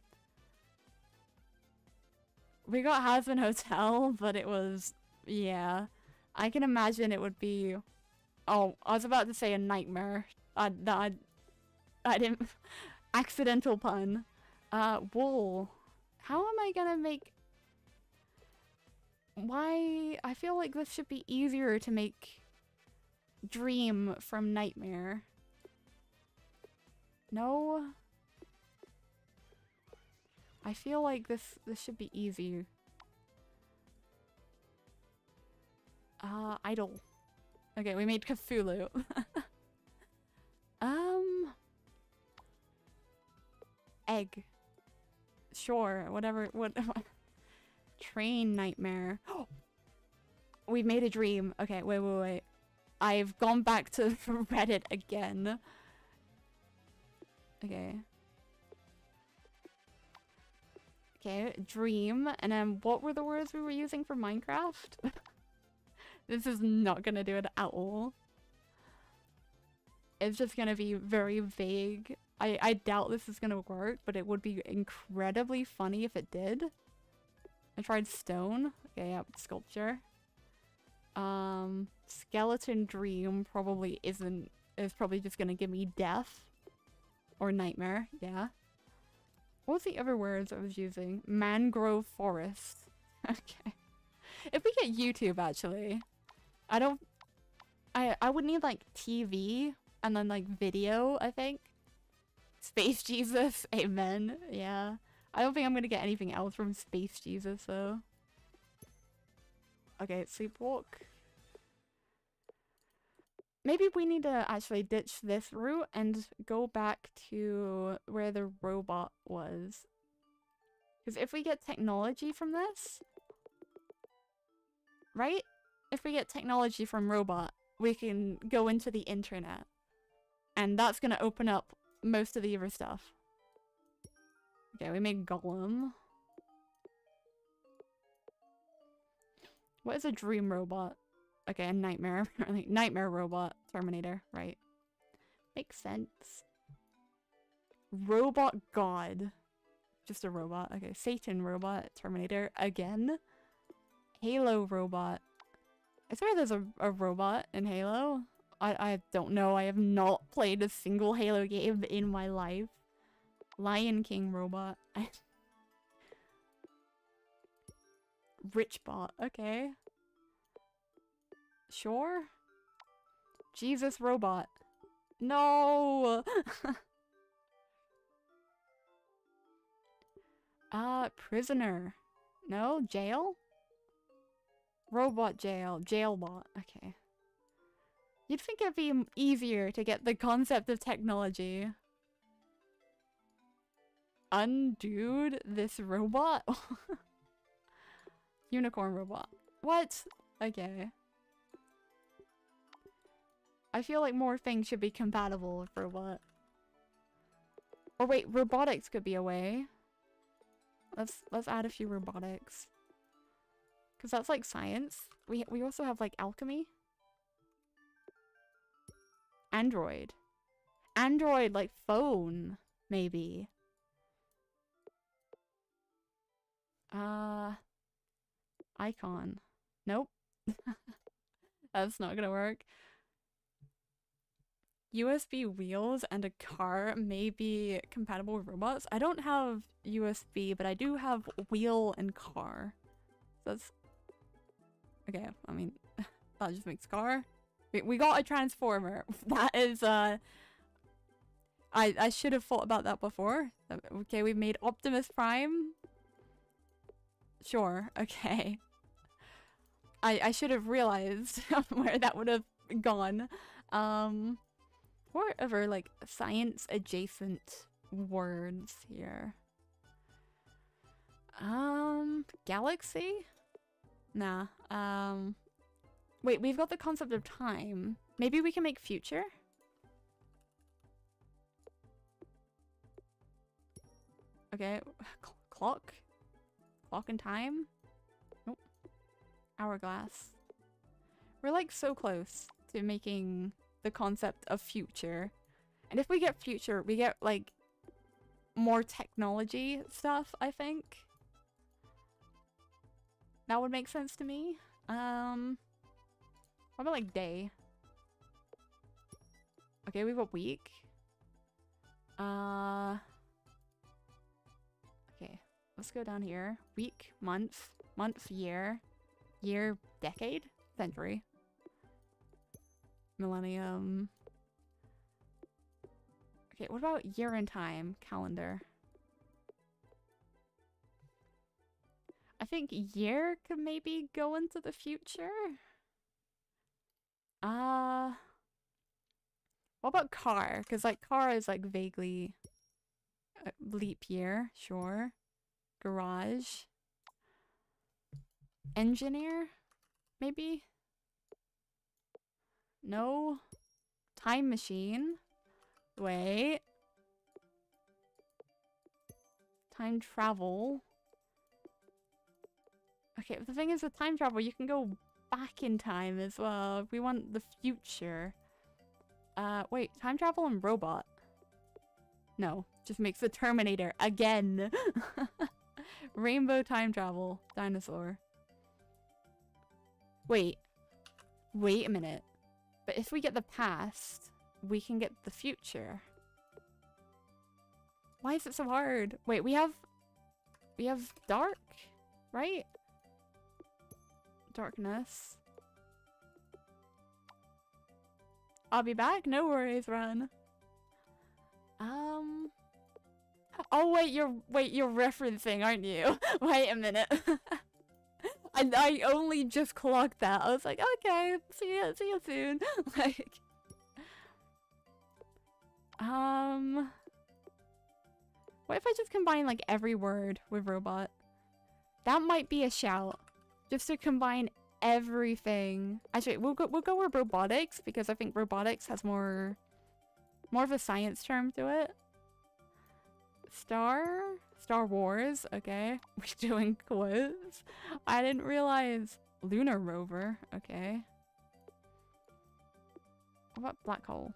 We got Hazen Hotel, but it was... Yeah. I can imagine it would be... Oh, I was about to say a nightmare. I didn't... Accidental pun. Wool. How am I gonna make... Why? I feel like this should be easier to make Dream from Nightmare. No? I feel like this should be easy. Idol. Okay, we made Cthulhu. Egg. Sure, whatever. What? Train Nightmare. We made a dream. Okay, wait. I've gone back to Reddit again. Okay. Okay, dream. And then what were the words we were using for Minecraft? This is not gonna do it at all. It's just gonna be very vague. I doubt this is gonna work, but it would be incredibly funny if it did. I tried stone. Okay, yeah, sculpture. Skeleton dream probably isn't... is probably just gonna give me death. Or nightmare, yeah. What was the other words I was using? Mangrove forest. Okay. If we get YouTube, actually. I would need, like, TV. And then, like, video, I think. Space Jesus, amen. Yeah. I don't think I'm gonna get anything else from Space Jesus, though. Okay, sleepwalk. Maybe we need to actually ditch this route and go back to where the robot was. Because if we get technology from this... Right? If we get technology from robot, we can go into the internet. And that's gonna open up most of the other stuff. Okay, we made Golem. What is a dream robot? Okay, a nightmare. Nightmare robot. Terminator, right. Makes sense. Robot god. Just a robot. Okay, Satan robot. Terminator again. Halo robot. I swear there's a robot in Halo. I don't know. I have not played a single Halo game in my life. Lion King robot. Rich bot. Okay. Sure. Jesus robot. No! Prisoner. No? Jail? Robot jail. Jailbot. Okay. You'd think it'd be easier to get the concept of technology. Undude this robot? Unicorn robot. What? Okay. I feel like more things should be compatible with robot. Or wait, robotics could be a way. Let's add a few robotics. Cause that's like science. We also have like alchemy. Android. Android like phone, maybe. Icon. Nope. That's not gonna work. USB wheels and a car may be compatible with robots. I don't have USB, but I do have wheel and car. So that's... Okay, I mean, that just makes car. We got a transformer. That is, I should have thought about that before. Okay, we made Optimus Prime. Sure, okay. I should have realized where that would have gone. What other like science adjacent words here? Galaxy? Nah. Wait, we've got the concept of time. Maybe we can make future? Okay, clock? Clock and time? Nope. Hourglass. We're like so close to making the concept of future. And if we get future, we get like more technology stuff, I think. That would make sense to me. What about like day? Okay, we've got week. Okay, let's go down here. Week, month, year, decade, century, millennium. Okay, what about year and time, calendar? I think year could maybe go into the future. What about car? Because like car is like vaguely leap year, sure. Garage. Engineer, maybe? No. Time machine. Wait. Time travel. Okay, but the thing is with time travel, you can go back in time as well if we want the future. Wait, time travel and robot. No, just makes the Terminator again. Rainbow time travel. Dinosaur. Wait a minute. But if we get the past, we can get the future. Why is it so hard? Wait, we have dark, right? Darkness. I'll be back. No worries, run. Oh wait, you're referencing, aren't you? Wait a minute. I only just clocked that. I was like, okay, see you soon. Like, what if I just combine like every word with robot? That might be a shout. Just to combine everything. Actually, we'll go with robotics because I think robotics has more of a science term to it. Star Wars. Okay, we're doing quotes. I didn't realize lunar rover. Okay. What about black hole?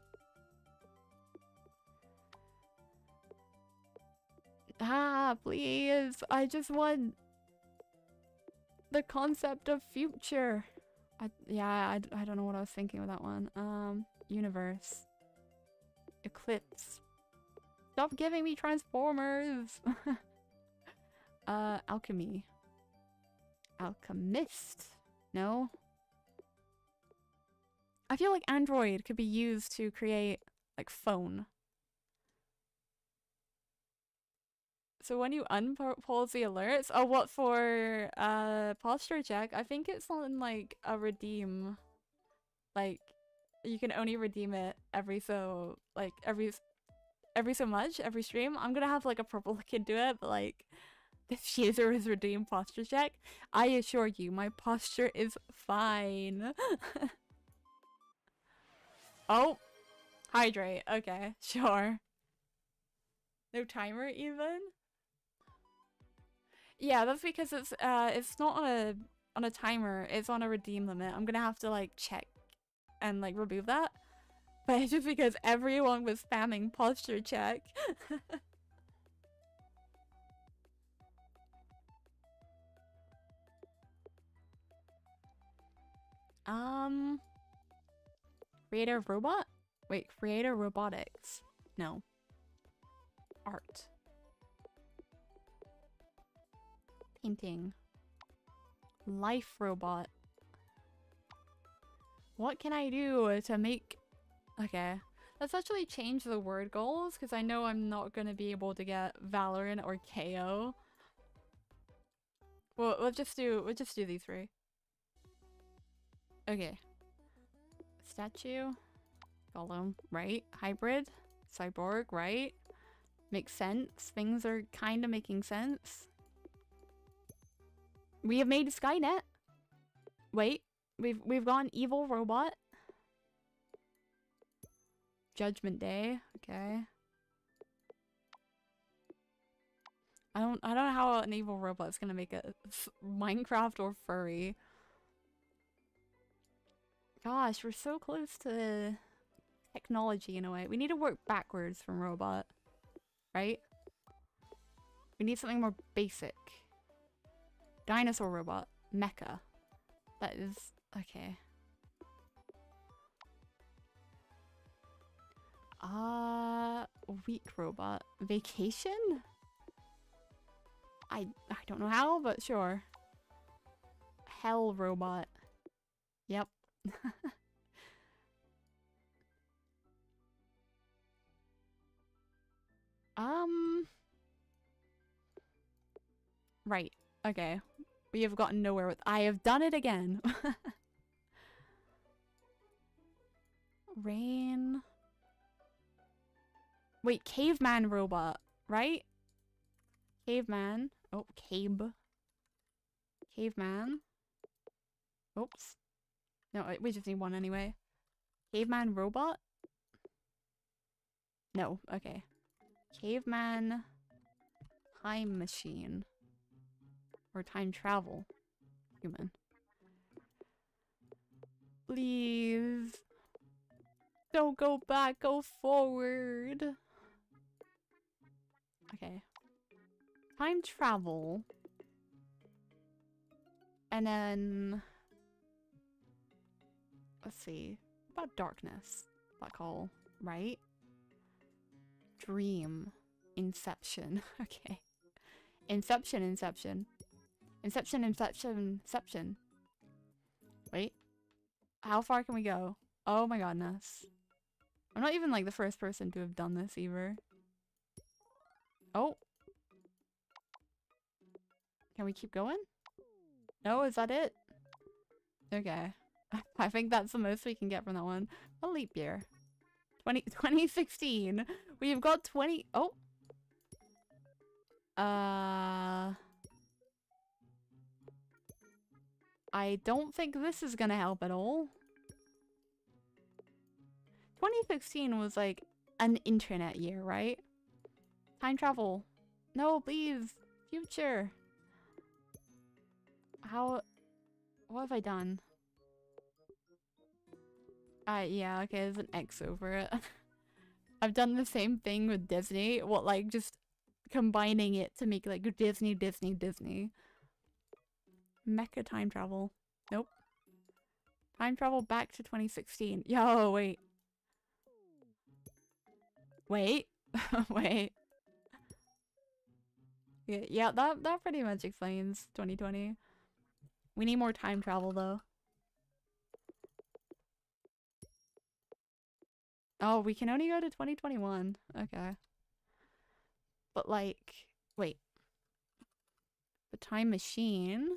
Ah, please. I just want the concept of future. I don't know what I was thinking with that one. Universe. Eclipse. Stop giving me Transformers! Alchemy. Alchemist. No? I feel like Android could be used to create, like, phone. So when you unpause the alerts, oh, what for posture check? I think it's on like a redeem. Like you can only redeem it every so much, every stream. I'm gonna have like a proper look into it, but like this user has redeemed posture check. I assure you, my posture is fine. Oh, hydrate. Okay, sure. No timer even. Yeah, that's because it's not on a timer, it's on a redeem limit. I'm gonna have to like check and like remove that. But it's just because everyone was spamming posture check. Creator robot? Wait, creator robotics. No. Art. Painting. Life robot. What can I do to make... Okay. Let's actually change the word goals, because I know I'm not going to be able to get Valorant or KO. Well, we'll just do these three. Okay. Statue. Golem, right? Hybrid, cyborg, right? Makes sense. Things are kind of making sense. We have made Skynet. Wait, we've gone evil robot. Judgment Day. Okay. I don't know how an evil robot's gonna make a Minecraft or furry. Gosh, we're so close to technology in a way. We need to work backwards from robot, right? We need something more basic. Dinosaur robot. Mecha. That is... okay. Weak robot. Vacation? I don't know how, but sure. Hell robot. Yep. Right. Okay. We have gotten nowhere with— I have done it again. Rain. Wait, caveman robot, right? Caveman. Oh, Caveman. Oops. No, we just need one anyway. Caveman robot? No, okay. Caveman time machine. Or time travel. Human. Please. Don't go back, go forward. Okay. Time travel. And then... let's see. What about darkness? Black hole, right? Dream. Inception. Okay. Inception. Wait. How far can we go? Oh my godness. I'm not even like the first person to have done this either. Oh. Can we keep going? No, is that it? Okay. I think that's the most we can get from that one. A leap year. 2016. We've got 20... oh. I don't think this is gonna help at all. 2016 was like an internet year, right? Time travel. No, please. Future. How... what have I done? Yeah, okay, there's an X over it. I've done the same thing with Disney. What, like, just combining it to make, like, Disney. Mecha time travel. Nope. Time travel back to 2016. Yo, wait. Wait. Wait. Yeah, that pretty much explains 2020. We need more time travel, though. Oh, we can only go to 2021. Okay. But, like... wait. The time machine...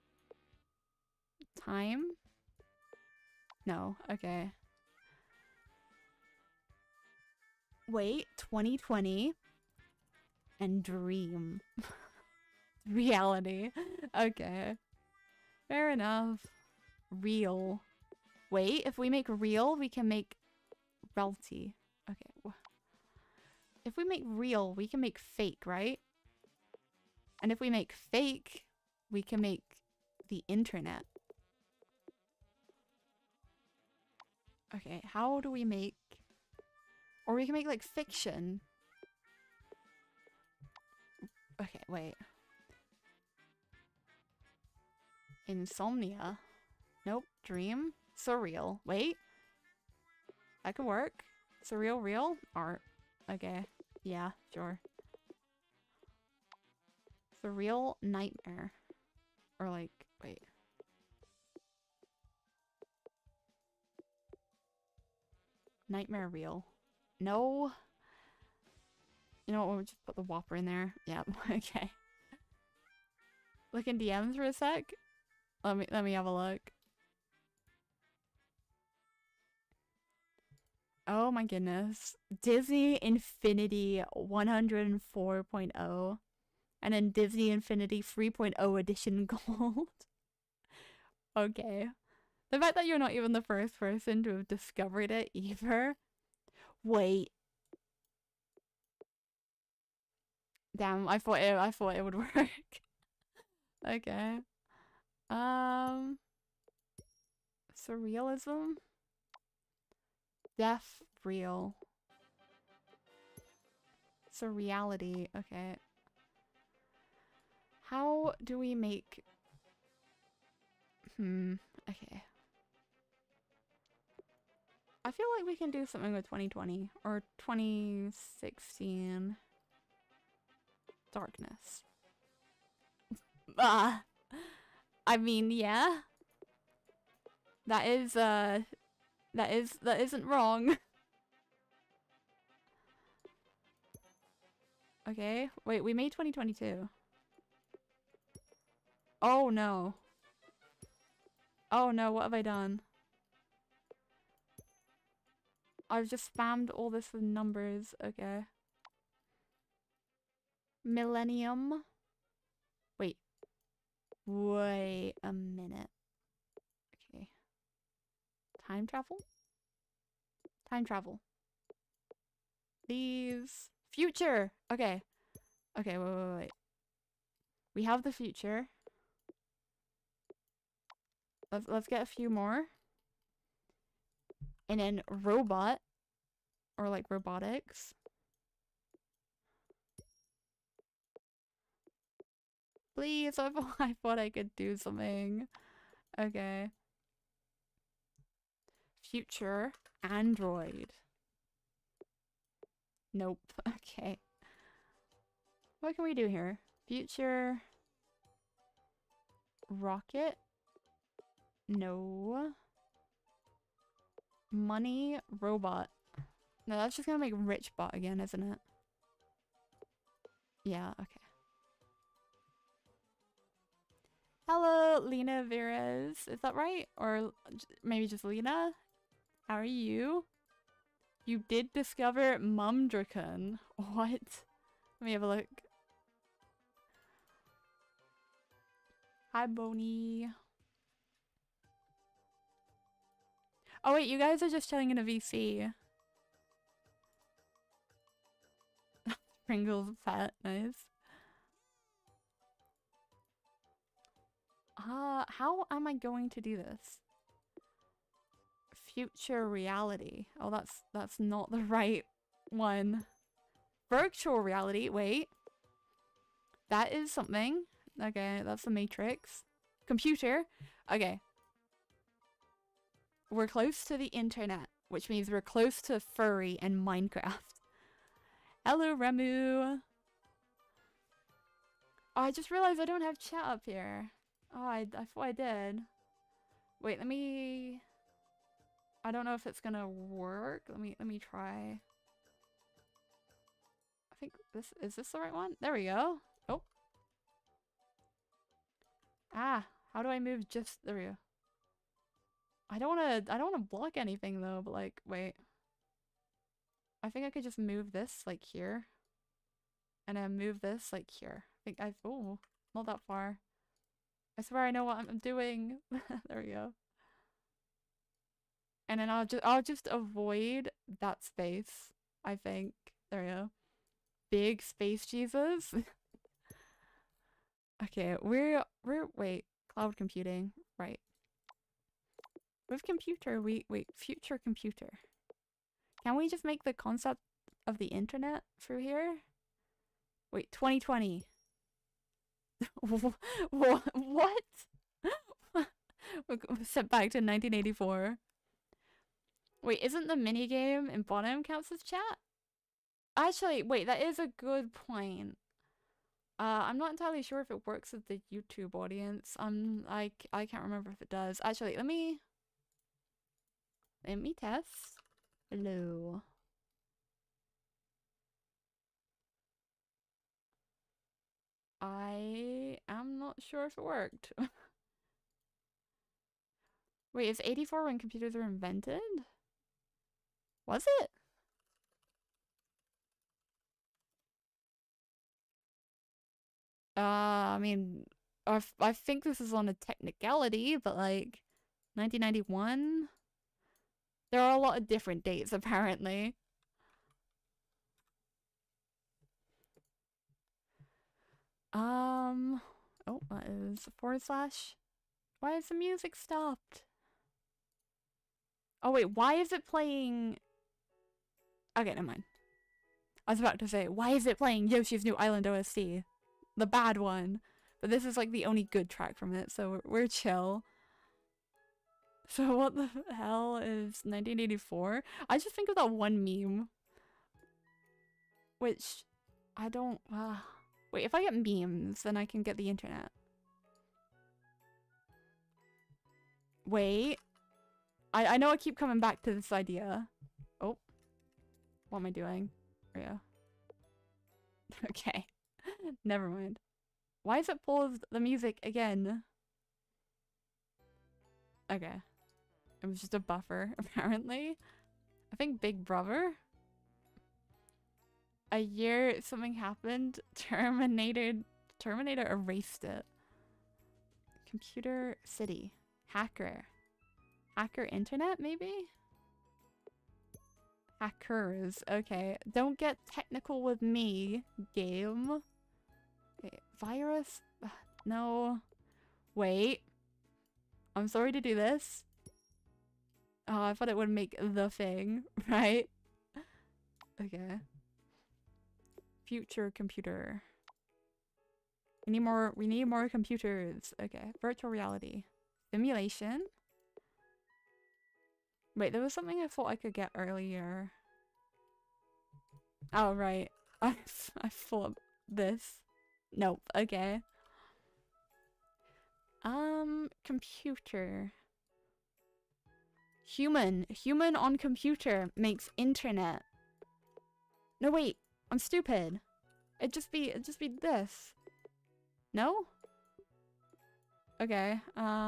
time? No, okay. Wait, 2020 and dream. Reality. Okay. Fair enough. Real. Wait, if we make real, we can make reality. Okay. If we make real, we can make fake, right? And if we make fake, we can make the internet. Okay, how do we make... or we can make, like, fiction. Okay, wait. Insomnia. Nope. Dream. Surreal. Wait. That could work. Surreal, real? Art. Okay. Yeah, sure. Surreal nightmare. Or, like, wait. Nightmare real. No. You know what, we'll just put the Whopper in there. Yep, okay. Look in DMs for a sec. Let me have a look. Oh my goodness. Disney Infinity 104.0 and then Disney Infinity 3.0 Edition Gold. Okay. The fact that you're not even the first person to have discovered it either. Wait. Damn, I thought it would work. Okay. Surrealism? Death real. Surreality. Okay. How do we make... Okay. I feel like we can do something with 2020 or 2016. Darkness. I mean, yeah. That isn't wrong. Okay. Wait, we made 2022. Oh no. Oh no, what have I done? I've just spammed all this with numbers. Okay. Millennium. Wait. Wait a minute. Okay. Time travel? Time travel. These. Future! Okay. Okay, wait. We have the future. Let's get a few more. And then robot. Or like robotics. Please, I thought I could do something. Okay. Future android. Nope. Okay. What can we do here? Future rocket? No. Money robot. No, that's just gonna make rich bot again, isn't it? Yeah, okay. Hello, Lena Veres. Is that right? Or maybe just Lena? How are you? You did discover Mumdraken. What? Let me have a look. Hi, Bonnie. Oh wait, you guys are just chilling in a VC. Pringle's pet, nice. How am I going to do this? Future reality. Oh, that's not the right one. Virtual reality, wait. That is something. Okay, that's the Matrix. Computer. Okay. We're close to the internet, which means we're close to furry and Minecraft. Hello, Remu. Oh, I just realized I don't have chat up here. Oh, I thought I did. Wait, let me... I don't know if it's gonna work. Let me try. I think is this the right one? There we go. Oh. Ah, how do I move just there we go. I don't wanna block anything though, but like wait. I think I could just move this like here. And then move this like here. I think oh, not that far. I swear I know what I'm doing. There we go. And then I'll just avoid that space, I think. There we go. Big space Jesus. Okay, we're wait, cloud computing. Right. With computer, wait, future computer. Can we just make the concept of the internet through here? Wait, 2020. What? Set back to 1984. Wait, isn't the minigame in bottom counts as chat? Actually, wait, that is a good point. I'm not entirely sure if it works with the YouTube audience. I can't remember if it does. Actually, let me test. Hello. I am not sure if it worked. Wait, is 84 when computers were invented? Was it? I mean, I think this is on a technicality, but like 1991. There are a lot of different dates apparently. Oh, that is /. Why is the music stopped? Oh wait, why is it playing? Okay, never mind. I was about to say, why is it playing Yoshi's New Island OST? The bad one. But this is like the only good track from it, so we're chill. So what the hell is 1984? I just think of that one meme. Which, I don't... wait, if I get memes, then I can get the internet. Wait. I know I keep coming back to this idea. Oh. What am I doing? Yeah. Okay. Never mind. Why is it paused the music again? Okay. It was just a buffer, apparently. I think Big Brother. A year something happened. Terminator erased it. Computer City. Hacker. Hacker internet, maybe? Hackers. Okay. Don't get technical with me, game. Okay. Virus? No. Wait. I'm sorry to do this. Oh, I thought it would make the thing, right? Okay. Future computer. We need more computers. Okay. Virtual reality. Simulation. Wait, there was something I thought I could get earlier. Oh, right. I thought this. Nope. Okay. Computer. Human on computer makes internet. No, wait. I'm stupid. It'd just be this. No? Okay.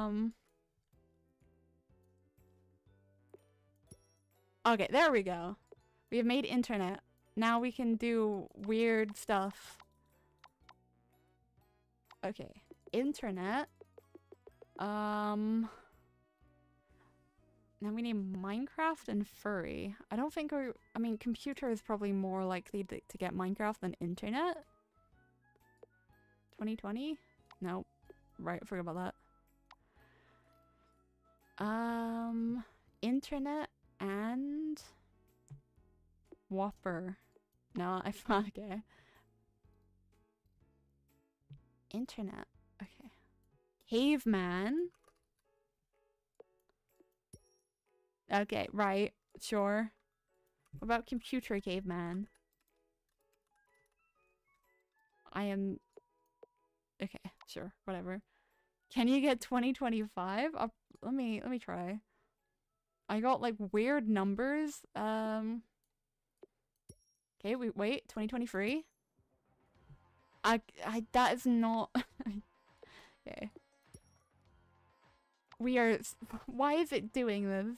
Okay, there we go. We have made internet. Now we can do weird stuff. Okay. Internet. Now we need Minecraft and furry. I don't think I mean, computer is probably more likely to get Minecraft than internet. 2020? Nope. Right, I forgot about that. Internet and Whopper. No, okay. Internet. Okay. Caveman. Okay, right. Sure. What about computer caveman? I am... Okay, sure. Whatever. Can you get 2025? Let me try. I got like weird numbers. Okay, wait. 2023? That is not... Okay. We are... Why is it doing this?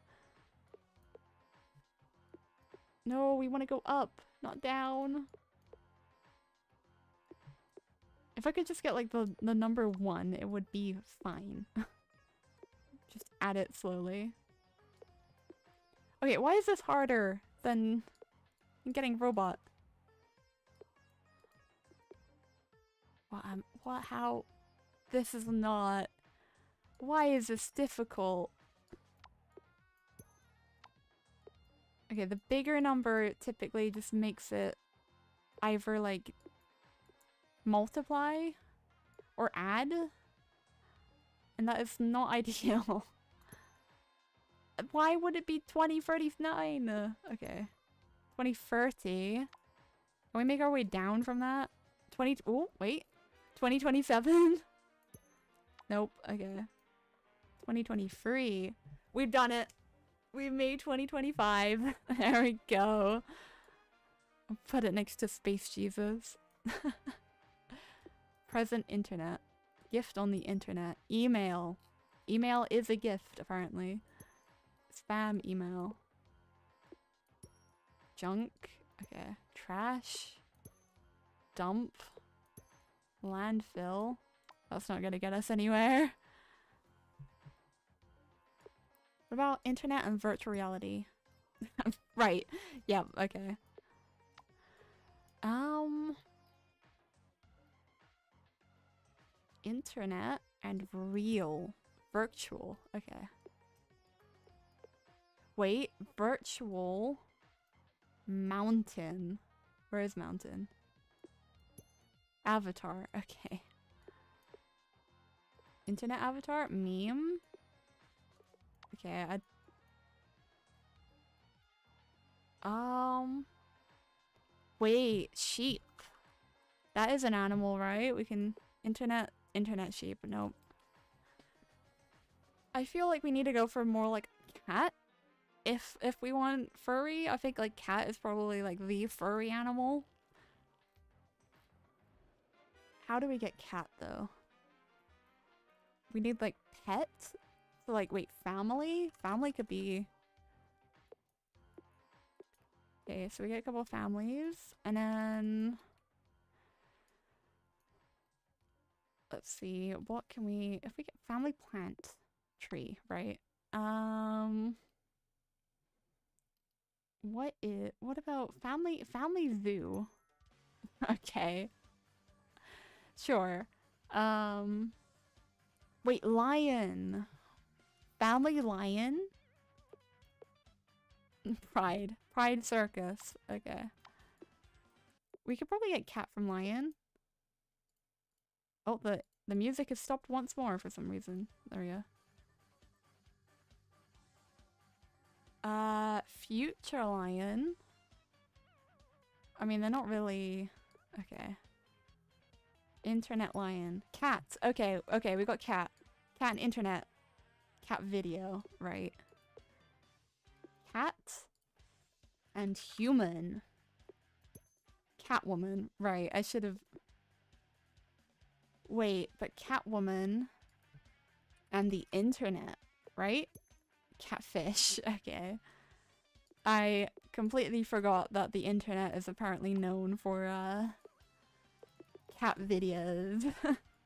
No, we want to go up, not down. If I could just get like the number 1, it would be fine. Just add it slowly. Okay, why is this harder than getting robot? What, how? This is not... Why is this difficult? Okay, the bigger number typically just makes it either like multiply or add, and that is not ideal. Why would it be 2039? Okay, 2030. Can we make our way down from that? Oh, wait. 2027? Nope. Okay. 2023. We've done it. We made 2025. There we go. I'll put it next to Space Jesus. Present internet. Gift on the internet. Email. Email is a gift, apparently. Spam email. Junk. Okay. Trash. Dump. Landfill. That's not gonna get us anywhere. What about internet and virtual reality? Right. Yep, okay. Internet and real. Virtual. Okay. Wait, virtual mountain. Where is mountain? Avatar. Okay. Internet avatar? Meme? Okay, wait, sheep. That is an animal, right? We can internet sheep. Nope. I feel like we need to go for more like cat. If we want furry, I think like cat is probably like the furry animal. How do we get cat though? We need like pet? So like wait, family? Family could be... Okay, so we get a couple of families, and then... Let's see, what can we... If we get family plant tree, right? What about family zoo? Okay. Sure. Wait, lion. Family lion? Pride circus. Okay. We could probably get cat from lion. Oh, the music has stopped once more for some reason. There we go. Future lion. I mean, they're not really... Okay. Internet lion. Cats. Okay, okay, we got cat. Cat and internet. Cat video. Right. Cat. And human. Catwoman. Right, I should have... Wait, but Catwoman and the internet, right? Catfish. Okay. I completely forgot that the internet is apparently known for, cat videos.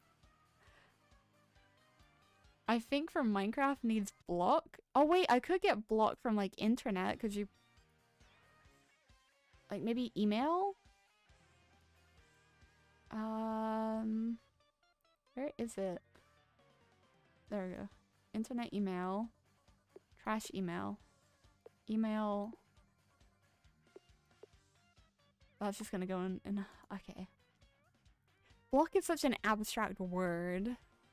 I think for Minecraft needs block. Oh wait, I could get block from like internet because you... Like maybe email? Where is it? There we go. Internet email. Trash email. Email. That's just gonna go in okay. Block is such an abstract word.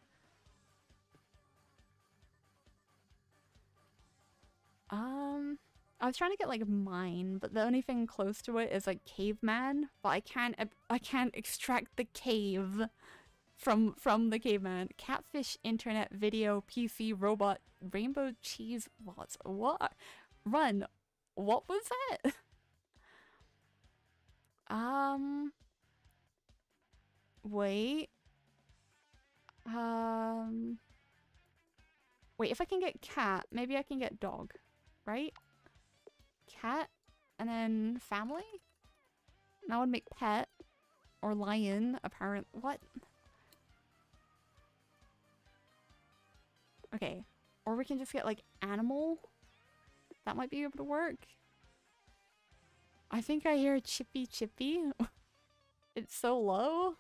I was trying to get like mine, but the only thing close to it is like caveman, but I can't extract the cave from the caveman. Catfish, internet, video, PC, robot, rainbow cheese bots. What? Run. What was that? Wait. Wait, if I can get cat, maybe I can get dog, right? Cat, and then family? That would make pet, or lion, apparent. What? Okay, or we can just get like animal. That might be able to work. I think I hear chippy chippy. It's so low.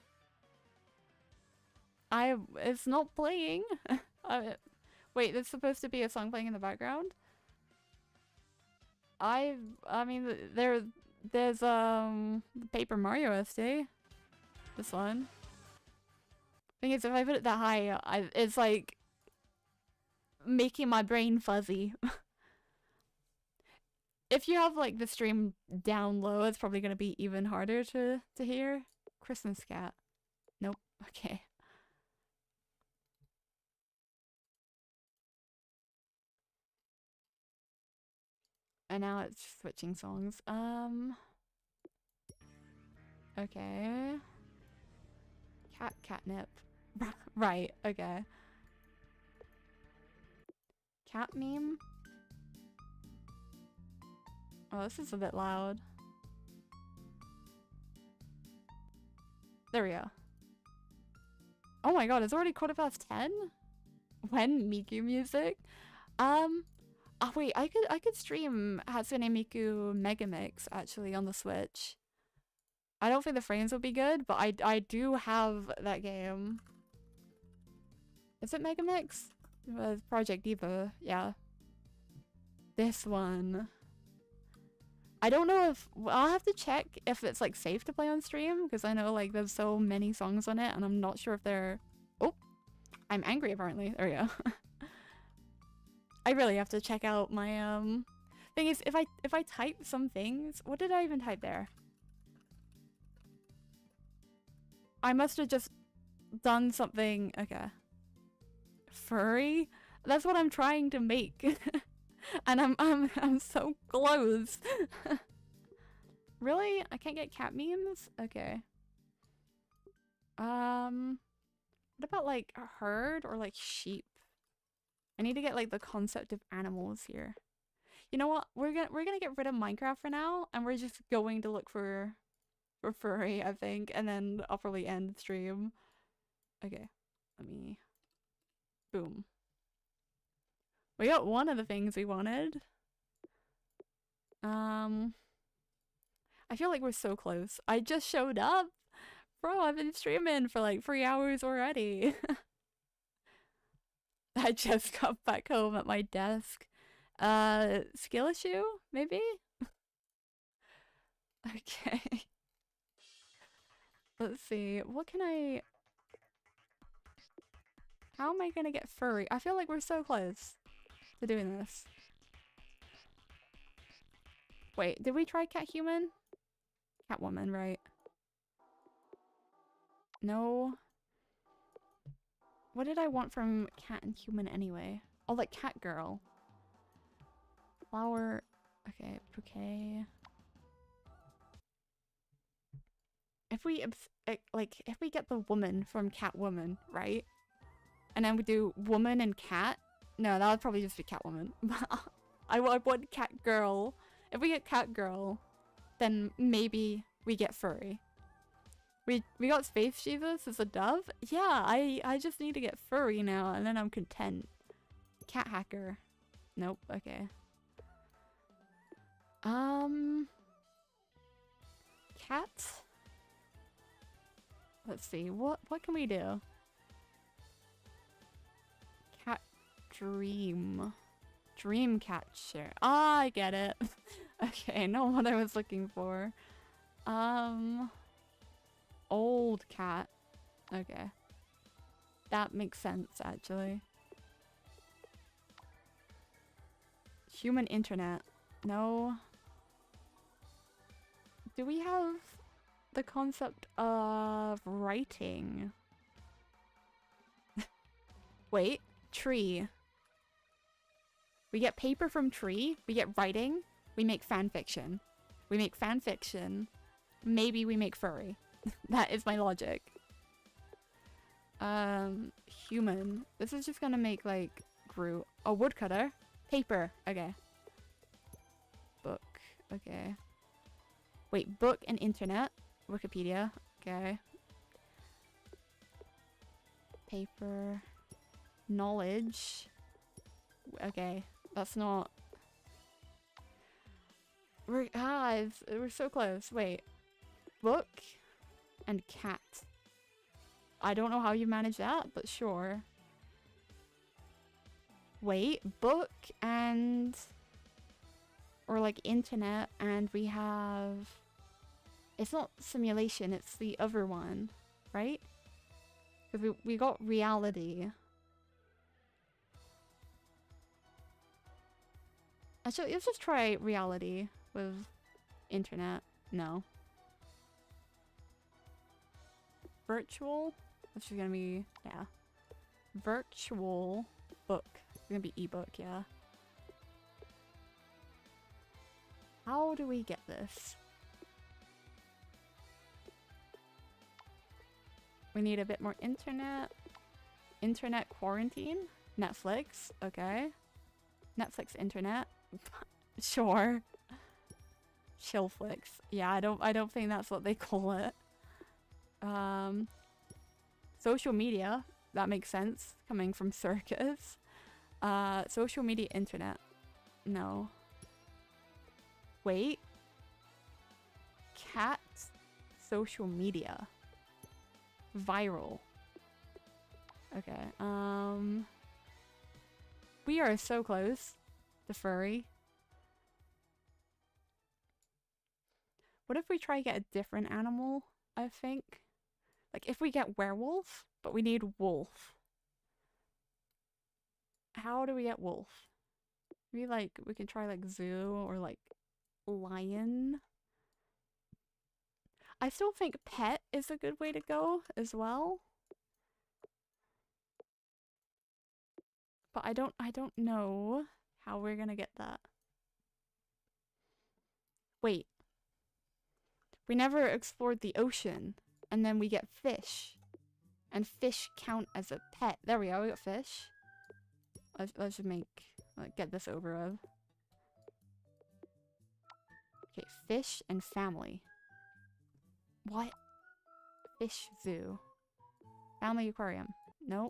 It's not playing. Wait, there's supposed to be a song playing in the background? I mean, there's Paper Mario SD. This one. Thing is, if I put it that high, it's like making my brain fuzzy. If you have like the stream down low, it's probably gonna be even harder to hear. Christmas cat. Nope. Okay. And now it's switching songs. Okay. Catnip. Right, okay. Cat meme? Oh, this is a bit loud. There we go. Oh my god, it's already 10:15? When Miku music? Oh wait, I could stream Hatsune Miku Megamix actually on the Switch. I don't think the frames will be good, but I do have that game. Is it Megamix? Project Diva, yeah. This one. I don't know if I'll have to check if it's like safe to play on stream because I know like there's so many songs on it and I'm not sure if they're. Oh, I'm angry apparently. There we go. I really have to check out my thing is if I type some things, what did I even type there? I must have just done something. Okay. Furry? That's what I'm trying to make. And I'm so close. Really? I can't get cat memes? Okay. What about like a herd or like sheep? I need to get like the concept of animals here. You know what? We're gonna get rid of Minecraft for now, and we're just going to look for furry, I think, and then I'll probably end the stream. Okay. Let me. Boom. We got one of the things we wanted. I feel like we're so close. I just showed up. Bro, I've been streaming for like 3 hours already. I just got back home at my desk. Skill issue? Maybe? Okay. Let's see. What can I... How am I gonna get furry? I feel like we're so close to doing this. Wait, did we try cat human? Catwoman, right? No. What did I want from cat and human anyway? Oh, like cat girl. Flower. Okay, bouquet. If we if we get the woman from Catwoman, right? And then we do woman and cat. No, that would probably just be Catwoman. I want cat girl. If we get cat girl, then maybe we get furry. We got Space Jesus as a dove? Yeah, I just need to get furry now and then I'm content. Cat hacker. Nope, okay. Cat? Let's see, what can we do? Cat dream. Dream cat share. Ah, I get it. Okay, not what I was looking for. Old cat. Okay. That makes sense, actually. Human internet. No. Do we have the concept of writing? Wait. Tree. We get paper from tree. We get writing. We make fan fiction. We make fan fiction. Maybe we make furry. That is my logic. Human. This is just gonna make like Groot. A woodcutter. Paper. Okay. Book. Okay. Wait, book and internet. Wikipedia. Okay. Paper. Knowledge. Okay. That's not... We're so close. Wait. Book and cat. I don't know how you manage that, but sure. Wait, book and... Or like internet, and we have... It's not simulation, it's the other one, right? Because we got reality. Actually, let's just try reality with internet. No. Virtual? Which is gonna be, yeah. Virtual book. It's gonna be ebook, yeah. How do we get this? We need a bit more internet. Internet quarantine? Netflix, okay. Netflix internet. Sure. Chill flicks. Yeah, I don't think that's what they call it. Social media. That makes sense coming from Circus. Social media internet. No. Wait. Cat social media. Viral. Okay. We are so close to furry. What if we try to get a different animal, I think? Like, if we get werewolf, but we need wolf. How do we get wolf? Maybe, like, we can try, like, zoo or, like, lion. I still think pet is a good way to go as well. But I don't know how we're gonna get that. Wait. We never explored the ocean, and then we get fish. And fish count as a pet. There we go, we got fish. Let's just get this over with. Okay, fish and family. What? Fish zoo. Family aquarium. Nope.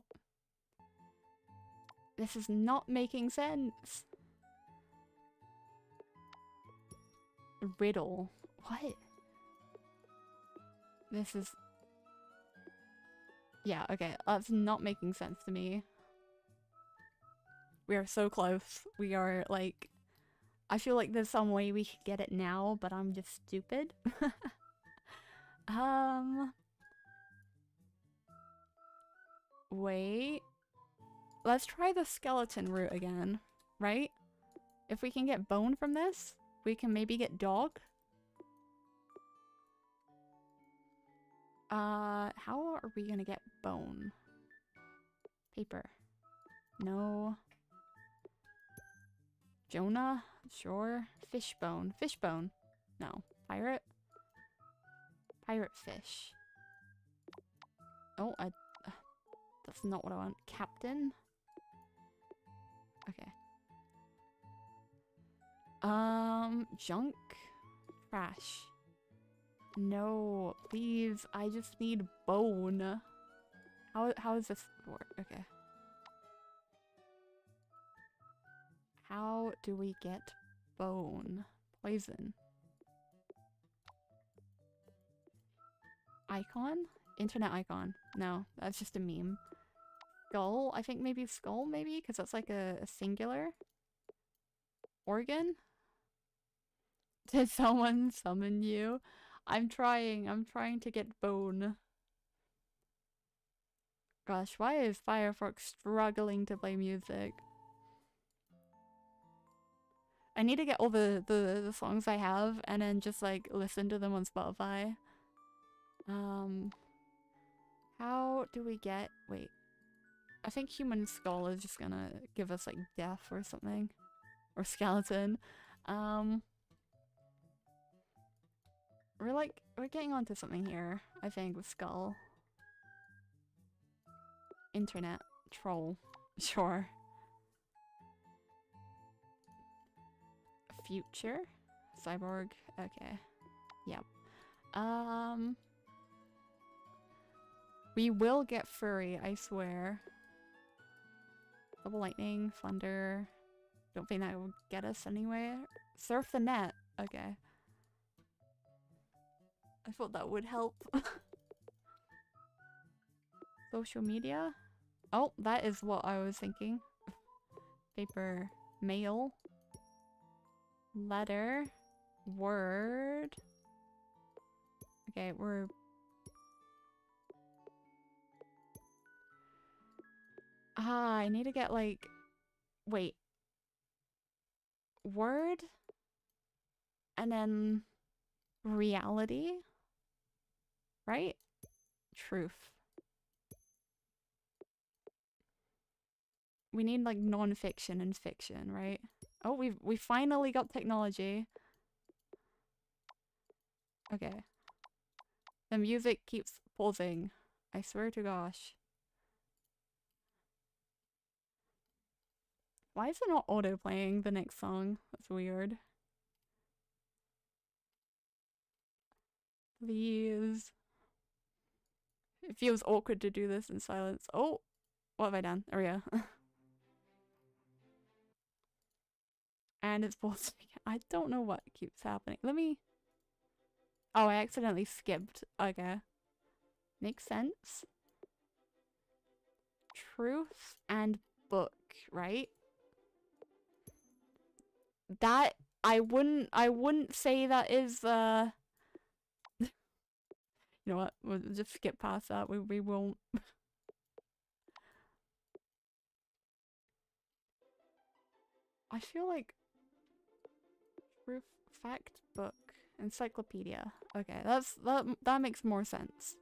This is not making sense. Riddle. What? This is... Yeah, okay. That's not making sense to me. We are so close. We are, like... I feel like there's some way we could get it now, but I'm just stupid. Wait. Let's try the skeleton route again, right? If we can get bone from this, we can maybe get dog. How are we gonna get bone? Paper. No. Jonah? Sure. Fishbone. Fishbone. No. Pirate? Pirate fish. Oh, that's not what I want. Captain? Okay. Junk? Trash. No, please. I just need bone. How does this work? Okay. How do we get bone? Poison. Icon? Internet icon. No, that's just a meme. Skull? I think maybe skull, maybe? Because that's like a singular. Organ? Did someone summon you? I'm trying to get bone. Gosh, why is Firefox struggling to play music? I need to get all the songs I have and then just like listen to them on Spotify. How do we get... Wait. I think human skull is just gonna give us like death or something. Or skeleton. We're getting onto something here, I think, with skull. Internet. Troll. Sure. Future? Cyborg? Okay. Yep. We will get furry, I swear. Double lightning, thunder. Don't think that will get us anywhere. Surf the net. Okay. I thought that would help. Social media? Oh, that is what I was thinking. Paper. Mail. Letter. Word. Okay, we're... I need to get like... Wait. Word? And then... Reality? Right? Truth. We need like non-fiction and fiction, right? Oh, we finally got technology. Okay. The music keeps pausing. I swear to gosh. Why is it not auto-playing the next song? That's weird. Please. It feels awkward to do this in silence. Oh, what have I done? There we go. And it's paused again. I don't know what keeps happening. Let me... Oh, I accidentally skipped. Okay. Makes sense. Truth and book, right? That I wouldn't say that is you know what? We'll just skip past that. We won't. I feel like truth, fact, book, encyclopedia. Okay, that makes more sense.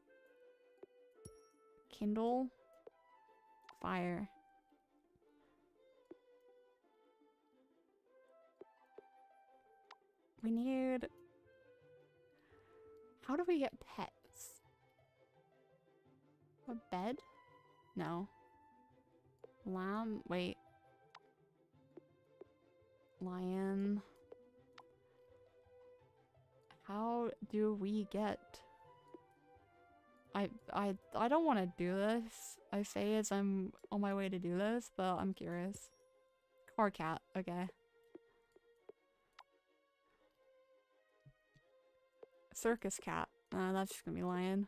Kindle, fire. We need... How do we get pets? A bed? No. Lamb? Wait. Lion. How do we get... I don't want to do this. I say as I'm on my way to do this, but I'm curious. Car cat. Okay. Circus cat. That's just gonna be lion.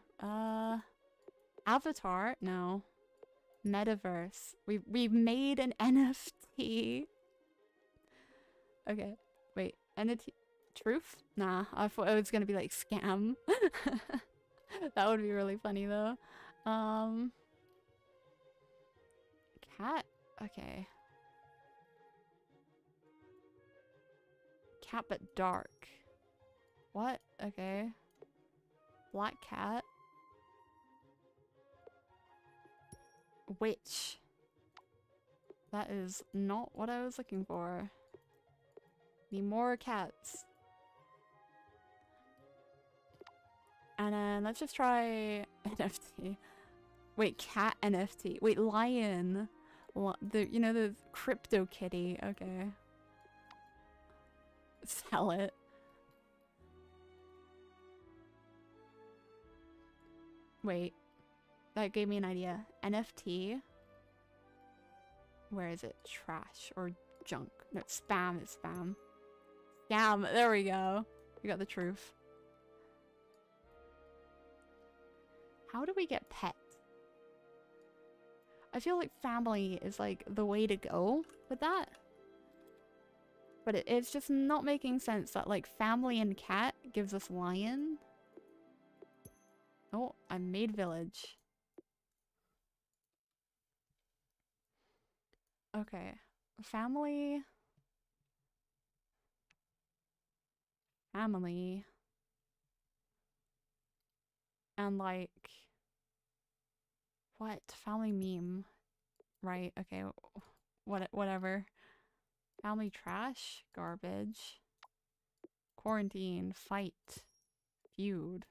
Avatar? No. Metaverse. We've made an NFT. Okay. Wait. NFT? Truth? Nah. I thought it was gonna be like scam. That would be really funny though. Cat? Okay. Cat but dark. What? Okay. Black cat. Witch. That is not what I was looking for. Need more cats. And then let's just try NFT. Wait, cat NFT. Wait, lion. You know, the crypto kitty. Okay. Sell it. Wait. That gave me an idea. NFT. Where is it? Trash or junk? No, spam. It's spam. Scam. There we go. We got the truth. How do we get pets? I feel like family is like the way to go with that. But it's just not making sense that like family and cat gives us lion. Oh, I made village. Okay. Family. Family. And like... What? Family meme. Right, okay. Whatever. Family trash. Garbage. Quarantine. Fight. Feud.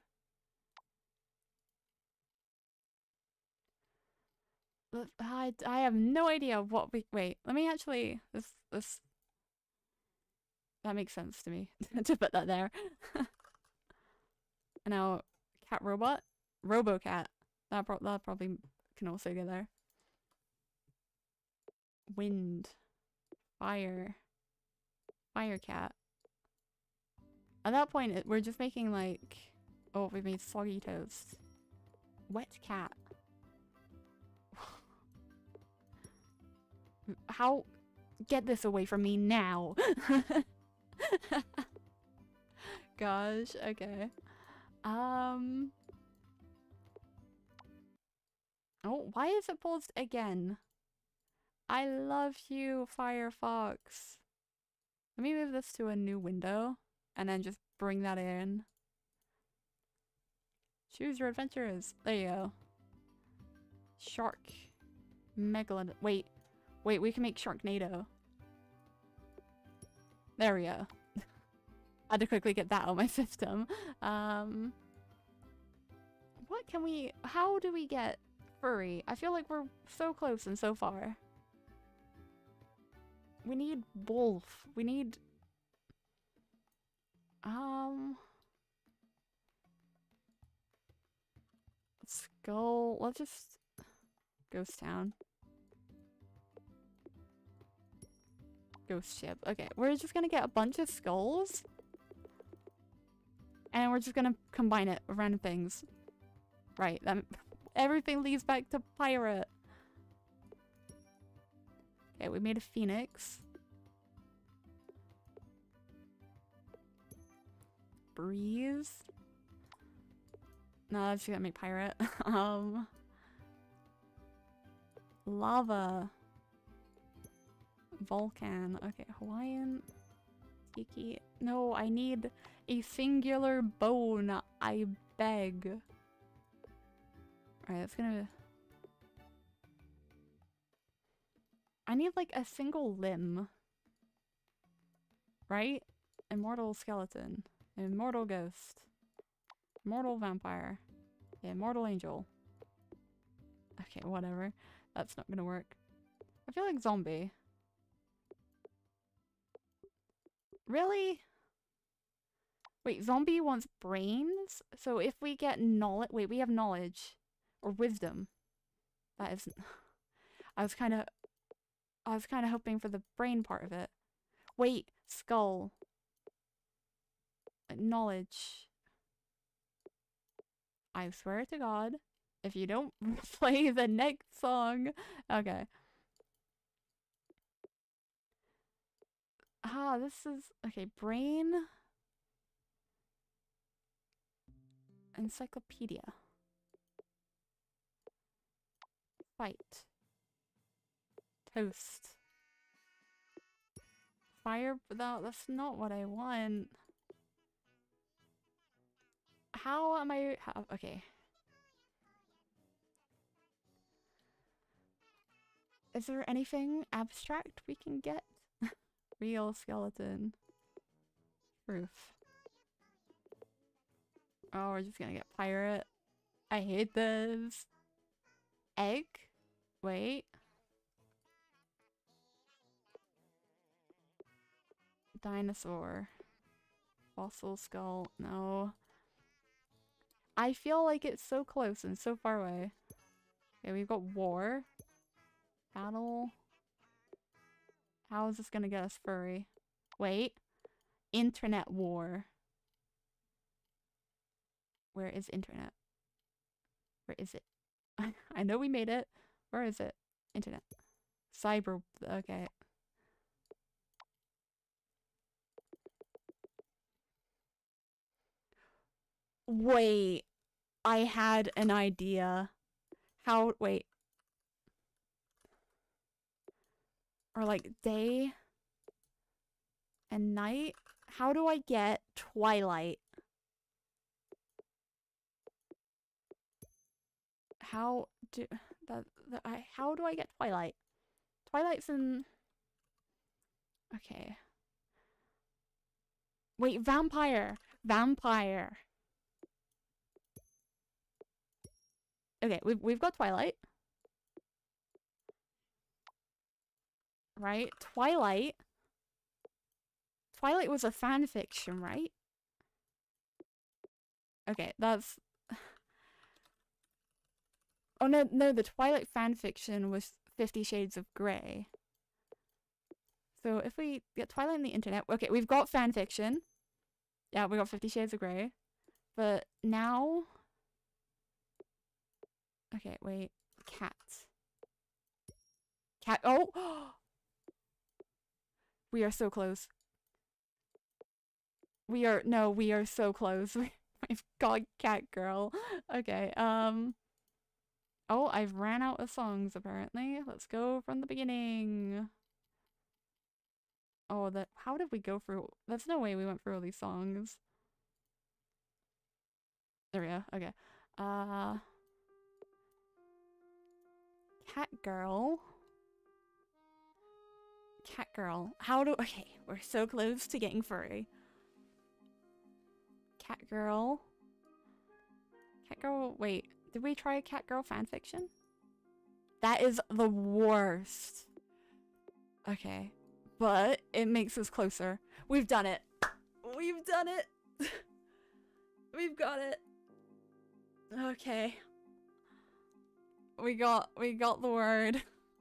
I have no idea what we... Wait, let me actually... This... That makes sense to me. To put that there. And now... Cat robot? Robocat. That probably can also go there. Wind. Fire. Fire cat. At that point, we're just making like... Oh, we made soggy toast. Wet cat. How? Get this away from me now. Gosh, okay. Oh, why is it paused again? I love you, Firefox. Let me move this to a new window and then just bring that in. Choose your adventures. There you go. Shark. Megalodon. Wait, we can make Sharknado. There we go. I had to quickly get that out of my system. What can we... How do we get furry? I feel like we're so close and so far. We need wolf. We need... Skull. Let's just Ghost Town. Ghost ship. Okay, we're just gonna get a bunch of skulls. And we're just gonna combine it with random things. Right, then everything leads back to pirate. Okay, we made a phoenix. Breeze. No, that's just gonna make pirate. Lava. Volcan. Okay, Hawaiian. Tiki. No, I need a singular bone. I beg. Alright, that's gonna... I need like a single limb. Right? Immortal skeleton. Immortal ghost. Immortal vampire. Immortal angel. Okay, whatever. That's not gonna work. I feel like zombie. Really? Wait, zombie wants brains? So if we get knowledge... Wait, we have knowledge. Or wisdom. That is... I was kind of hoping for the brain part of it. Wait, skull. Knowledge. I swear to God, if you don't play the next song... Okay. Ah, this is... Okay, brain... Encyclopedia. Fight. Toast. Fire... No, that's not what I want. How am I... okay. Is there anything abstract we can get? Real skeleton. Roof. Oh, we're just gonna get pirate. I hate this. Egg? Wait. Dinosaur. Fossil skull. No. I feel like it's so close and so far away. Okay, we've got war. Battle. How is this gonna get us furry? Wait. Internet war. Where is internet? Where is it? I know we made it. Where is it? Internet. Cyber. Okay. Wait. I had an idea. How... Wait. Or like day and night? How do I get twilight? How do how do I get twilight? Twilight's in... Okay. Wait, vampire. Vampire. Okay, we've got twilight. Right? Twilight. Twilight was a fan fiction, right? Okay, that's... Oh no, the Twilight fan fiction was 50 Shades of Grey. So if we get Twilight on the internet... Okay, we've got fan fiction. Yeah, we got 50 Shades of Grey. But now... Okay, wait. Cat. Cat... Oh! We are so close. We are so close. We've got Cat Girl. Okay, oh, I've ran out of songs, apparently. Let's go from the beginning. Oh, how did we go through... There's no way we went through all these songs. There we go, okay. Cat Girl. Cat Girl. Okay, we're so close to getting furry. Cat Girl. Cat Girl, wait. Did we try Cat Girl fanfiction? That is the worst. Okay. But it makes us closer. We've done it. We've done it. We've got it. Okay. We got the word.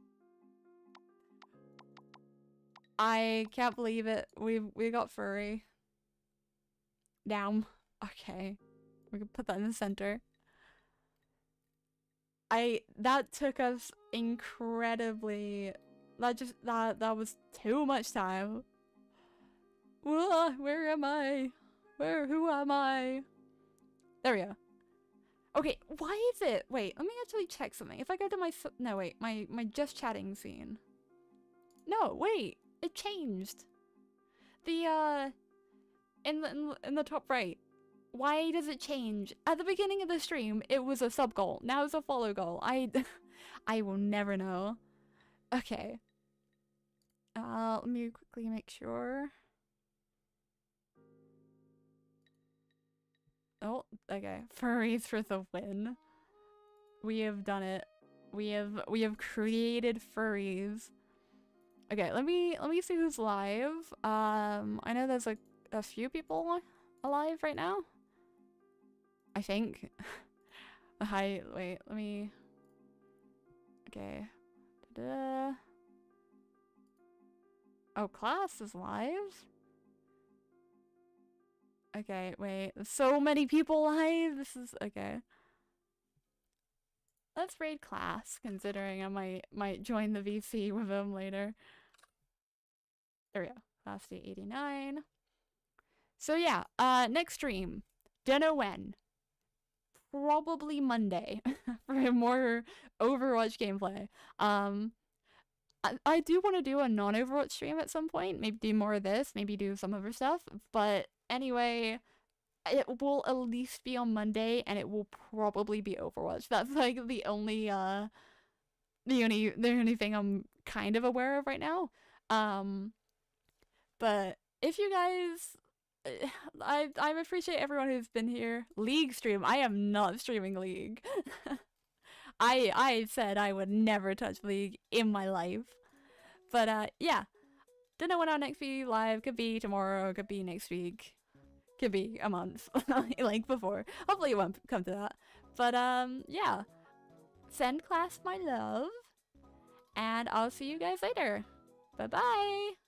I can't believe it. We got furry. Damn. Okay. We can put that in the center. That took us incredibly. That was too much time. Where am I? Who am I? There we go. Okay, why is it? Wait, let me actually check something. If I go to my just chatting scene. No, wait, it changed. The in the top right. Why does it change? At the beginning of the stream, it was a sub goal. Now it's a follow goal. I will never know. Okay. Let me quickly make sure. Oh, okay. Furries for the win. We have done it. We have created furries. Okay, let me see who's live. I know there's like a few people alive right now. I think. Hi, wait, let me. Okay. Ta-da. Oh, class is live? Okay, wait. So many people live. This is okay. Let's raid class, considering I might join the VC with them later. There we go. Class D89. So yeah, next stream. Dunno when. Probably Monday for more Overwatch gameplay. I do want to do a non-Overwatch stream at some point. Maybe do more of this. Maybe do some other stuff. But anyway, it will at least be on Monday, and it will probably be Overwatch. That's like the only thing I'm kind of aware of right now. But if you guys, I appreciate everyone who's been here. League stream. I am not streaming League. I said I would never touch League in my life. But yeah. Don't know when our next be live. Could be tomorrow, could be next week. Could be a month. Like before. Hopefully it won't come to that. But yeah. Send class my love. And I'll see you guys later. Bye bye.